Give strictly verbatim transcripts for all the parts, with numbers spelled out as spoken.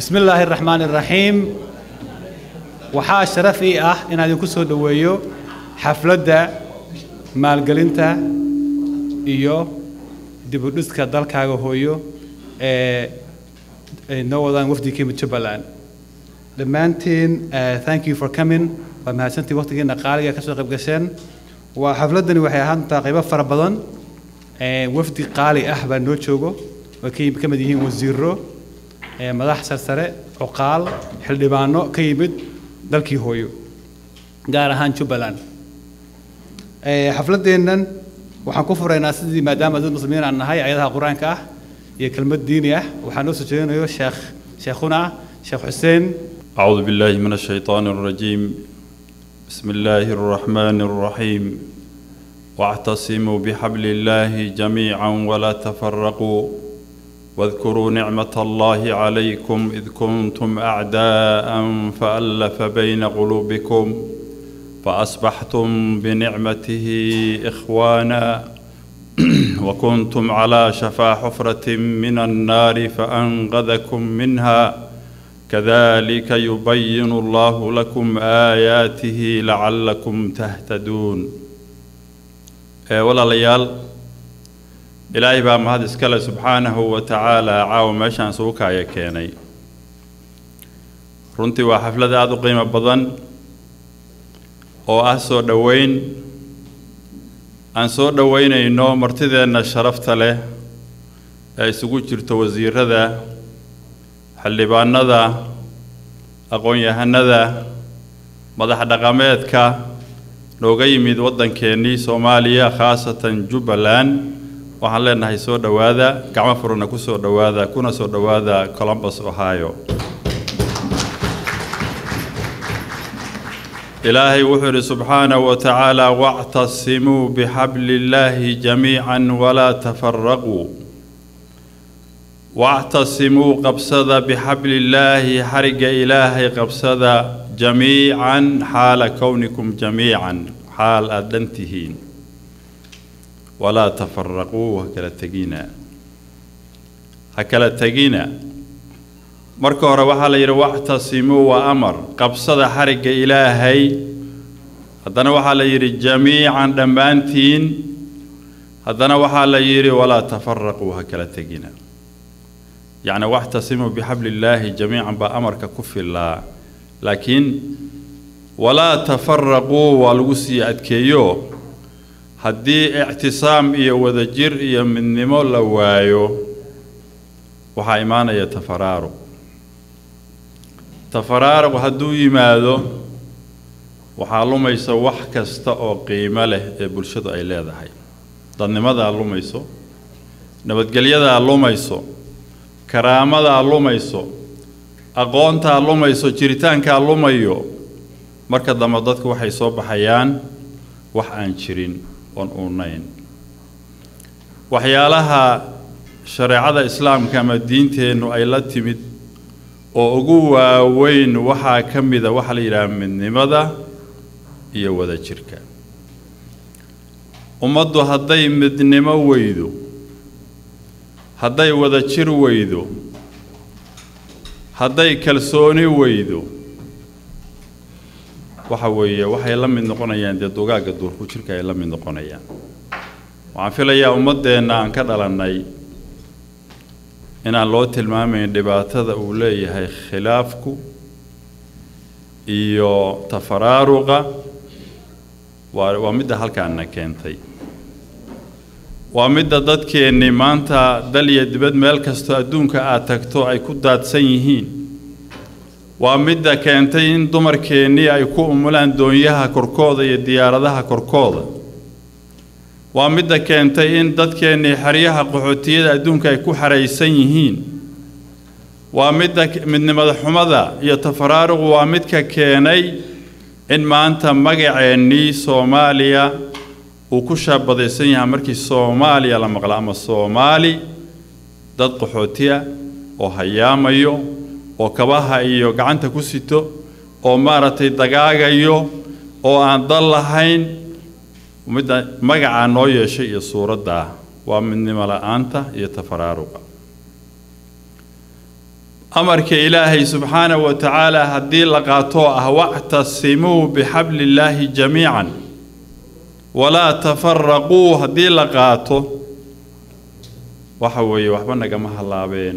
بسم الله الرحمن الرحيم وحا شرفي اه ان هذه كسو دويو حفلة مالقلنتا iyo dib u dhiska dalkaaga hooyo ee nowadan wafdiga Jubbaland dhammaantiin thank you for coming wa mahadsantii waqtigeena qaaliga ka soo qayb gasheen waa xafladani waxay ahaantaa qaybo fara badan ee wafdi qaali ah baa noo joogo oo ka mid yihiin wasiiro ee madax sare cuqaal xildhibaano ka yimid dalkii hooyo gaar ahaan Jubbaland ee xafladeenan waxaan ku furaynaa sidii maadaama dad muslimiin aan nahay ayadaha quraanka ah iyo kelmad diini ah waxaan u soo jeedinayo sheekh sheekhuna sheekh Xuseen أعوذ بالله من الشيطان الرجيم بسم الله الرحمن الرحيم واعتصموا بحبل الله جميعا ولا تفرقوا واذكروا نعمة الله عليكم إذ كنتم أعداء فألف بين قلوبكم فأصبحتم بنعمته إخوانا وكنتم على شفا حفرة من النار فأنقذكم منها كذلك يبين الله لكم آياته لعلكم تهتدون ولا ليال إلهي بام هذا اسكال سبحانه وتعالى عاو ماشان سوكا يكيني رنتي وحفلة هذا قيمة بضن oo ah soo dhaweyn aan soo dhaweynayno martideena sharafta leh ee isugu jirto wasiirada xildhibaanada aqoon-yahanada madax dhaqameedka nooga yimid waddankeennii Soomaaliya khaasatan Jubbaland waxaan leenahay soo dhawaada gacmo furana ku soo dhawaada kuna soo dhawaada Columbus Ohio إلهي وحر سبحانه وتعالى واعتصموا بحبل الله جميعا ولا تفرقوا واعتصموا قبصد بحبل الله حرق إلهي قبصد جميعا حال كونكم جميعا حال أدنتهين ولا تفرقوا هكذا تقينا هكذا تقينا marka hore waxa la yiri waqtasimu wa amar qabsada xariga ilaahay hadana waxa la yiri jamiican dhamaantiin hadana waxa la yiri wala tafarraqu hakala tagina yani waqtasimu bihablillahi jamiican ba amarka kufilla laakiin wala tafarraqu walgusi adkeeyo hadii i'tisaam iyo wadajir iyo midnimo la waayo waxa iimaanaya tafaraaruq تفرارق هدو يمادو وحالوميسو wax kasta oo qiimo leh ee bulshada ay leedahay dadnimada lumayso nabadgelyada lumayso karaamada lumayso aqoonta lumayso jiritaanka lumayo marka dama dadku waxay soo baxayaan wax aan jirin oon uunayn waxyaalaha shariicada islaamka ama diinteenu ay la timid oo ugu waaweyn waxa kamida waxa la yiraahdo midnimada iyo wada jirka ummadu haday midnimo weydo haday wada jir weydo haday kalsooni weydo waxa weeye waxay la mid noqonayaan dad dogaaga duurku jirka ay la mid noqonayaan waxaan filayaa ummadeena aan ka dhalanay inaan loo tilmaamayn dhibaatada uu leeyahay khilaafku iyo tafaraaruqa waa waa mid halkaan keentay waa mid dadkeennii maanta dal iyo dibad meel kasta adduunka aad tagto ay ku daadsan yihiin waa mid keentay in dumarkeennii ay ku umulaan doonyaha korkooda iyo diyaaradaha korkooda waa mid keentay in dadkeennii xariyaha qaxootiyada adduunka ay ku xareysan yihiin waa mid midnimada xumada iyo tafaraaruq waa mid ka keenay in maanta magaceennii Soomaaliya uu ku shaabadaysan yahay markii Soomaaliya la maqla ama Soomaali dad qaxootiya oo hayaamayo oo kabaha iyo gacanta ku sito oo maaratay dagaagayo oo aan dal lahayn ومدة مجا نوية شيء صورة ده ومن ملأنته يتفرارق أمرك إلهي سبحانه وتعالى هدي لقاطوه واعتصموا بحبل الله جميعا ولا تفرقوا هدي لقاطوه وحوي وحبنا كما هلابين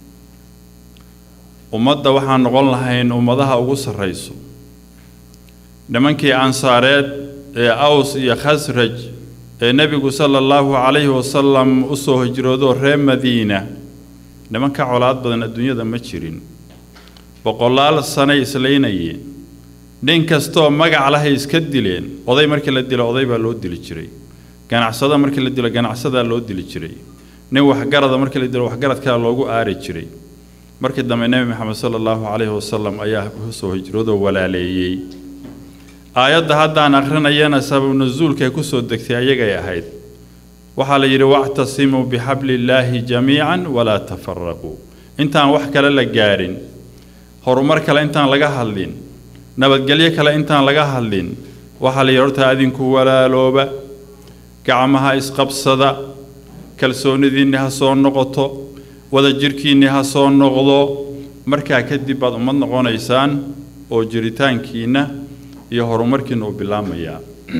ومدة وحان نقول لهين ومدها أقص الرئيس نمنكي أنصارات أوس يا خزرج النبي صلى الله عليه وسلم أصو هجرودو ريم مدينة نمنك عولاد بدن الدنيا دا مجرين بقولال السنة إسلينيين نين كستو مقع عليها إسكدلين وضي مركي لديلا وضي بالو ديلي جري كان عصدا مركي لديلا كان عصدا لو ديلي جري نين وحقارة مركي لديلا وحقارة كان لوغو آري جري مركي دم النبي محمد صلى الله عليه وسلم أياه بحسو هجرودو ولا ليي آيات هذا أنا أخرنا يانا سبب نزول كيكسو الدكتي أيجا يا هيد وحال يري واعتصموا بحبل الله جميعا ولا تفرقوا إنتان وحكا للجارين هرمرك لإنتان لقى هالين نبت قليك لإنتان لقى هالين وحال يرتها أذنكو ولا لوبة كعمها إسقب صدا كالسون ذينها صون نقطو وذا جركينها صون نقضو مركا كدي بعض من نقون إيسان أو جريتان كينا يهرو مركن وبلاميا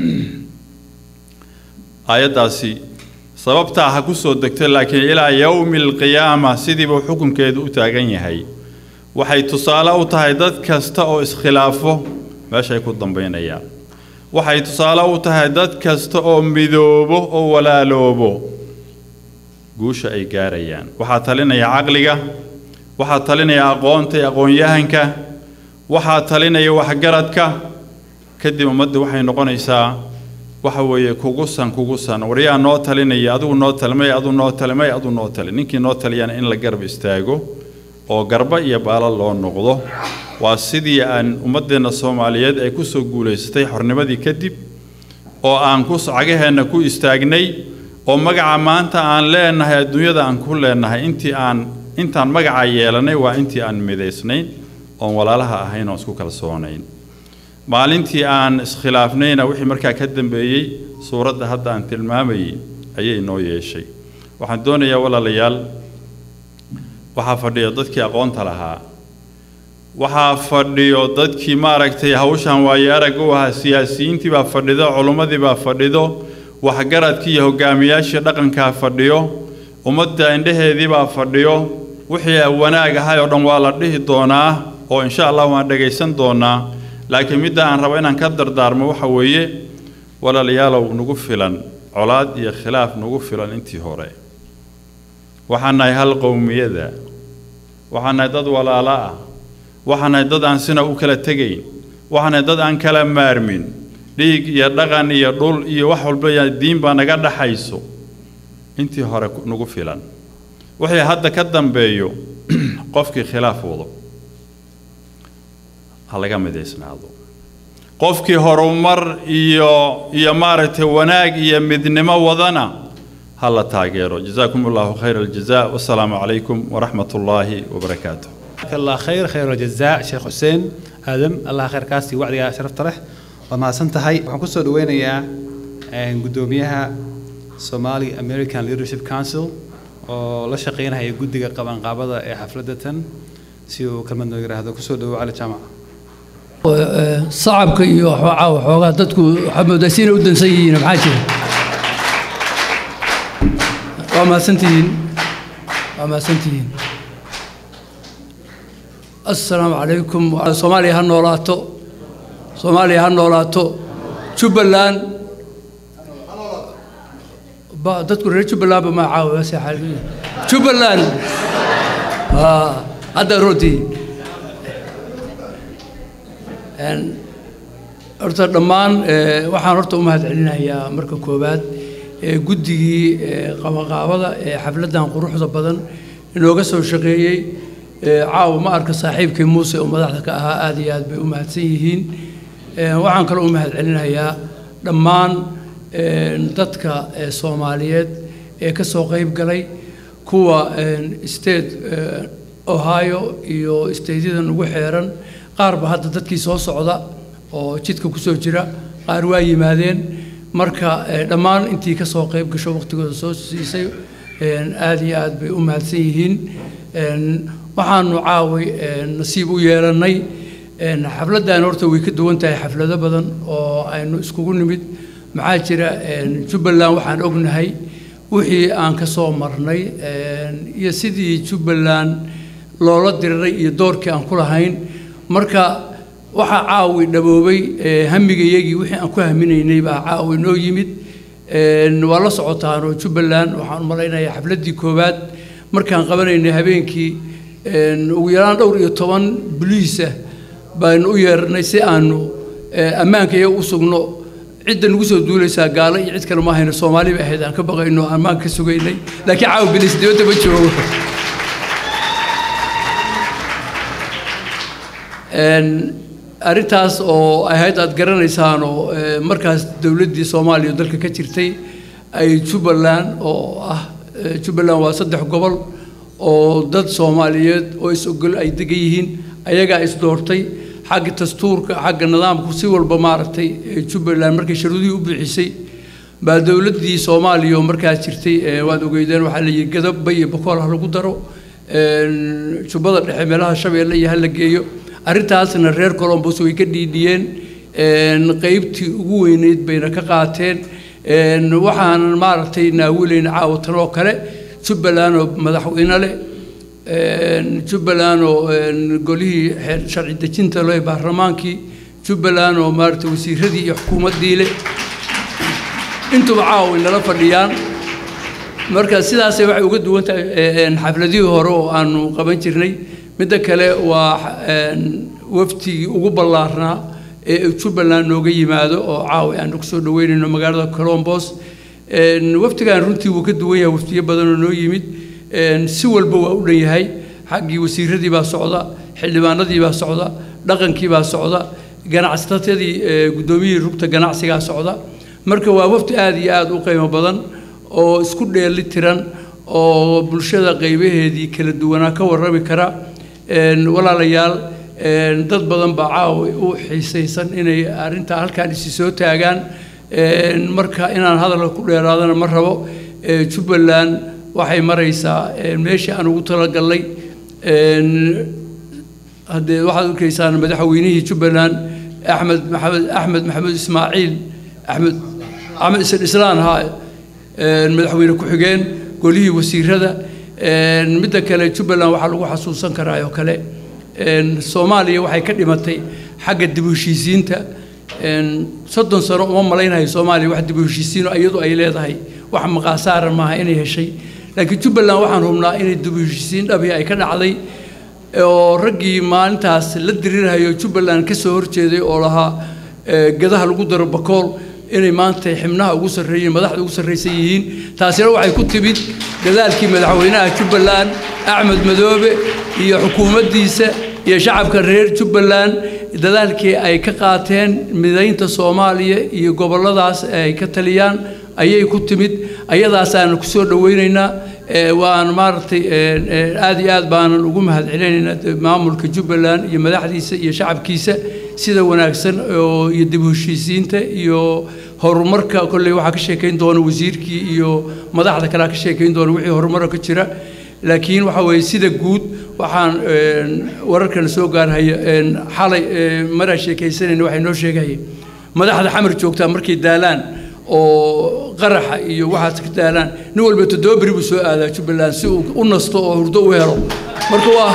آياتاسي سببتها حكوسو الدكتور لكن إلى يوم القيامة سيدي بحكم كيدو تاغني هاي وحي تصالة وتهيدات كاستا أو إسخلافه باش يكون ضمبينيا وحي تصالة وتهيدات كاستا أو مذوبه أو ولا لوبه قوشة أي قاريان وحاتلين يا عقلقة وحاتلين يا أقوانت يا أقوان يهنك وحاتلين يا وحقرتك كدي ممد وحي نقونيسا وحوي كوغوسان كوغوسان وريا نوتالين يا ادو نوتالمي ادو نوتالمي ادو نوتال نينكي نوتاليان ان لا غرب استاغو oo garba iyo baala loo noqdo waa sidii aan ummadeena Soomaaliyeed ay ku soo guuleystay xornimadii kadib oo aan ku sacagaheena ku istaagnay oo magaca maanta aan leenahay adduunyada aan ku leenahay intii aan intaan magaca yeelanay waa intii aan mideysnayn oo walaalaha ahayn oo isku kalsoonayn maalintii aan iskhilaafnayna wixii markaa ka dambeeyay suuradda hadda aan tilmaamayay ayay noo yeeshay waxaan doonayaa walaalayaal waxa fadhiyo dadkii aqoonta lahaa waxa fadhiyo dadkii maaragtay hawshan waay arag u ahaa siyaasiyiintii baa fadhido culimadii baa fadhido waxgaradkii iyo hogaamiyaashii dhaqanka fadhiyo ummadda indhaheedii baa fadhiyo wixii wanaag ahaa oo dhan waa la dhihi doonaa oo insha Allah waan dhageysan doonaa laakiin midda aan rabo inaan ka dardaarmo waxa weeye walaalayaalow nagu filan colaad iyo khilaaf nagu filan intii hore waxaanahay hal qowmiyada waxaanahay dad walaala ah waxaanahay dad aan sina u kala tagayn waxaanahay dad aan kala maarmin dhiig iyo dhaqan iyo dhul iyo wax walba diin baa naga dhaxayso intii hore nagu filan wixii hadda ka dambeeyo qofkii khilaaf wado halaga mideysnaado qofkii horumar iyo iyo maaragtay wanaag iyo midnimo wadana هلا تاجروا جزاكم الله خير الجزاء والسلام عليكم ورحمة الله وبركاته. الله خير خير الجزاء شيخ حسين آدم الله خير كاستي وعد يا شرف طرح وما سنت هاي وحكوسو دوينا يا قدوميها Somali American Leadership Council ولا شقينا هي جودة قبل قابضة حفلة سيو كلمة نقول هذا كوسو دو على الجامعة. صعب كي وحوقات تدكو حمد سين ودن سيين معاشر. وما سنتين وما سنتين السلام عليكم وعلى صوماليا هالنولاتو صوماليا هالنولاتو جبلان با تذكر جبلان بما عاود بس يا حبيبي جبلان اه هذا رودي ان horta dhammaan waxaan horta u mahadcelinayaa marka koobaad guddigii qabaqaabada ee xafladan quruxda badan inooga soo shaqeeyay caawa ma arka saaxiibkii Muuse oo madaxda ka ahaa aad iyo aad bay u mahadsan yihiin waxaan kale u mahadcelinayaa dhammaan dadka Soomaaliyeed ee ka soo qayb galay kuwa state Ohio iyo state-yadan ugu xeeran qaar ba hadda dadkii soo socda oo jidka ku soo jira qaar waa yimaadeen marka dhammaan intii ka soo qayb gasho waqtigooda soo siisay aad iyo aad bay u mahadsan yihiin waxaanu caawi nasiib u yeelanay xafladdan horta way ka duwan tahay xaflado badan oo aynu iskugu nimid maxaa jira Jubbaland waxaan ognahay wixii aan ka soo marnay iyo sidii Jubbaland loola diriray iyo doorkii aan ku lahayn marka waxa caawi dhaboobay hamigayagii wixii aan ku haminaynay baa caawi noo yimid waa la socotaan oo Jubbaland waxaan malaynayaa xafladii koowaad markaan qabanaynay habeenkii ugu yaraan dhowr iyo toban booliis ah baan u yeernay si aanu ammaanka iyo u sugno cid nagu soo duulaysa gaala iyo cid kale ma hayno Soomaali ba ahayd aan ka baqayno ammaanka sugaynay laakiin caawi booliis dibadda ma joogo arrintaas oo ahayd aad garanaysaan oo markaas dawladdii Soomaaliya dalka ka jirtay ay Jubbaland oo ah Jubbaland waa saddex gobol oo dad Soomaaliyeed oo is ogol ay degan yihiin ayaga is doortay xagga dastuurka xagga nidaamka si walba maartay Jubbaland markay shuruudii u bixisay baa dawladdii Soomaaliya oo markaas jirtay waad ogeydeen waxa la yiri gadab bay boqol lagu daro Jubbada dhexe meelaha Shabeelle iyo hal la geeyo arrintaasna reer Columbus way ka dhiidiyeen qaybtii ugu weyneed bayna ka qaateen waxaan maartay naawilin caawatan oo kale Jubbaland oo madaxweyne leh Jubbaland oo golihii sharci dejinta loo baarlamaankii Jubbaland oo maartay wasiiradii iyo xukuumaddii leh intuba caawin la fadhiyaan marka sidaas ay wax uga duwan tahay xafladii hore oo aanu qaban jirnay midda kale waa wafti ugu ballaarnaa ee Jubbaland nooga yimaado oo caawi aan ku soo dhaweynayno magaalada Columbus waftigan runtii wuu ka duwan yahay waftiyo badan oo noo yimid si walba waa u dhanyahay xaqii wasiiradii baa socda xildhibaanadii baa socda dhaqankii baa socda ganacsatadii gudoomiyada rugta ganacsiga socda marka waa wafti aad iyo aad u qiimo badan oo isku dheeli tiran oo bulshada qaybaheedii kala duwanaa ka warrami kara walaalayaal dad badan baa caawi u xiisaysan inay arrinta halkaan isi soo taagaan marka inaan hadalka ku dheeraadana ma rabo Jubbaland waxay maraysaa meeshii aan ugu talagalay hadee waxaad arkaysaan madaxweynihii Jubbaland Axmed Maxamed Axmed Maxamed Ismaaciil Axmed Axmed Islaan ha madaxweyne ku xigeen golihii wasiirada midda kale Jubbaland waxa lagu xasuusan karaa oo kale Soomaaliya waxay ka dhimatay xagga dib u heshiisiinta soddon sano uma malaynayo Soomaaliya wax dib u heshiisiin iyadu ay leedahay wax maqaasaar ma aha inay heshay laakiin Jubbaland waxaan hubnaa inay dib u heshiisiin dhabi ay ka dhacday oo raggii maalintaas la dirirayo Jubbaland ka soo horjeeday oo lahaa gadaha lagu daro bakool inay maanta xibnaha ugu sareeyeen madaxda ugu sareeyay yihiin taasina waxay ku timid dadaalkii madaxweynaha Jubbaland Axmed Madoobe iyo xukuumaddiisa iyo shacabka reer Jubbaland dadaalkii ay ka qaateen mideynta Soomaaliya iyo goboladaas ay ka taliyaan ayay ku timid ayadaas aan ku soo dhaweynaynaa waan maartay aad iyo aad baan ugu mahadcelinaynaa maamulka Jubbaland iyo madaxdiisa iyo shacabkiisa sida wanaagsan oo iyo dib u heshiisiinta iyo horumarka kulli waxa ka sheekeyn doona wasiirkii iyo madaxda kale ka sheekeyn doona wixii horumar ka jira laakiin waxa way sida guud waxaan wararkan soo gaarhay xalay mara sheekeysanayna waxay noo sheegayeen madaxda xamar joogta markay daalaan oo qaraxa iyo waxa ka daalaan nin walba toddoba bari buu soo aadaa Jubbaland si uu u nasto oo hurdo u helo marka waa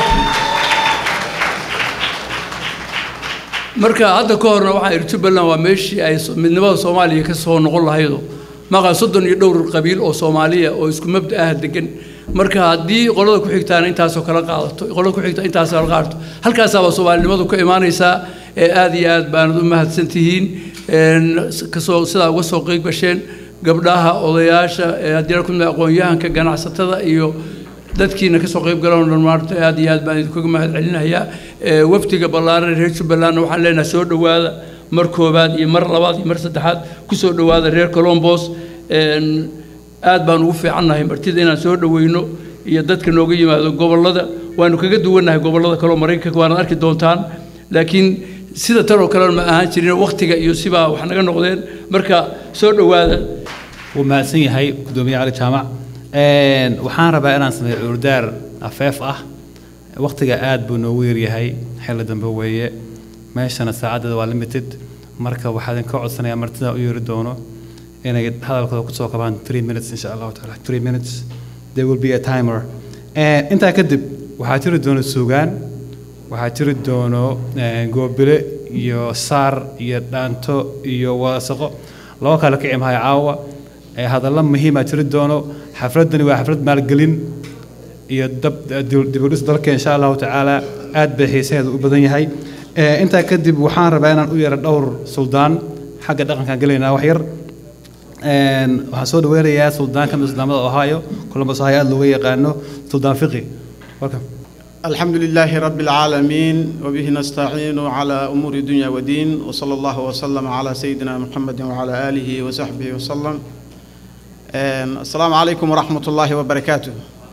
marka hadda ka horna waxa Jubbaland waa meeshii ay midnimada Soomaaliya ka soo noqon lahaydo maqa soddon iyo dhowr qabiil oo Soomaaliya oo isku mabda ah degan marka hadii qolada ku xigtaan intaas oo kala qaadato qolada ku xigta intaas oo qaadato halkaas baa Soomaalinimadu ka imaanaysa aad iyo aad baan u mahadsantihiin ka soo sida uga soo qeyb gasheen gabdhaha odayaasha hadii ku aqoon-yahanka ganacsatada iyo dadkiina ka soo qeyb galaan maarta aad iyo aad baan idinku mahadcelinayaa waftiga ballaaran reer Jubbaland waxaan leenahay soo dhawaada mar koobaad iyo mar labaad iyo mar saddexaad ku soo dhawaada reer Columbus aad baan ugu fiicanahay martida inaan soo dhaweyno iyo dadka nooga yimaado gobolada waanu kaga duwanahay gobolada kale Mareykanka waan arki doontaan laakiin sida tan oo kale ma ahaan jirin waqtiga iyo siba wax naga noqdeen marka soo dhawaada وما سني هاي قدومي على الجامعة. waxaan rabaa inaan sameeyo urdaar afeef ah waqtiga aad buu noogu yaryahay xilli dambe weeye meeshana saacadda waa limited marka waxaan ka codsanayaa martida u yeeri doono inay hadalkooda ku soo kabaan three minutes insha Allah taala three minutes there will be a timer and inta kadib waxaa jiri doona suugaan waxaa jiri doono goobile iyo saar iyo dhaanto iyo wasaqo loo kala kicim hay caawa ee hadalla muhiim ah jiri doono xafladani waa xaflad maalgelin iyo dab dibudhis dalka insha Allah taala aad bay xiisaheedu u badan yahay ee inta kadib waxaan rabaa inaan u yeero dhowr suldaan xagga dhaqanka galeynaa wax yar een waxaan soo dhaweynayaa suldaanka islaamada Ohio Columbus Ohio aad looga yaqaano suldaan fiqi welcome الحمد لله رب العالمين وبه نستعين على أمور الدنيا والدين وصلى الله وسلم على سيدنا محمد وعلى آله وصحبه وسلم السلام عليكم ورحمة الله وبركاته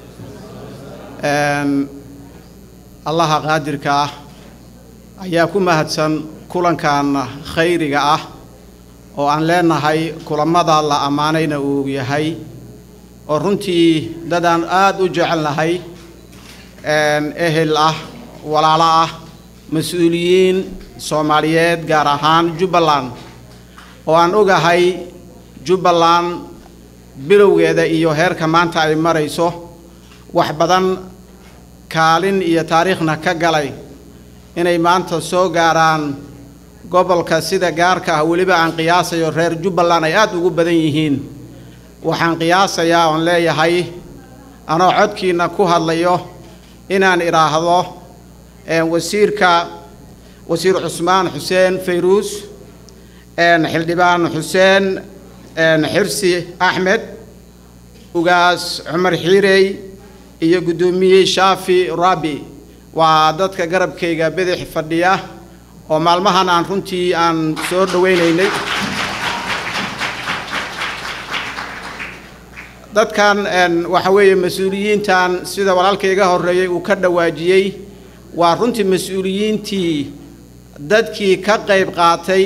الله قادر كاه أياكم مهتسن كلن كان خير كاه وأن لنا هاي كل ماذا الله أمانينا ويهاي ورنتي ددان آد وجعلنا هاي أهل أه ولا لا مسؤولين سوماليات جارهان جبلان وأن أوجا هاي جبلان بلوجة ده إيوهر كمان تعي مريسو وحبدان كالين إيه تاريخنا كجلاي إن إيمان تسو جاران قبل كسيدة جار كهوليبا عن قياس يورهر جبلان أيات وجب بدينهين وحن قياس يا عن لا يهاي أنا عدكي نكوه الليو inaan iraahdo een wasiirka wasiir Usmaan Xuseen Fayruus een xildhibaan Xuseen een Xirsi Ahmed ugaas Umar Xiirey iyo gudoomiye Shaafi Rabi waa dadka garabkayga bidix fadhiya oo maalmahan aan runtii aan soo dhaweynaynay dadkan een waxa weeye mas'uuliyiintan sida walaalkayga horeeyay uu ka dhawaajiyay waa runtii mas'uuliyiintii dadkii ka qayb qaatay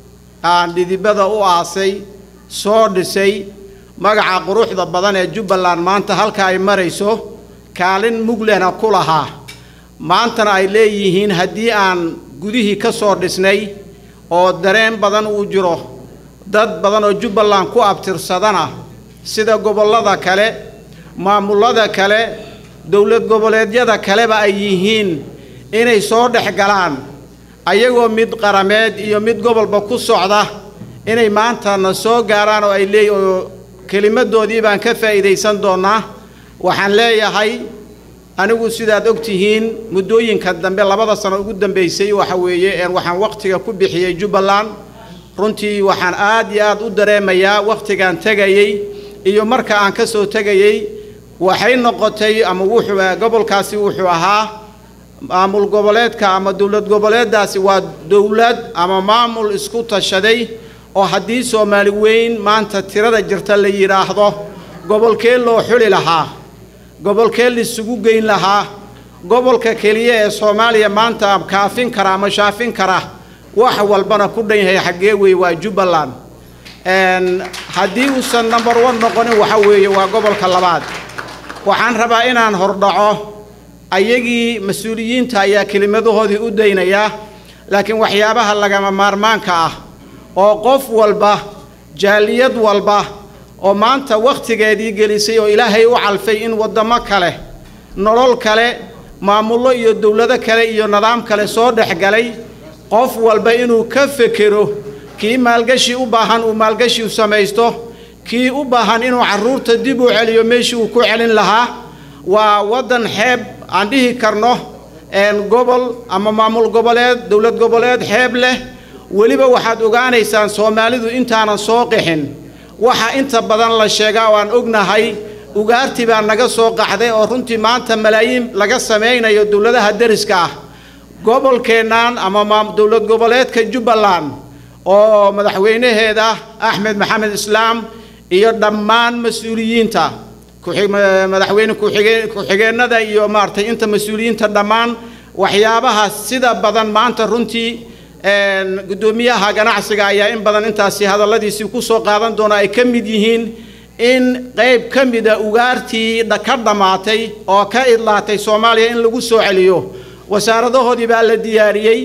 aan dhidibada u aasay soo dhisay magaca quruxda badan ee Jubbaland maanta halka ay marayso kaalin muglena ku lahaa maantana ay leeyihiin haddii aan gudihii ka soo dhisnay oo dareen badan uu jiro dad badan oo Jubbaland ku abtirsadana sida gobolada kale maamulada kale dawlad goboleedyada kale ba ay yihiin inay soo dhex galaan ayagoo mid qarameed iyo mid gobolba ku socda inay maanta na soo gaaraan oo ay leeyihiin kelimadoodii baan ka faa'iideysan doonaa waxaan leeyahay anigu sidaad ogtihiin muddooyinka dambe labada sano ugu dambeysay waxa weeye ee waxaan waqtiga ku bixiyay Jubbaland runtii waxaan aad iyo aad u dareemayaa waqtigan tagayay iyo marka aan ka soo tagayay waxay noqotay ama wuxuu gobolkaasi wuxuu ahaa maamul goboleedka ama dawlad goboleedaasi waa dawlad ama maamul isku tashaday oo haddii Soomaali weyn maanta tirada jirta la yiraahdo gobolkee loo xuli lahaa gobolkee la isugu geyn lahaa gobolka kaliya ee Soomaaliya maanta kaafin kara ama shaafin kara wax walbana ku dhan yahay xagee way waa Jubbaland een haddii uusan number one noqonin waxa weeye waa gobolka labaad waxaan rabaa inaan hordhaco ayagii mas'uuliyiinta ayaa kelimadoodii u daynaya laakiin waxyaabaha lagama maarmaanka ah oo qof walba jaaliyad walba oo maanta waqtigeedii gelisay oo Ilaahay u calfay in wadamo kale nolol kale maamulo iyo dawlado kale iyo nidaam kale soo dhaxgalay qof walba inuu ka fekero kii maalgashi u baahan uu maalgashi u samaysto kii u baahan inuu caruurta dib u celiyo meeshii uu ku celin lahaa waa wadan xeeb aan dhihi karno een gobol ama maamul goboleed dawlad goboleed xeeb leh waliba waxaad ogaanaysaan Soomaalidu intaanan soo qixin waxa inta badan la sheegaa waan ognahay ugaarti baa naga soo qaxday oo runtii maanta malaayiin laga sameeynayo dawladaha dariska ah gobolkeenan ama dawlad goboleedka Jubbaland oo madaxweynaheeda Axmed Maxamed Islaam iyo dhammaan mas'uuliyiinta ku madaxweyne ku xigeen ku xigeenada iyo maartay inta mas'uuliyiinta dhammaan waxyaabaha sida badan maanta runtii een gudoomiyaha ganacsiga ayaa in badan intaasi hadaladiisii ku soo qaadan doona ay ka mid yihiin in qayb ka mida ugaartii ka dhamaatay oo ka idlaatay Soomaaliya in lagu soo celiyo wasaaradahoodii baa la diyaariyay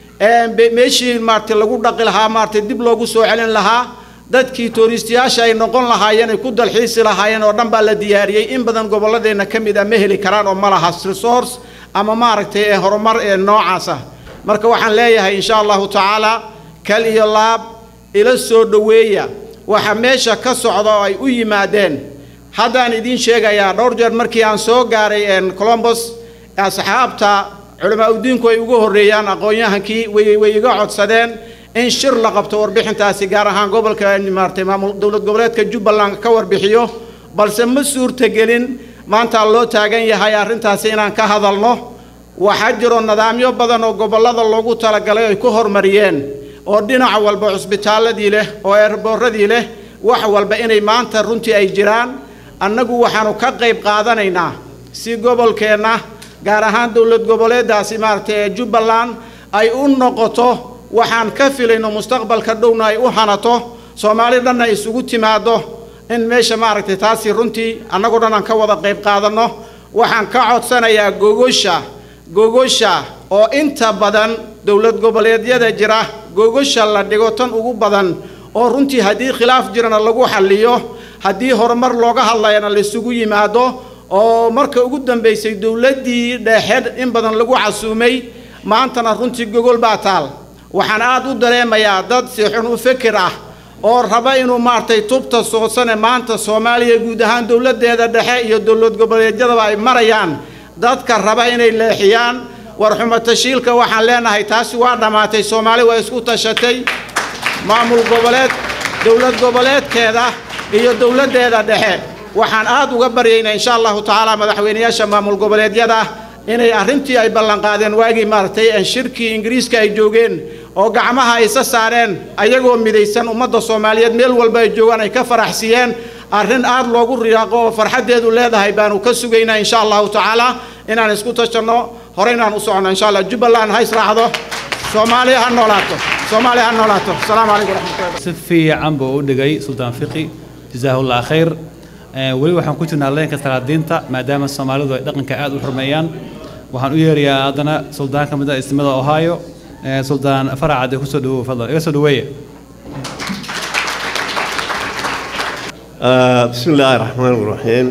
ee meeshii maartay lagu dhaqi lahaa maartay dib loogu soo celin lahaa dadkii touristiyaasha ay noqon lahaayeen ay ku dalxiisi lahaayeen oo dhan baa la diyaariyay in badan goboladeena ka mid ah ma heli karaan oo ma laha resource ama maartay ee horumar ee noocaas ah marka waxaan leeyahay insha Allah taala kal iyo laab ila soo dhaweeya waxa meesha ka socdo ay u yimaadeen haddaan idin sheegayaa dhowr jeer markii aan soo gaaray een Columbus asxaabta culamaa u diinku ay ugu horeeyaan aqoon-yahankii way way iga codsadeen in shir la qabto warbixintaasi gaar ahaan gobolka maartay maamul dawlad goboleedka Jubbaland ka warbixiyo balse ma suurtagelin maanta loo taagan yahay arrintaasi inaan ka hadalno waxa jiro nidaamyo badan oo gobolada loogu talagalay ay ku hormariyeen oo dhinac walba cusbitaaladii leh oo airportadii leh wax walba inay maanta runtii ay jiraan annagu waxaanu ka qayb qaadanaynaa si gobolkeena gaar ahaan dawlad goboleedaasi maartay Jubbaland ay u noqoto waxaan ka filayno mustaqbalka dhowna ay u hanato Soomaali dhanna isugu timaado in meesha maartay taasi runtii annagu dhan aan ka wada qayb qaadano waxaan ka codsanayaa gogosha gogosha oo inta badan dawlad goboleedyada jira gogosha la dhigo tan ugu badan oo runtii hadii khilaaf jirana lagu xalliyo hadii horumar looga hadlayna la isugu yimaado oo marka ugu dambeysay dawladii dhexe in badan lagu casuumay maantana runtii gogol baa taal waxaan aad u dareemayaa dad si xun u fikir ah oo raba inuu maartay tubta soosane maanta Soomaaliya guud ahaan dawladeeda dhexe iyo dawlad goboleedyada ay marayaan dadka raba inay leexiyaan war xumo tashiilka waxaan leenahay taasi waa dhamaatay Soomaali waa isku tashatay maamul goboleed dawlad goboleedkeeda iyo dawladeeda dhexe waxaan aad uga baryaynaa insha Allah taala madaxweynayaasha maamul goboleedyada inay arrintii ay ballan qaadeen waagi maartay aan shirkii Ingiriiska ay joogeen oo gacmaha ay sa saareen ayagoo midaysan ummadda Soomaaliyeed meel walba ay joogan ay ka faraxsiyeen arrin aad loogu riyaaqo farxadeedu leedahay baanu ka sugaynaa insha Allah taala inaan isku tashano horeynan u socono insha Allah Jubbaland ha israacdo Soomaaliya ha noolaato Soomaaliya ha noolaato assalaamu alaykum warahmatullahi sifi cambo u dhigay Sultan Fiqi jazaahullah khair wali waxaan ku jirnaa leenka salaadiinta maadaama Soomaalidu ay dhaqanka aad u xurmeeyaan waxaan u yeerayaa adana suldaanka mid ah ismada Ohio Sultan Faracad ku soo dhawo fadlan iga soo dhaweeya بسم الله الرحمن الرحيم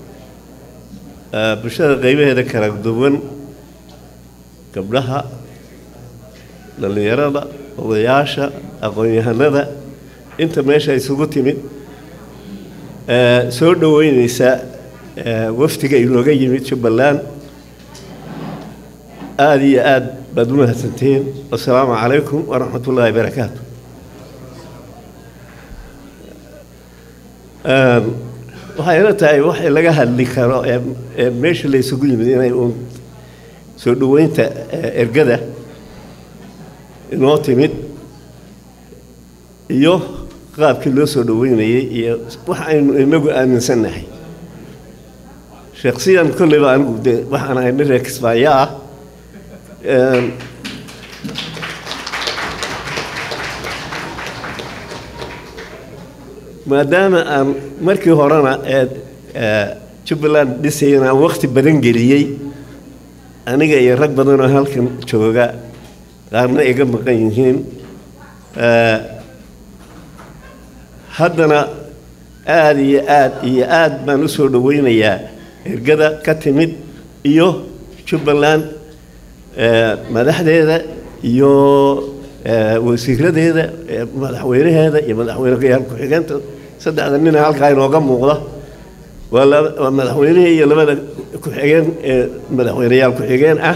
بشرة قيمة هذا كلام دوبن قبلها للي يرى وياشا أقويها هذا أنت ماشي سقطي من سود وين نساء وفتك يلوجي من شبلان آدي آد بدونها سنتين والسلام عليكم ورحمة الله وبركاته waxay ila tahay wax laga hadli karo ee meesha la isugu yimid inay uu soo dhaweynta ergada inoo timid iyo qaabkii loo soo dhaweynayay iyo wax aynu inagu aaminsanahay shakhsiyan kulli baan guday waxaan ahay nin reer Kismaayo ah maadaama aan markii horena ee Jubbaland dhisayna waqti badan geliyay aniga iyo rag badan oo halkan jooga qaarna iga maqan yihiin ee haddana aad iyo aad iyo aad baan u soo dhaweynayaa ergada ka timid iyo Jubbaland ee madaxdeeda iyo wasiiradeeda madaxweynaheeda iyo madaxweynaha ku xigeenka saddexda nin halka ay nooga muuqda wala madaxweynaha iyo labada ku xigeen ee madaxweynaha ku xigeen ah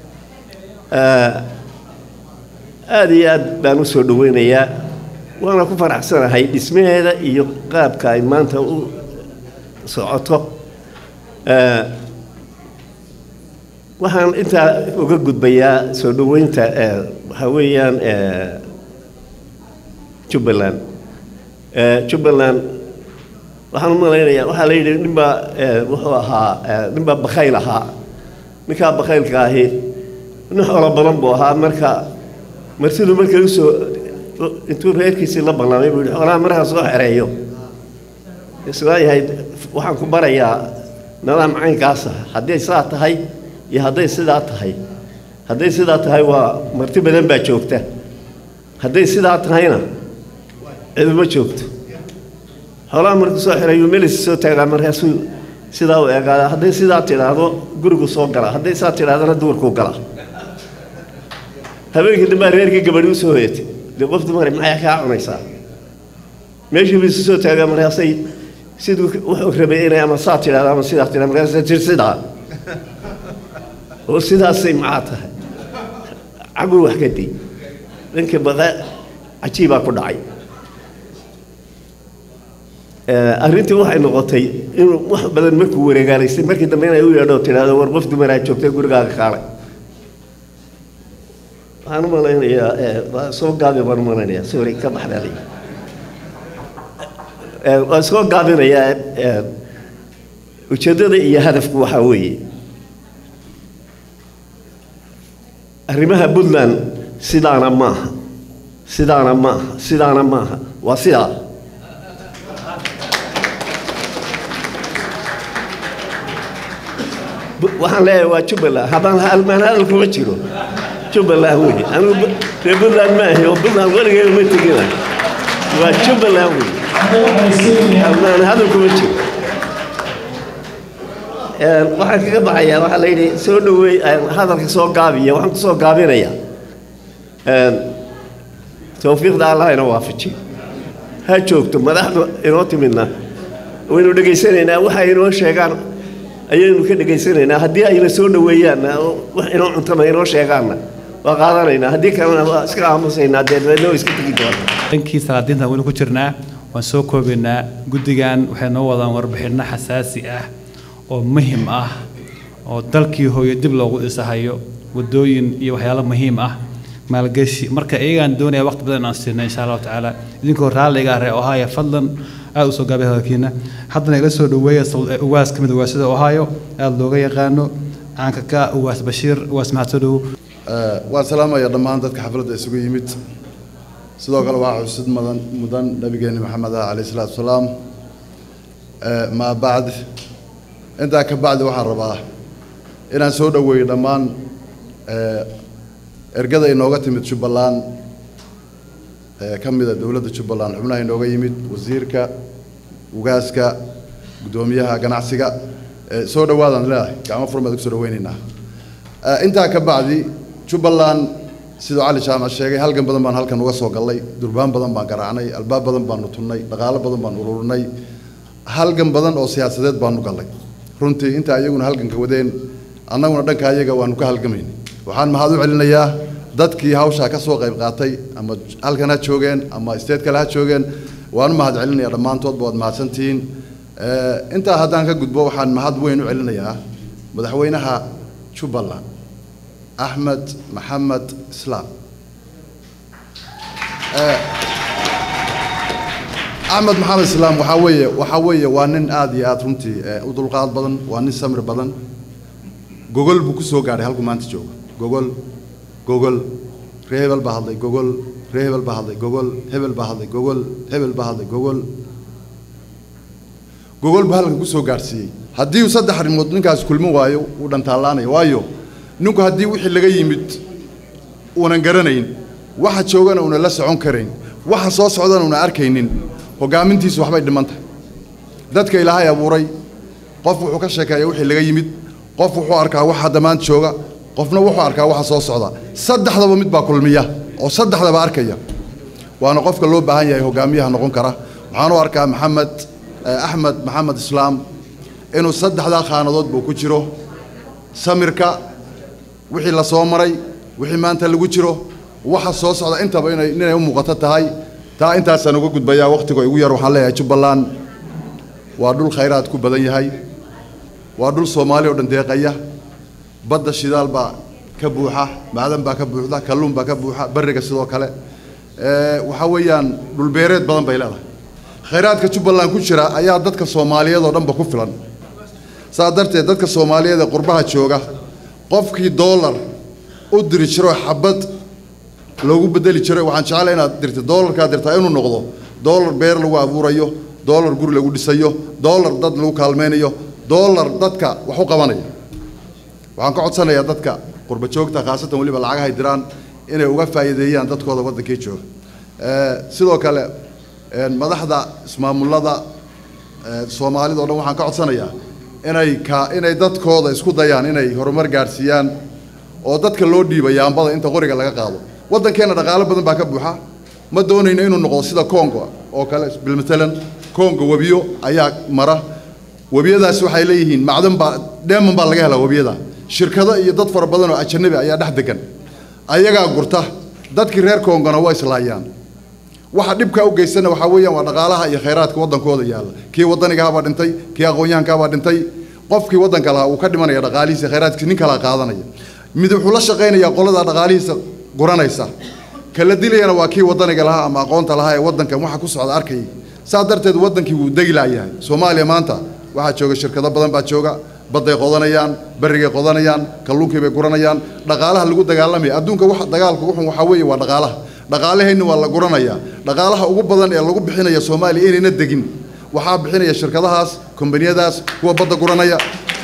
aad iyo aad baan u soo dhaweynayaa waana ku faraxsanahay dhismaheeda iyo qaabka ay maanta u socoto waxaan inta uga gudbayaa soo dhaweynta waxa weeyaan Jubbaland Jubbaland waxaan u maleynayaa waxa la yidhi ninba wuxuu ahaa ninba bakayl ahaa ninka bakaylka ahi nin xoolo badan buu ahaa marka marsidu markay u soo intuu reerkiisii la ballamay buu xoolaha markaa soo xereeyo سواء هاي وحن كبر يا نظام عين كاسة هدي ساعة هاي يا هدي ساعة هاي هدي ساعة هاي ومرتبة نبى شوكته هدي ساعة هاينا إذا ما شوكت حالا مركز ساحر يوميلس سو تيجا مركز سيدا ويا هدي ساعة تيجا هذا جرو سوكرا هدي ساعة تيجا هذا دور كوكرا هبين كده مرير كده بدو سويت لقفت مري معي كاع ونيسا ماشي بس سو تيجا مركز سيد سيدو وحربينا أما ساعة تيجا أما سيدا تيجا مركز تيرسيدا وسيدا سي معاته عقول وحكتي لأنك بدأ عجيبة كداعي arrintii waxay noqotay inuu wax badan markuu wareegaalaystay markii dambe inay u yeedho tiraado war qof dumar ah joogtay gurigaaga kaalay waxaan u malaynayaa soo gaabi baan u malaynayaa sorry ka baxdaalay waa soo gaabinayaa ujeeddada iyo hadafku waxaa weeye arrimaha Puntland sidaana maaha sidaana maaha sidaana maaha waa sidaa waxaan leeyahay waa Jubbaland hadaan halmaan hadal kuma jiro Jubbaland weey anu Puntland ma ahay oo Puntland waligeed ma tegin waa Jubbaland weey halmaan hadal kuma jiro ee waxaan kaga baxayaa waxa la yiri soo dhaweey hadalka soo gaabiya waxaan ku soo gaabinaya ee tawfiiqda Allah inoo waafajiyo ha joogto madaxdu inoo timidna waynu dhageysanaynaa waxa inoo sheegaan ayaynu ka dhageysanaynaa haddii ay la soo dhaweeyaan wax inoo cuntama inoo sheegaanna waa qaadanaynaa haddii kalena waa iska aamusaynaa deedna iska tegi doonaa dhankii salaadiinta waynu ku jirnaa waan soo koobaynaa guddigan waxay noo wadaan warbixinno xasaasi ah oo muhiim ah oo dalkii hooyo dib loogu dhisahayo wadooyin iyo waxyaalo muhiim ah maalgashi marka iyagaan doonaya waqti badan aan siinay insha Allah taala idinkoo raaliga ah oo haya fadlan aad u soo gaabay hadalkiina haddana ila soo dhaweeya uwaas kamid ah sida Ohio aad looga yaqaano aanka ka uwaas Bashiir uwaas mahadsanid ee waan salaamayaa dhammaan dadka xafladda isugu yimid sidoo kale waa xusid mudan mudan nabigeena Maxamed alayhi salaatu wasalaam ee ma baad inta ka baad waxaan rabaa inaan soo dhaweeyo dhammaan ee ergada inooga timid Jubbaland kamida dawladda Jubbaland xubnaha inooga yimid wasiirka ugaaska gudoomiyaha ganacsiga soo dhawaadan leeyahay gacmo furmada ku soo dhaweynaynaa inta ka bacdi Jubbaland sidoo Ali Jaamac sheegay halgan badan baan halkan uga soo galay durbaan badan baan garaacnay albaab badan baan tunnay dhaqaale badan baan ururnay halgan badan oo siyaasadeed baan u galay runtii inta ayaguna halganka wadeen annaguna dhanka ayaga waanu ka halgamaynay waxaan mahad u celinayaa dadkii hawsha ka soo qayb qaatay ama halkan ha joogeen ama state kale ha joogeen waan mahad celinayaa dhamaantood baad mahadsantiin ee inta haddaan ka gudbo waxaan mahad weyn u celinayaa madaxweynaha Jubbaland Ahmed Maxamed Islaam ee Ahmed Maxamed Islaam waxa weeye waxa weeye waa nin aad iyo aad runtii u dulqaad badan waa nin samir badan Google buu ku soo gaaray halku maanta joogo Google Google Rebel bahadlay Google Rebel bahadlay Google Hebel bahadlay Google Hebel bahadlay Google Google bahalka ku soo gaarsiiyay haddii uu saddex arrimood ninkaas kulmo waayo uu dhantaalaanay waayo ninku haddii wixii laga yimid uunan garanayn waxa joogana una la socon karayn waxa soo socdana una arkaynin hogaamintiisu waxbay dhimantay dadka Ilaahay abuuray qof wuxuu ka sheekeeyay wixii laga yimid qof wuxuu arkaa waxa dhamaan jooga qofna wuxuu arkaa waxa soo socda saddexdaba mid baa kulmiya oo saddexdaba arkaya waana qofka loo baahan yahay hogaamiyaha noqon kara waxaan u arkaa Maxamed Ahmed Maxamed Islaam inuu saddexda qaanadood buu ku jiro samirka wixii la soo maray wixii maanta lagu jiro waxa soo socda intaba inay inay u muuqato tahay taa intaas aan uga gudbayaa waqtiga ugu yar waxaan leeyahay Jubbaland waa dhul khayraad ku badan yahay waa dhul Soomaali oo dhan deeqaya badda shidaal baa ka buuxa macdan baa ka buuxda kalluun baa ka buuxa bariga sidoo kale ee waxa weeyaan dhul beereed badan bay leedahay khayraadka Jubbaland ku jira ayaa dadka Soomaaliyeed oo dhanba ku filan saadarteed dadka Soomaaliyeed ee qurbaha jooga qofkii dollar u diri jiro xabad loogu bedeli jiray waxaan jecelahay inaad dirto dollarka dirtaa inuu noqdo dollar beer lagu abuurayo doolar guri lagu dhisayo doolar dad lagu kaalmaynayo doolar dadka wax u qabanaya waxaan ka codsanayaa dadka qurba joogta khaasatan waliba lacagaha ay diraan inay uga faa'iideeyaan dadkooda waddankay jooga sidoo kale madaxda ismaamulada Soomaalida oo dhan waxaan ka codsanayaa inay ka inay dadkooda isku dayaan inay horumar gaarsiiyaan oo dadka loo dhiibay yaambada inta qoriga laga qaado waddankeena dhaqaale badan baa ka buuxa ma doonayno inuu noqdo sida Congo oo kale bil matalan Congo wabiyo ayaa mara wabiyadaas waxay leeyihiin macdan baa dheeman baa laga helaa wabiyada shirkado iyo dad fara badan oo ajnabi ayaa dhex degan ayaga gurta dadkii reer Congo-na way islaayaan waxa dhibka u geysana waxa weeyaan waa dhaqaalaha iyo kheyraadka waddankooda yaala kii waddaniga baa dhintay kii aqoonyahanka baa dhintay qofkii waddanka lahaa uu ka dhimanaya dhaqaalihiisa kheyraadkiisa nin kala qaadanaya mid wuxuu la shaqeynayaa qolada dhaqaalihiisa guranaysa kala dilayana waa kii waddaniga lahaa ama aqoonta lahaa ee waddankan waxa ku socda arkay saa darteed waddankii wuu degi laayahay Soomaaliya maanta waxa jooga shirkado badan baa jooga baday qodanayaan barigay qodanayaan kalluunkii bay guranayaan dhaqaalaha lagu dagaalamay adduunka waxa dagaalku wuxuu waxa weeye waa dhaqaalaha dhaqaalahayna waa la guranaya dhaqaalaha ugu badan ee lagu bixinayo Soomaaliya inayna degin waxa bixinaya shirkadahaas kombaniyadaas kuwa badda guranaya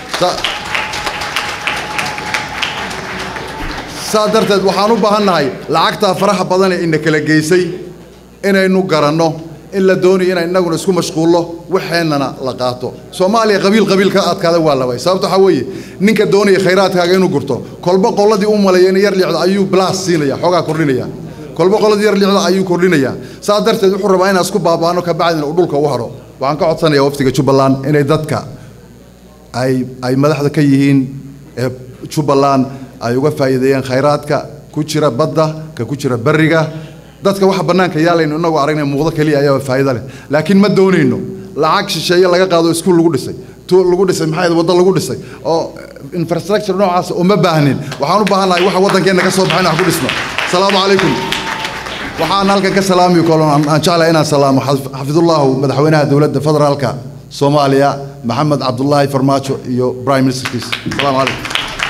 saa darteed waxaan u baahanahay lacagta faraha badan ee in kala geysay inaynu garanno in la doonayo inay inaguna isku mashquulno waxeenana la qaato Soomaaliya qabiil qabiil ka adkaada waa labay sababta waxa weeye ninka doonaya kheyraadkaaga inuu gurto kolba qoladii u maleeyay in yar liicdo ayuu blast siinaya xogaa kordhinaya kolba qoladii yar liicdo ayuu kordhinaya saa darteed wuxuu rabaa inaan isku baabaano ka bacdina uu dhulka u haro waxaan ka codsanayaa waftiga Jubbaland inay dadka ay ay madaxda ka yihiin ee Jubbaland ay uga faa'iideeyaan kheyraadka ku jira badda ka ku jira bariga dadka waxa banaanka yaalayno inagu aragnay muuqdo kaliya ayaa faa'iido leh laakiin ma doonayno lacag shisheeye laga qaado iskuul lagu dhisay to lagu dhisay maxay waddo lagu dhisay oo infrastructure noocaas uma baahnin waxaan u baahanahay waxa waddankeena ka soo baxay wax ku dhisno salaamu calaykum waxaan halkan ka salaamiyo kolon aan jeclahay inaan salaamo xafidullah madaxweynaha dawladda federaalka Soomaaliya Maxamed Cabdullaahi Farmaajo iyo Prime Minister salaamu calaykum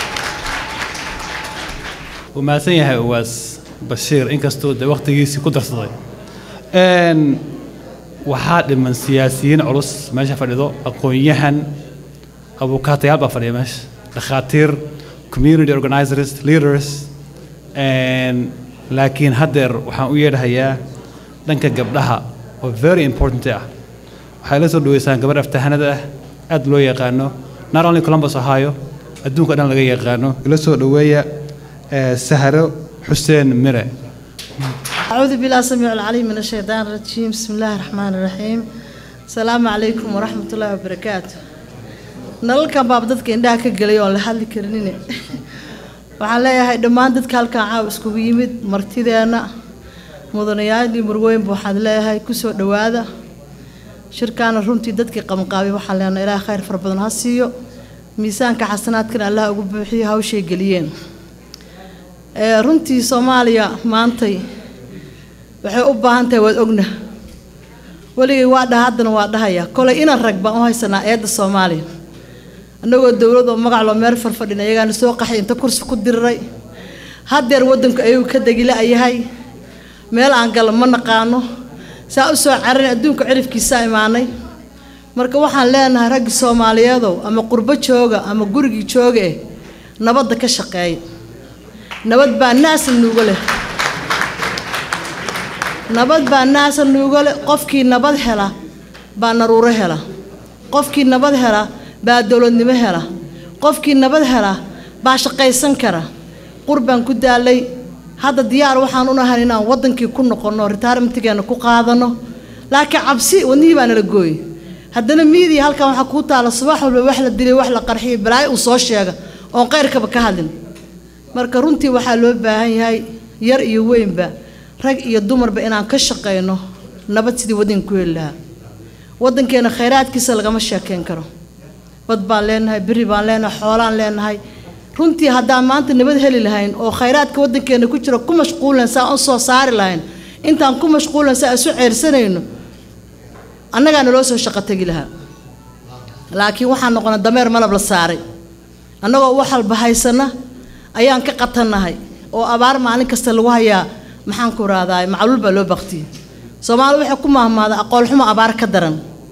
وما سنيها واس بشير إنك استود وقت جيسي كدر صدي إن واحد من سياسيين عرس ما شاف الرضا أقوياء أبو كاتيال بفريمش دخاتير community organizers leaders and لكن هدر وحنقول هيا لأنك قبلها و very important تاع وحيلسه دويسان قبل افتحنا ده أدلو يقانو not only Columbus Ohio أدون كنا لقي يقانو لسه دوية سهرة حسين مرة. أعوذ بالله السميع العليم من الشيطان الرجيم بسم الله الرحمن الرحيم السلام عليكم ورحمة الله وبركاته نلقى باب دتك عندها كجليون لحد كرنيني وعليها هاي دمان دتك هالك عاوز كويمد مرتدي أنا مدنيات مروين بوحد لها هاي كسر دواده شركان رمتي دتك قم قابي وحلنا إلى خير فربنا هالسيو ميزان كحسنات كنا الله أقول بحيها وشيء قليين runtii Soomaaliya maantay waxay u baahan tahay wad ogna waligii waa dhahaadana waa dhahaya kole ina rag baan u haysanaa eeda Soomaaliya anagoo dawladda magac loo meel farfadhina iyagaan soo qaxay inta kursi ku diray hadeer wadanku ayuu ka dagila ayahay meel aan gal ma naqaano saa u soo carin adduunka cirifkiisa imaanay marka waxaan leenahay rag Soomaaliyeed ama qurbo jooga ama gurigi jooga ee nabadda ka shaqeeya nabad baa naas nuuga leh nabad baa naas nuuga leh qofkii nabad hela baa naruuro hela qofkii nabad hela baa dawladnimo hela qofkii nabad hela baa shaqaysan kara qurban ku daalay hadda diyaar waxaan u nahay inaan wadankii ku noqono retirement-geena ku qaadano laakiin cabsi wadnii baan la gooy haddana media halkan waxa ku taala subax walba wax la dilay wax la qarxiyay balaay uu soo sheega oo qeyrkaba ka hadlin marka runtii waxa loo baahan yahay yar iyo weynba rag iyo dumarba inaan ka shaqeyno nabad sidii wadanku weelaa wadankeena kheyraadkiisa laga ma sheekeen karo bad baan leenahay biri baan leenahay xoolaan leenahay runtii haddaan maanta nabad heli lahayn oo kheyraadka wadankeena ku jira ku mashquulan saa u soo saari lahayn intaan ku mashquulan saa isu ceersanayno annagaa naloo soo shaqo tagi lahaa laakiin waxaan noqonay dameer malab la saaray annagoo wax walba haysana ayaan ka qatanahay oo abaar maalin kasta lagu hayaa maxaan ku raadaay macluul baa loo baqtiyay Soomaali waxa ku maahmaada aqoon xumo abaar ka daran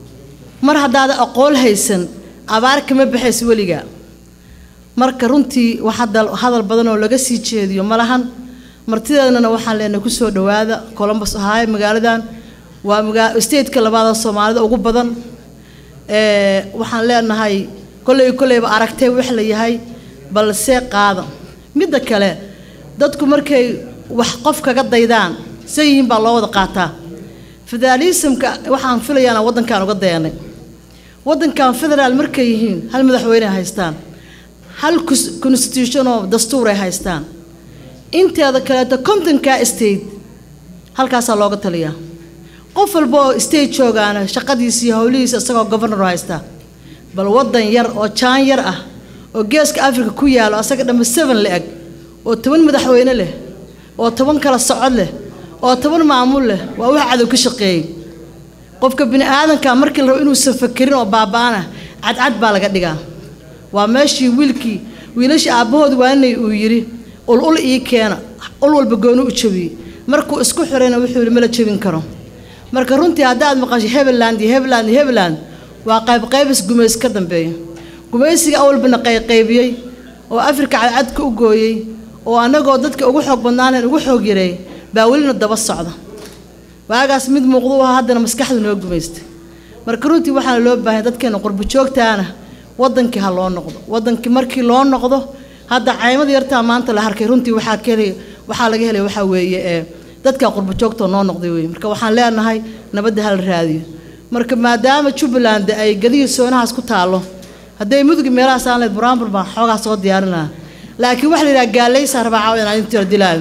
mar haddaad aqoon haysan abaar kama baxayso weligaa marka runtii waxa hadal badan oo laga sii jeediyo malahan martideedana waxaan leenahay ku soo dhawaada Columbus ahay magaaladan waa magaalo state-ka labaad ee Soomaalida ugu badan ee waxaan leenahay kulay kulay ba aragtay wax la yahay balse qaada midda kale dadku markay wax qof kaga daydaan sayiin baa loo wada qaataa federalismka waxaan filayaa wadankan uga dayanay wadankan federaal markay yihiin hal madaxweyne haystaan hal constitution oo dastuur ay haystaan inteeda kale ta content-ka state halkaas looga taliyaa qof walba oo state joogaana shaqadiisa hawlihiisa isagoo governor haysta bal wadan yar oo jaan yar ah oo geeska Afrika ku yaalo asaga dhama seven la eg oo toban madaxweyne leh oo toban kala socod leh oo toban maamul leh waa wax cadow ka shaqeeyay qofka bini aadanka markii la rabo inuu safakirin oo baabaana cad cad baa laga dhigaa waa meeshii wiilkii wiilasha aabahood waanay uu yiri ul ul ii keena ul walba gooni u jabiyay markuu isku xirayna wuxuu yiri ma la jabin karo marka runtii haddaad maqashay Hebeland Hebeland Hebeland waa qayb qaybis gumeys ka dambeeyo gumeysiga awalbana qayb qaybiyay oo Afrika cad ka u gooyay oo anagoo dadka ugu xoog badnaaneen ugu xoog yaray baa welina daba socda waagaas mid muuqdo waa haddana maskaxdu noo gumeystay marka runtii waxaan loo baahan dadkeena qurbo joogtaana wadankii ha loo noqdo wadankii markii loo noqdo hadda caymada yartaa maanta la harkay runtii waxaa kale waxaa laga helay waxa weeye ee dadka qurbo joogta noo noqday weey marka waxaan leenahay nabadda hal raadiyo marka maadaama Jubaland ay gadiyo soonahaas ku taalo haday mudug meelaha saaneed buraanbur baan xoogaa soo diyaarinaa laakiin wax la yiraahdo gaaleysa arbaaca inaan inta dilaan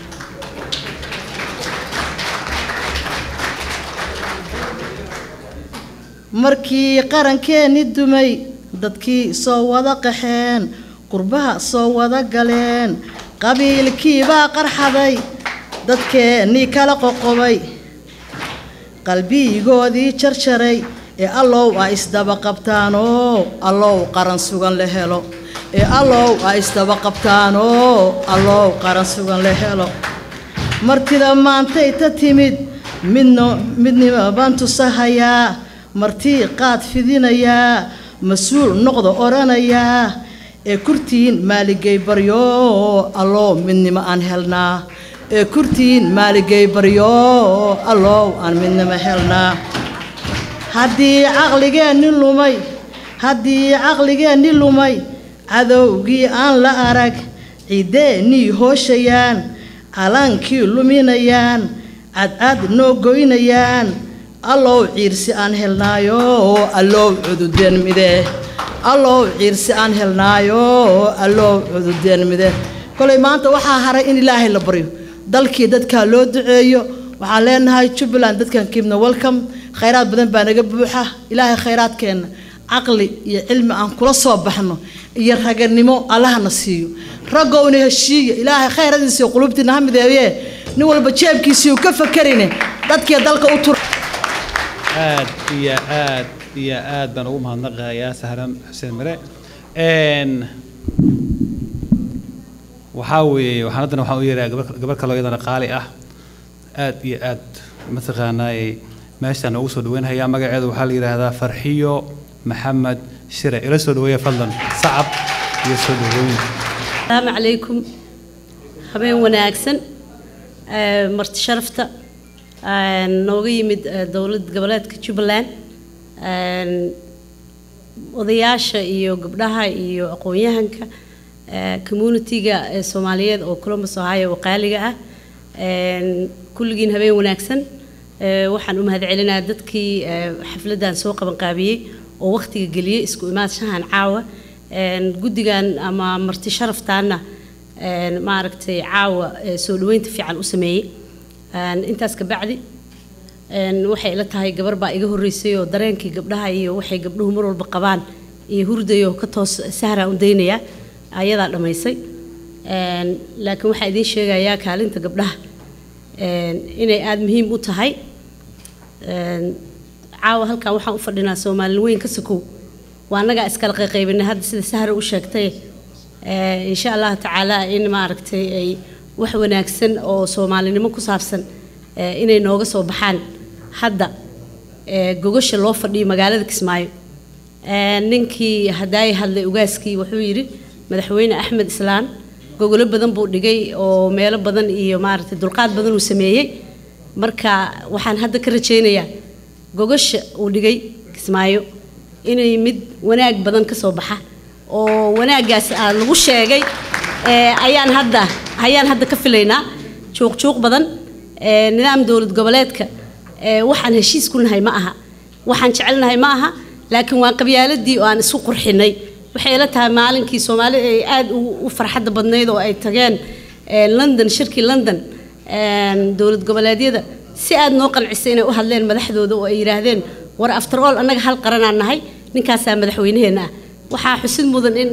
markii qarankeeni dumay dadkii soo wada qaxeen qurbaha soo wada galeen qabiilkii baa qarxaday dadkeeni kala qoqobay qalbigoodii jarjaray ee allow ay isdaba qabtaano allow qaran sugan la helo ee allow ay isdaba qabtaano allow qaran sugan la helo martida maantay ta timid midno midnimo baan tusahayaa martii qaad fidinayaa mas'uul noqdo oranayaa ee kurtiin maaligay baryo allow midnimo aan helnaa ee kurtiin maaligay baryo allow aan midnimo helnaa haddii caqligeenni lumay haddii caqligeenni lumay cadowgii aan la arag ciideennii hooshayaan calaankii luminayaan cadcad noo goynayaan allow ciirsi aan helnaayo allow cududeen mide allow ciirsi aan helnaayo allow cududeen mide kolay maanta waxaa haray in ilaahay la baryo dalkii dadka loo duceeyo waxaan leenahay Jubaland dadkan kiibna welcome khayraad badan baa naga buuxa ilaahay khayraadkeena aqli iyo cilmi aan kula soo baxno iyo raganimo allahna siiyo ragowna heshiiyo ilaahay khayraadiisa qulubtina hamideeye nin walba jeebkiisa uu ka fakarine dadkii dalka u tur aad iyo aad iyo aad baan ugu mahadnaqayaa Sahran Xuseen Mare een waxa weeye waxaan hadda waxaan u yeeraa gabar kale oo iyadana qaali ah aad iyo aad mataqaanay meeshan ugu soo dhaweynayaa magaceedu waxa la yiraahdaa Farxiyo Maxamed Shire ila soo dhaweeya fadlan sacab iyo soo dhaweyn السلام عليكم habeen wanaagsan ee marti sharafta ee nooga yimid dawlad goboleedka Jubaland ee odayaasha iyo gabdhaha iyo aqoon-yahanka ee community-ga ee Soomaaliyeed oo Columbus Ohio qaaliga ah ee kulligiin habeen wanaagsan ee waxaan u mahadcelinayaa dadkii xafladan soo qaban qaabiyay oo waqtiga galiyay isku imaadshahan caawa ee gudigan ama marti sharaftaana ee ma aragtay caawa soo dhaweynta fiican u sameeyay ee intaas ka bacdi ee waxay ila tahay gabar baa iga horeysay oo dareenkii gabdhaha iyo waxay gabdhuhu mar walba qabaan iyo hurdayo ka toos sahra u deynaya ayada dhameysay ee laakiin waxa idin sheegayaa kaalinta gabdhaha ee inay aad muhiim u tahay ee caawa halka waxaan u fadhinaa Soomaali weyn ka sakow waanaga iskala qaybinay hadda sida sahra u sheegtay ee insha Allah taala in ma aragtay ay wax wanaagsan oo Soomaalinimo ku saabsan ee inay nooga soo baxaan hadda gogasha loo fadhiyo magaalada Kismaayo ninkii haday hadlay ugaaskii wuxuu yiri madaxweyne Axmed Islaan gogolo badan buu dhigay oo meelo badan iyo maaragtay dulqaad badan uu sameeyay marka waxaan hadda ka rajeynayaa gogasha uu dhigay Kismaayo inay mid wanaag badan ka soo baxa oo wanaagaas lagu sheegay ayaan hadda ayaan hadda ka filaynaa juuq juuq badan nidaam dawlad goboleedka waxaan heshiis ku nahay ma aha waxaan jecelnahay ma aha laakiin waan qabyaaladii oo aan isku qurxinay waxay la tahay maalinkii Soomaali ay aad u farxad badneed oo ay tageen London shirkii London dawlad goboleedyada si aad noo qancisay inay u hadleen madaxdooda oo ay yiraahdeen war after all anaga hal qaran aan nahay ninkaas madaxweynaheena waxa xusid mudan in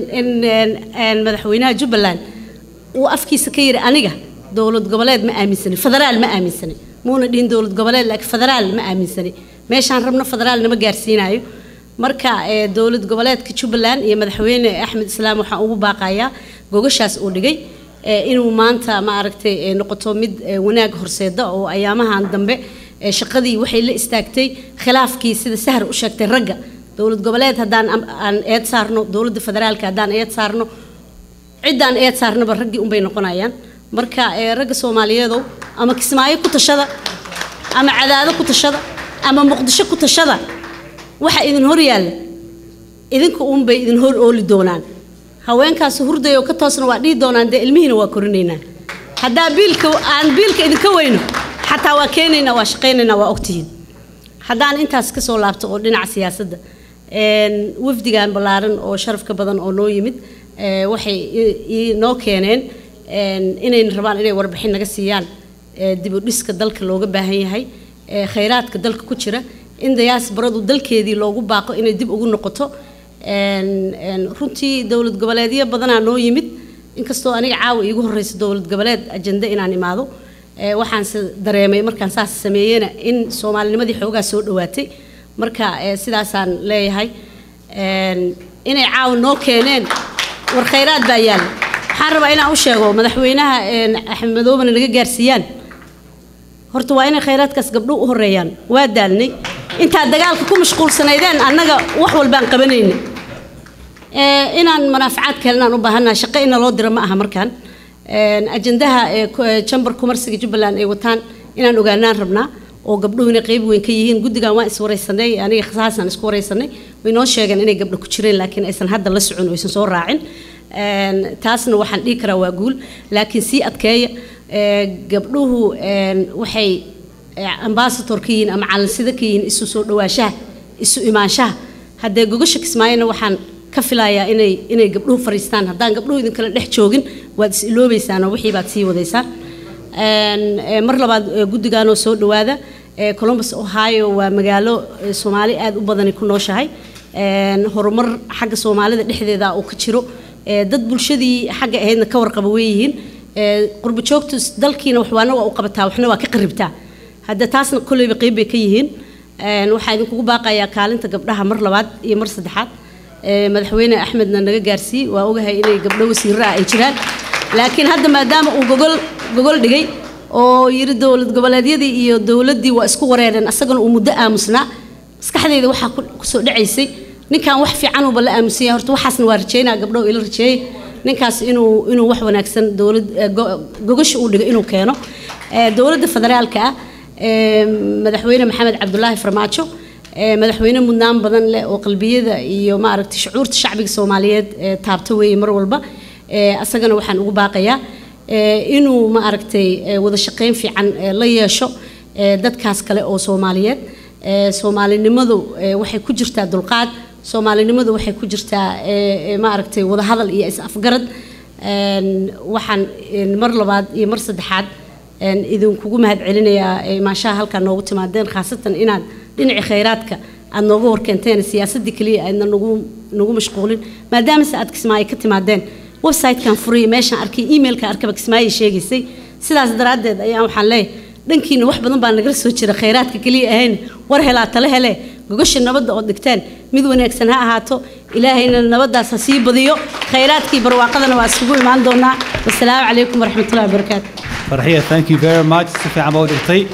in madaxweynaha Jubbaland uu afkiisa ka yiri aniga dawlad goboleed ma aaminsani federaal ma aaminsani muuna dhin dawlad goboleed laakiin federaal ma aaminsani meeshaan rabno federaal nama gaarsiinayo marka dawlad goboleedka Jubbaland iyo madaxweyne Axmed Islaan waxa ugu baaqayaa gogashaas uu dhigay inuu maanta ma aragtay noqoto mid wanaag horseeda oo ayaamahan dambe shaqadii waxay la istaagtay khilaafkii sida sahar u sheegtay ragga dawlad goboleed hadaan aan eed saarno dawladda federaalka hadaan eed saarno cidaan eed saarnaba ragii un bay noqonayaan marka ragga Soomaaliyeed ama Kismaayo ku tashada ama Cadaado ku tashada ama Muqdisho ku tashada waxa idin hor yaal idinku un bay idin hor ooli doonaan haweenkaas hurday oo ka toosna waa dhii doonaan de ilmihiina waa korinaynaa hadaa biilka aan biilka idin ka weyno xataa waa keenayna waa shaqeynayna waa ogtihiin hadaan intaas ka soo laabto oo dhinaca siyaasadda een wafdigan balaaran oo sharafka badan oo noo yimid ee waxay noo keeneen een inay rabaan inay warbixin naga siiyaan ee dib u dhiska dalka looga baahan yahay ee kheyraadka dalka ku jira in diasporadu dalkeedii loogu baaqo inay dib ugu noqoto een een runtii dawlad goboleedyo badan aa noo yimid inkastoo aniga caawa iigu horeysa dawlad goboleed ajenda inaan imaado ee waxaan dareemay markaan saas sameeyayna in Soomaalinimadii xoogaa soo dhawaatay marka sidaasaan leeyahay een inay caaw noo keeneen war kheyraad baa yaal waxaan rabaa inaan u sheego madaxweynaha Axmed Madoobe naga gaarsiiyaan horta waa inay kheyraadkaas gabdho u horeeyaan waa daalnay inta dagaalka ku mashquulsanaydeen annaga wax walba aan qabanaynay ee inaan manaafacaad keenan u baahanahay shaqo in loo diro ma aha markaan een ajendaha chamber commerce Jubbaland ay wataan inaan ogaanaan rabnaa oo gabdhuhu inay qayb weyn ka yihiin guddigan waan is wareysanay aniga khasaasan isku wareysanay way noo sheegeen inay gabdho ku jireen laakiin aysan hadda la socon oo aysan soo raacin een taasna waxaan dhigi karaa waa guul laakiin si adkeeya ee gabdhuhu een waxay ambassador ka yihiin ama calansida ka yihiin isu soo dhawaashaha isu imaanshaha hadee gogasha Kismaayona waxaan ka filayaa inay inay gabdhuhu fariistaan haddaan gabdhuhu idin kala dhex joogin waad is iloobaysaan oo wixii baad sii wadaysaan een mar labaad guddigan oo soo dhawaada Columbus Ohio waa magaalo Soomaali aad u badan ku nooshahay een horumar xagga Soomaalida dhexdeeda oo ka jiro dad bulshadii xagga ahaydna ka warqaba weeyihiin qurbo joogto dalkiina waxwaana waa u qabataa waxna waa ka qaribtaa hadda taasna kulliba qayb bay ka yihiin een waxa idin kugu baaqayaa kaalinta gabdhaha mar labaad iyo mar saddexaad ee madaxweyne Axmedna naga gaarsiiyay waa ogahay inay gabdho wasiirra ay jiraan laakiin hadda maadaama uu gogol gogol dhigay oo yiri dawlad goboleedyadii iyo dawladii waa isku wareereen asagana uu muddo aamusnaa maskaxdeeda waxa ku soo dhacaysay ninkan wax fiican uu bal aamusay horta waxaasna waa rajeynaa gabdho ila rajeeyay ninkaas inuu inuu wax wanaagsan dawlad gogasha uu dhigo inuu keeno ee dawladda federaalka ah ee madaxweyne Maxamed Cabdullaahi Farmaajo ee madaxweyne mudnaan badan leh oo qalbiyada iyo ma aragtay shucuurta shacbiga Soomaaliyeed ee taabta weey mar walba ee asagana waxaan ugu baaqayaa ee inuu ma aragtay wada shaqeyn fiican la yeesho ee dadkaas kale oo Soomaaliyeed ee Soomaalinimadu waxay ku jirtaa dulqaad Soomaalinimadu waxay ku jirtaa ee ma aragtay wada hadal iyo is afgarad een waxaan mar labaad iyo mar saddexaad een idin kugu mahad celinayaa maashaa halka noogu timaadeen khaasatan inaad dhinaca kheyraadka aad noogu warkeenteen siyaasadda kaliya aadna nagu nagu mashquulin maadaama aad Kismaayo ka timaadeen website kan furay meeshan arkay email ka arkaba Kismaayo sheegaysay sidaas daraadeed ayaan waxaan leeyahay dhankiina wax badan baa naga soo jira kheyraadka kaliya ahayn war helaa tale hele gogasha nabadda oo dhigteen mid wanaagsan ha ahaato ilaahayna nabadaas ha sii badiyo kheyraadkii barwaaqadana waa isugu imaan doonaa wassalaamu calaykum waraxmatullaahi wabarakaatuh Farxiya thank you very much si fiican baad dhigtay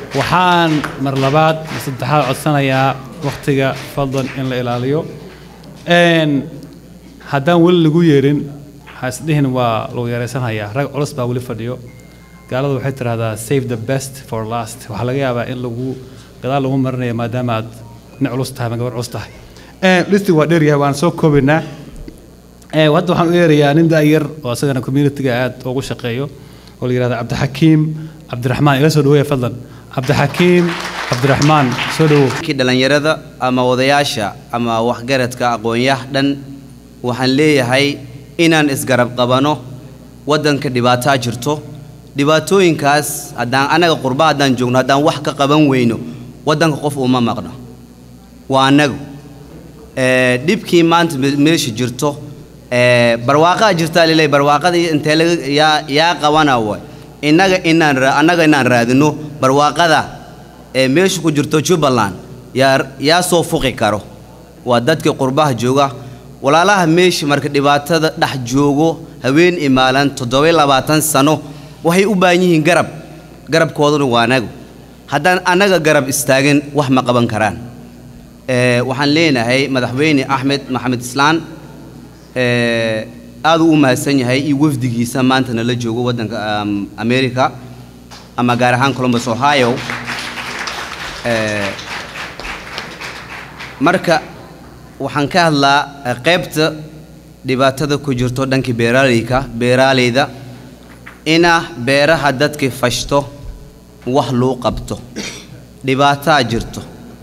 waxaan mar labaad saddexaad codsanayaa waqtiga fadlan in la ilaaliyo een haddaan weli lagu yeerin ha isdhihin waa lagu yaraysanhayaa rag culus baa weli fadhiyo gaaladu waxay tiraahdaa save the best for last waxaa laga yaabaa in lagu gadaal lagu marinayo maadaama aad nin culus tahay ama gabar culus tahay listi waa dheer yahay waan soo koobaynaa hadda waxaan u yeerayaa nin da'yar oo isagana community-ga aad ugu shaqeeyo oo la yidhahdo cabdixakiim cabdiraxmaan ila soo dhaweeya fadlan cabdixakiim cabdiraxmaan soo dhawow kii dhalinyarada ama odayaasha ama waxgaradka aqoon-yaha dhan waxaan leeyahay inaan isgarab qabano waddanka dhibaataa jirto dhibaatooyinkaas haddaan anaga qurba haddaan joogno haddaan wax ka qaban weyno waddanka qof uma maqno waa anagu dhibkii maanta meesha jirto barwaaqaa jirtaa lilay barwaaqadii intee laga yaa yaa qabana way innaga inaan annaga inaan raadino barwaaqada ee meesha ku jirto Jubbaland yaa yaa soo fuqi karo waa dadka qurbaha jooga walaalaha meesha marka dhibaatada dhex joogo haween imaalan toddoba iyo labaatan sano waxay u baahan yihiin garab garabkooduna waa anagu haddaan annaga garab istaagin wax ma qaban karaan waxaan leenahay madaxweyne Axmed Maxamed Islaan aad u mahadsan yahay iyo wafdigiisa maanta la joogo waddanka America ama gaar ahaan Columbus Ohio marka waxaan ka hadlaa qaybta dhibaatada ku jirto dhanka beeraleyda beeraleyda ina beeraha dadka fashto wax loo qabto dhibaataa jirto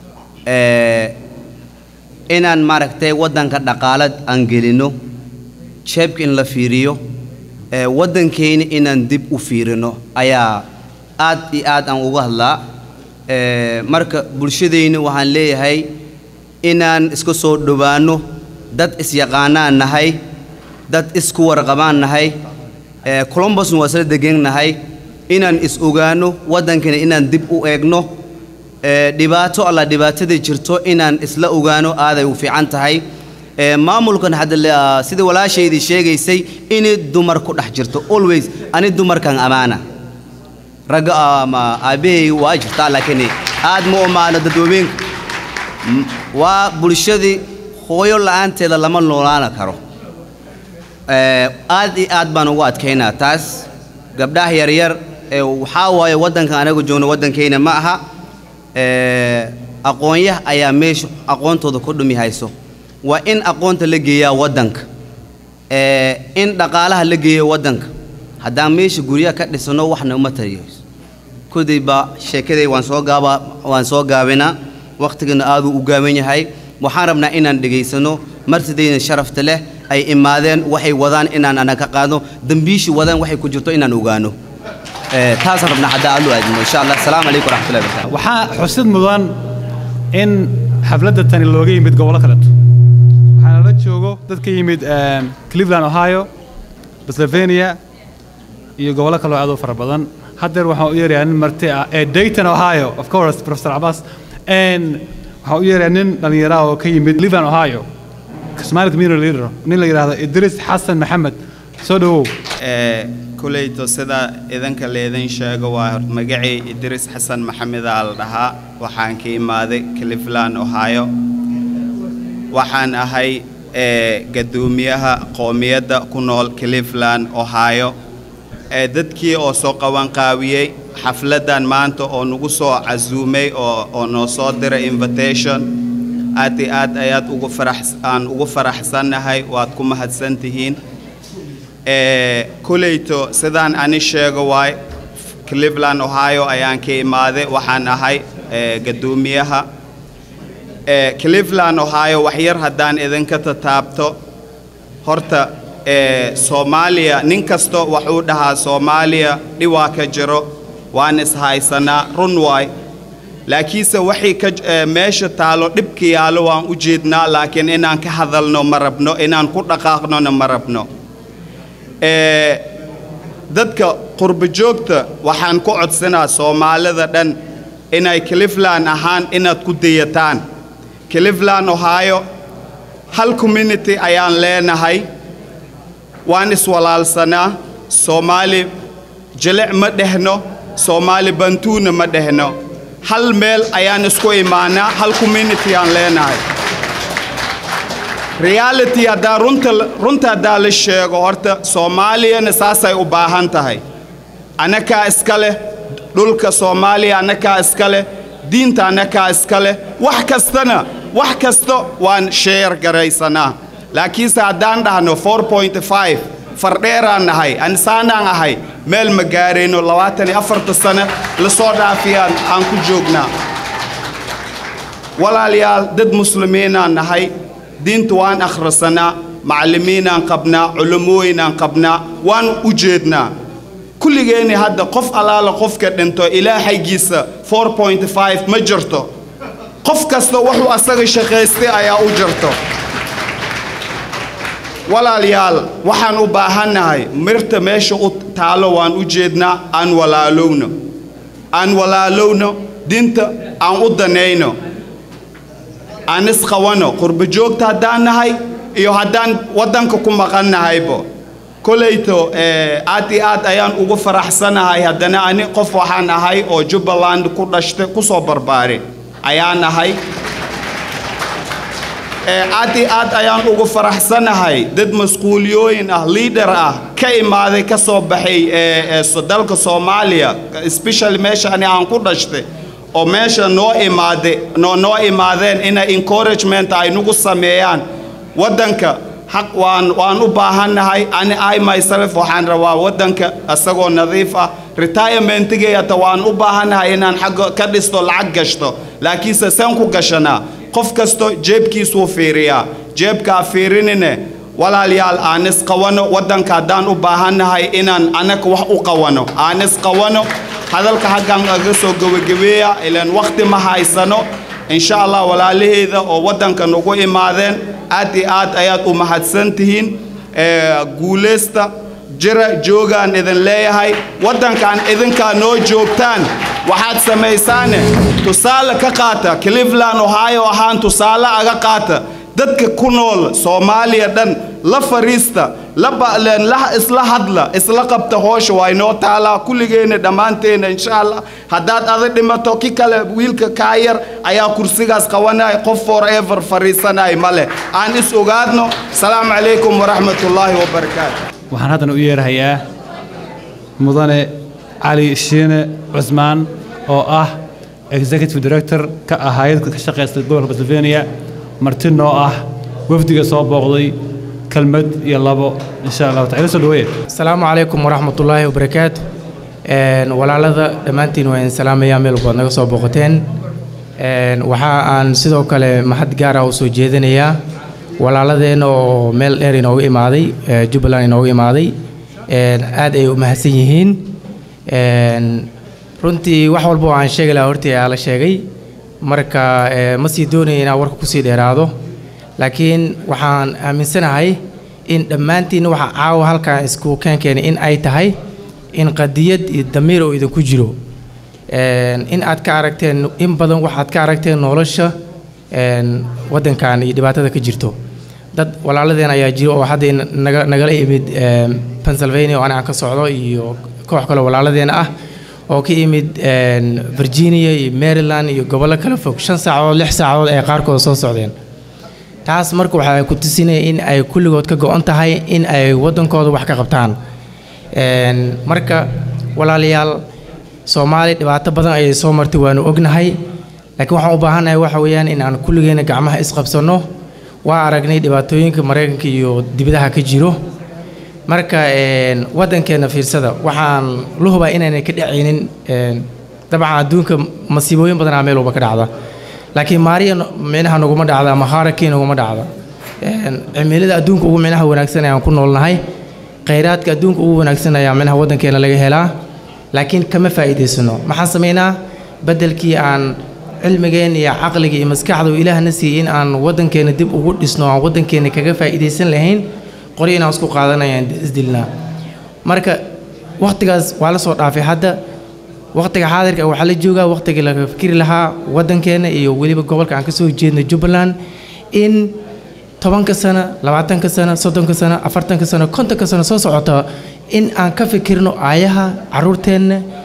ee inaan maaragtay waddanka dhaqaalad aan gelino jeebka in la fiiriyo ee waddankeena inaan dib u fiirino ayaa aad iyo aad aan uga hadlaa ee marka bulshadeena waxaan leeyahay inaan isku soo dhawaano dad is yaqaanaan nahay dad isku warqabaan nahay ee Columbus waa sala degan nahay inaan is ogaano waddankeena inaan dib u eegno dhibaato alla dhibaatada jirto inaan isla ogaano aaday u fiican tahay ee maamulkan hadda sida walaasheedii sheegaysay in dumar ku dhex jirto always ani dumarkan amaana raga ama aabay waa jirta laakiin aad ma amaana dadweynaha waa bulshadii hooyo la'aanteeda lama noolaan karo ee aad iyo aad baan ugu adkeynaa taas gabdhaha yar yar ee waxa waaye waddanka anagu joogno waddankeena ma aha ee aqoon-yaha ayaa meesha aqoontooda ku dhumi hayso waa in aqoonta la geeyaa waddanka ee in dhaqaalaha la geeyo waddanka haddaan meesha guryaha ka dhisano waxna uma tariyo kudayba sheekaday waan soo gaaba waan soo gaabina waqtigana aad u gaaban yahay waxaan rabnaa inaan dhageysano martidayna sharafta leh ay imaadeen waxay wadaan inaan anaga qaado dambiishi wadaan waxay ku jirto inaan ogaano ee taas rabnaa hadda aad u aadno insha Allah assalamu alaykum warahmatullahi wabarakatuh waxa xusid mudan in xafladda tani looga yimid gobolo kale waxaan la joogo dadka yimid Cleveland Ohio Pennsylvania iyo gobolo kale oo aad u fara badan haddeer waxaan u yeerayaa nin marti ah ee Dayton Ohio of course Professor Abbas and waxaan u yeerayaa nin dhalinyaro oo ka yimid Cleveland Ohio Somali community leader nin la yiraahdo Idris Hassan Maxamed soo dhawow ee kulayto sida idanka leedan sheego waa magacay Idris Hassan Maxamed al dhaha waxaan ka imaaday Cleveland Ohio waxaan ahay ee gadoomiyaha qoomiyadda ku nool Cleveland Ohio ee dadkii oo soo qaban qaawiyay xafladan maanta oo nagu soo casuumay oo oo noo soo diray invitation aad iyo aad ayaad ugu faraxsan ugu faraxsanahay waad ku mahadsantihiin ee kulayto sidaan ani sheego waay Cleveland Ohio ayaan ka imaaday waxaan ahay ee gadoomiyaha ee Cleveland Ohio wax yar haddaan idinka taabto horta ee Soomaaliya nin kasto wuxuu dhahaa Soomaaliya dhiwaa ka jiro waan is haysanaa run waay laakiinse waxay ka meesha taalo dhibkii yaalo waan u jeednaa laakiin inaan ka hadalno ma rabno inaan ku dhaqaaqno ma rabno ee dadka qurba joogta waxaan ku codsanaa Soomaalida dhan inay Cleveland ahaan inaad ku dayataan Cleveland Ohio hal community ayaan leenahay waan is walaalsanaa Soomaali jilic ma dhehno Soomaali bantuuna ma dhehno hal meel ayaan isku imaanaa hal community aan leenahay reality haddaa runta runta haddaa la sheego horta soomaaliyana saasay u baahan tahay anakaa iska leh dhulka soomaaliya anakaa iska leh diinta anakaa iska leh wax kastana wax kasta waan share garaysanaa laakiinse haddaan dhahno four point five fardheeraan nahay ansaanaan ahay meel ma gaarayno labaatan iyo afarta sano la soo dhaafiyaan aan ku joognaa walaalayaal dad muslimiinaan nahay diinta waan akhrisanaa macallimiinaan qabnaa culimooyinaan qabnaa waan u jeednaa kulligeeni hadda qof alaala qofka dhinto ilaahagiisa four point five ma jirto qof kasta wuxuu asaga shaqaystay ayaa u jirto walaalayaal waxaan u baahannahay mirta meesha u taalo waan u jeednaa aan walaalowno aan walaalowno diinta aan u danayno aan isqawano qurba joogta haddaan nahay iyo haddaan waddanka ku maqan nahaybo kolayto aad iyo aad ayaan ugu faraxsanahay haddana ani qof waxaan ahay oo Jubbaland ku dhashtay ku soo barbaaray ayaan ahay aad iyo aad ayaan ugu faraxsanahay dad mas'uuliyooyin ah leader ah ka imaaday ka soo baxay dalka Soomaaliya especially meesha ani aan ku dhashtay oo meesha noo imaade noo noo imaadeen in encouragement ay nagu sameeyaan waddanka xaq waan waan u baahannahay ani ay myself waxaan rabaa waddanka asagoo nadiif ah retirement-ga ta waan u baahannahay inaan xaq ka dhisto lacag gashto laakiin san ku gashanaa qof kasto jeebkiisu fiiriyaa jeebka fiirinine walaalayaal aan isqawano waddanka haddaan u baahannahay inaan anaga wax u qawano aan isqawano hadalka xaggan aga soo gabagabeeya ilaan waqti ma haysano insha Allah walaalaheeda oo waddanka nagu imaadeen aad iyo aad ayaad u mahadsantihiin guuleysta jira joogaan idin leeyahay waddankan idinkaa noo joogtaan waxaad samaysaane tusaale ka qaata Cleveland Ohio ahaan tusaale aga qaata dadka ku nool Soomaaliya dhan la fariista la baalan la isla hadla isla qabta hoosh way noo taala kulligeena dhamaanteena insha Allah hadaad aad dhimato ki kale wiilka kaayar ayaa kursigaas qawanay qof forever fariisanay male aan is ogaadno salaamu calaykum wa rahmatullaahi wa barakaatuh waxaan hadan u yeerahayaa mudane Ali Shiine Cusmaan oo ah executive director ka ah hay'adda ka shaqeysta gobolka Pennsylvania martin oo ah wafdiga soo booqday كلمة يلا إن شاء الله تعالى سلوية. السلام عليكم ورحمة الله وبركاته. ولا لذا دمانتين وين سلام يا ميل وبنا قصوا بقتين. وحا عن سيدو كله ما حد جارا وسوجيدنا يا ولا لذا إنه ميل إيرين أو إمادي جبلان أو إمادي. أد أيو مهسيين. runtii wax walba aan sheegay hortii ala sheegay marka ma sii doonay inaan warka ku sii dheeraado laakiin waxaan aaminsanahay in dhammaantiin waxa caawa halka isku keenkeen in ay tahay in qadiyad iyo damiir oo idin ku jiro in aad ka aragteen in badan waxaad ka aragteen nolosha waddankan iyo dhibaatada ka jirto dad walaaladeen ayaa jiro oo hadda naga nagala yimid Pennsylvania oo aan ka socdo iyo koox kale walaaladeen ah oo ka yimid Virginia iyo Maryland iyo gobollo kala fog shan saacadood lix saacadood ay qaarkood soo socdeen taas marka waxa ku tusinay in ay kulligood ka go'an tahay in ay waddankooda wax ka qabtaan een marka walaalayaal Soomaali dhibaato badan ay soo martay waanu ognahay laakiin waxaan u baahanahay waxa weeyaan in aan kulligeena gacmaha isqabsano waa aragnay dhibaatooyinka Mareykanka iyo dibadaha ka jiro marka een waddankeena fiirsada waxaan la hubaa inaan ka dhacaynin een dabcan adduunka masiibooyin badan meel walba ka dhacda laakiin maariya meelaha naguma dhacda ama harakiin naguma dhacda een cimilada adduunka ugu meelaha wanaagsan aan ku noolnahay kheyraadka adduunka ugu wanaagsan ayaa meelaha waddankeena laga helaa laakiin kama faa'iideysano maxaan sameynaa bedelkii aan cilmigeen iyo caqliga iyo maskaxda Ilaahna siiyay in aan waddankeena dib ugu dhisno aan waddankeena kaga faa'iideysan lahayn qorina isku qaadanayaan isdilna marka waqtigaas waa la soo dhaafay hadda waqtiga xaadirka waxa la joogaa waqtiga la fikiri lahaa waddankeena iyo waliba gobolka aan ka soo jeedno Jubbaland in tobanka sano labaatanka sano soddonka sano afartanka sano kontonka sano soo socota in aan ka fikirno aayaha caruurteena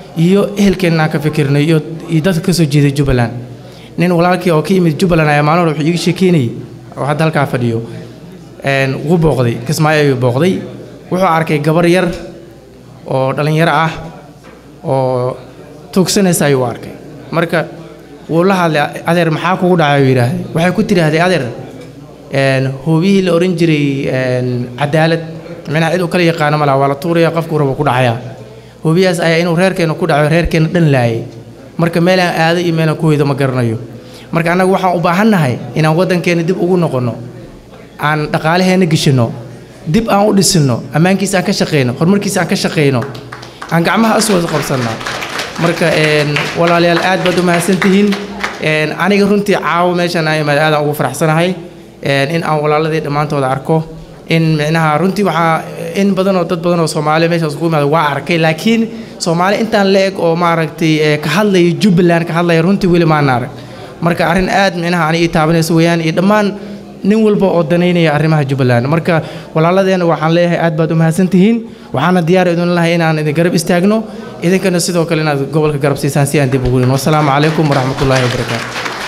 iyo ehelkeenna aan ka fikirnay iyo iyo dadka ka soo jeeday Jubbaland nin walaalkii oo ka yimid Jubbaland ayaa maalin hore wuxuu iga sheekeynayay oo hadda halkaa fadhiyo een wuu booqday Kismaayo ayuu booqday wuxuu arkay gabar yar oo dhalinyaro ah oo tugsanaysa ayuu arkay marka wuu la hadlay adeer maxaa kugu dhacay ayuu yidhaahday waxay ku tidhaahday adeer een hubihii la oran jiray een cadaalad macnaha cid u kala yaqaano malaha waa la tuuraya qofku rabo ku dhacaya hubiyaas ayaa inuu reerkeena ku dhaco reerkeena dhan laayay marka meel aan aado iyo meel aan ku hoydo ma garanayo marka anagu waxaan u baahannahay inaan waddankeena dib ugu noqono aan dhaqaalaheena gishino dib aan u dhisino ammaankiisa aan ka shaqeyno horumarkiisa aan ka shaqeyno aan gacmaha aswad qabsanno marka een walaalayaal aad baad u mahadsantihiin een aniga runtii caawa meeshan ay maad aad ugu faraxsanahay een in aan walaaladii dhamaantooda arko in macnaha runtii waxa in badan oo dad badan oo Soomaali meeshaas ugu yimaado waa arkay laakiin Soomaali intaan leeg oo maaragtay ka hadlay Jubbaland ka hadlay runtii weli ma arag marka arrin aad macnaha aniga taabanayso weeyaan iyo dhammaan nin walba oo daneynaya arrimaha Jubbaland marka walaaladeena waxaan leeyahay aad baad u mahadsantihiin waxaana diyaar idin lahayn inaan idin garab istaagno idinkana sidoo kale inaad gobolka garab siisaan si aan dib ugu dhino wassalaamu calaykum waraxmatullaahi wabarakaatuh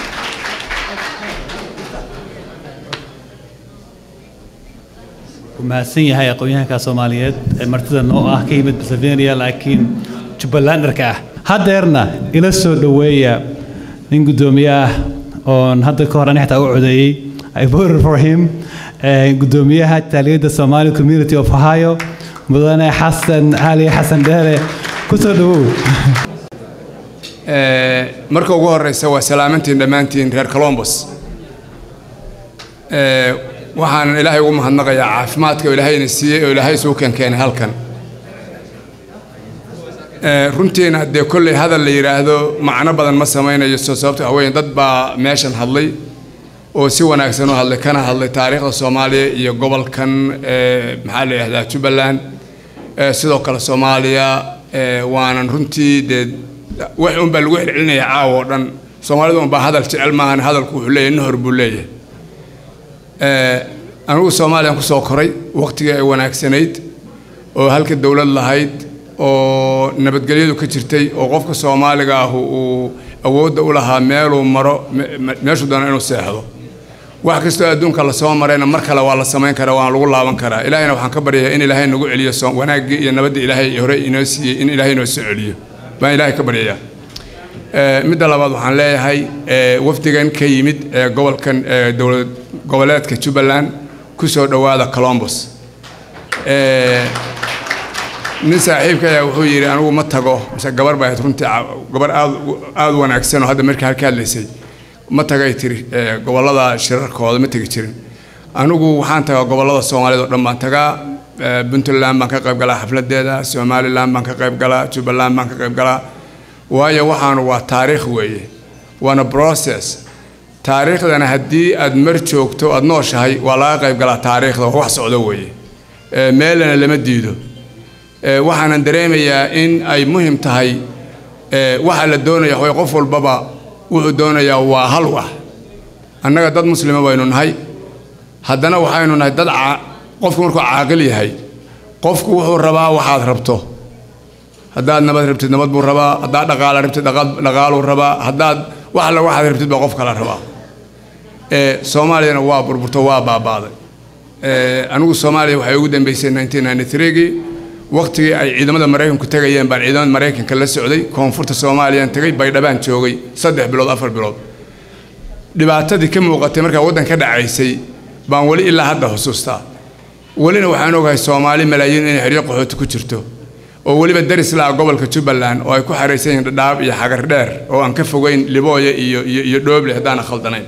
mahadsan yahay aqoonyahanka Soomaaliyeed ee martida noo ah ka yimid Pennsylvania laakiin Jubbalanderka ah hadeerna ila soo dhaweeya nin gudoomiye ah oo hadda ka hor aan xitaa u codeeyay I voted for him gudoomiyaha taaliyada Somali Community of Ohio mudane Xasan Ali Xasan Dheere ku soo dhawow ee marka ugu horeysa waa salaamantiin dhamaantiin reer Columbus ee waxaan ilaahay ugu mahadnaqayaa caafimaadka ilaahayna siiyay oo ilaahay soo keenay halkan ee runtiina de kulli hadal la yiraahdo macna badan ma sameeynayo soo sababta haween dad baa meeshan hadlay oo si wanaagsan u hadlay kana hadlay taariikhda Soomaaliya iyo gobolkan ee maxaa la yiraahdaa Jubbaland ee sidoo kale Soomaaliya ee waanan runtii de wax un baa lagu xilcelinayaa caawa oo dhan Soomaalidu un baa hadal jecel maahan hadalku wuxuu leeyahay nahor buu leeyahay ee anigu Soomaaliya ku soo koray waqtiga ay wanaagsanayd oo halka dawlad lahayd oo nabadgelyadu ka jirtay oo qofka Soomaaliga ah uu awood u lahaa meel uu maro meeshu doona inuu seexdo wax kasta adduunka la soo marayna mar kale waa la sameyn karaa waa lagu laaban karaa ilaahayna waxaan ka baryayaa in ilaahay nagu celiyo soo wanaagii iyo nabadda ilaahay hore inoo siiyay in ilaahay inoo soo celiyo baan ilaahay ka baryayaa ee mid labaad waxaan leeyahay ee wafdigan ka yimid ee gobolkan ee dawlad goboleedka Jubbaland ku soo dhawaada Columbus ee nin saaxiibka ayaa wuxuu yiri anigu ma tago mise gabar baa runtii gabar aad aad wanaagsan oo hadda markii halka hadlaysay ma tagay tiri gobolada shirarkooda ma tagi jirin anigu waxaan tagaa gobolada Soomaaliyeed oo dhan baan tagaa Puntland baan ka qayb galaa xafladeeda Somaliland baan ka qayb galaa Jubbaland baan ka qayb galaa waayo waxaan waa taariikh weeye waana process taariikhdana haddii aad mar joogto aad nooshahay waa laga qayb galaa taariikhda wax socdo weeye meelna lama diido waxaan dareemayaa in ay muhiim tahay waxa la doonayo way qof walbaba wuxuu doonayaa waa hal wax annaga dad muslima waynu nahay haddana waxaynu nahay dad qofku markuu caaqil yahay qofku wuxuu rabaa waxaad rabto haddaad nabad rabtid nabad buu rabaa haddaad dhaqaale rabtid dhaqaaluu rabaa haddaad wax la waxaad rabtid baa qof kale rabaa ee Soomaaliyana waa burburto waa baabaaday ee anigu Soomaaliya waxay ugu dambeysay nineteen ninety-three waqtigii ay ciidamada Mareykanku tagayeen baan ciidamada Mareykanka la socday koonfurta Soomaaliya tagay Baydhabo joogay saddex bilood afar bilood dhibaatadii ka muuqatay marka waddan ka dhacaysay baan wali ilaa hadda xusuustaa walina waxaan ogahay Soomaali malaayiin inay xiriir qaxooti ku jirto oo waliba daris la gobolka Jubbaland oo ay ku xareysan yihiin dhadhaab iyo xagar dheer oo aan ka fogeyn Libooyo iyo iyo Dooble hadaan khaldanayn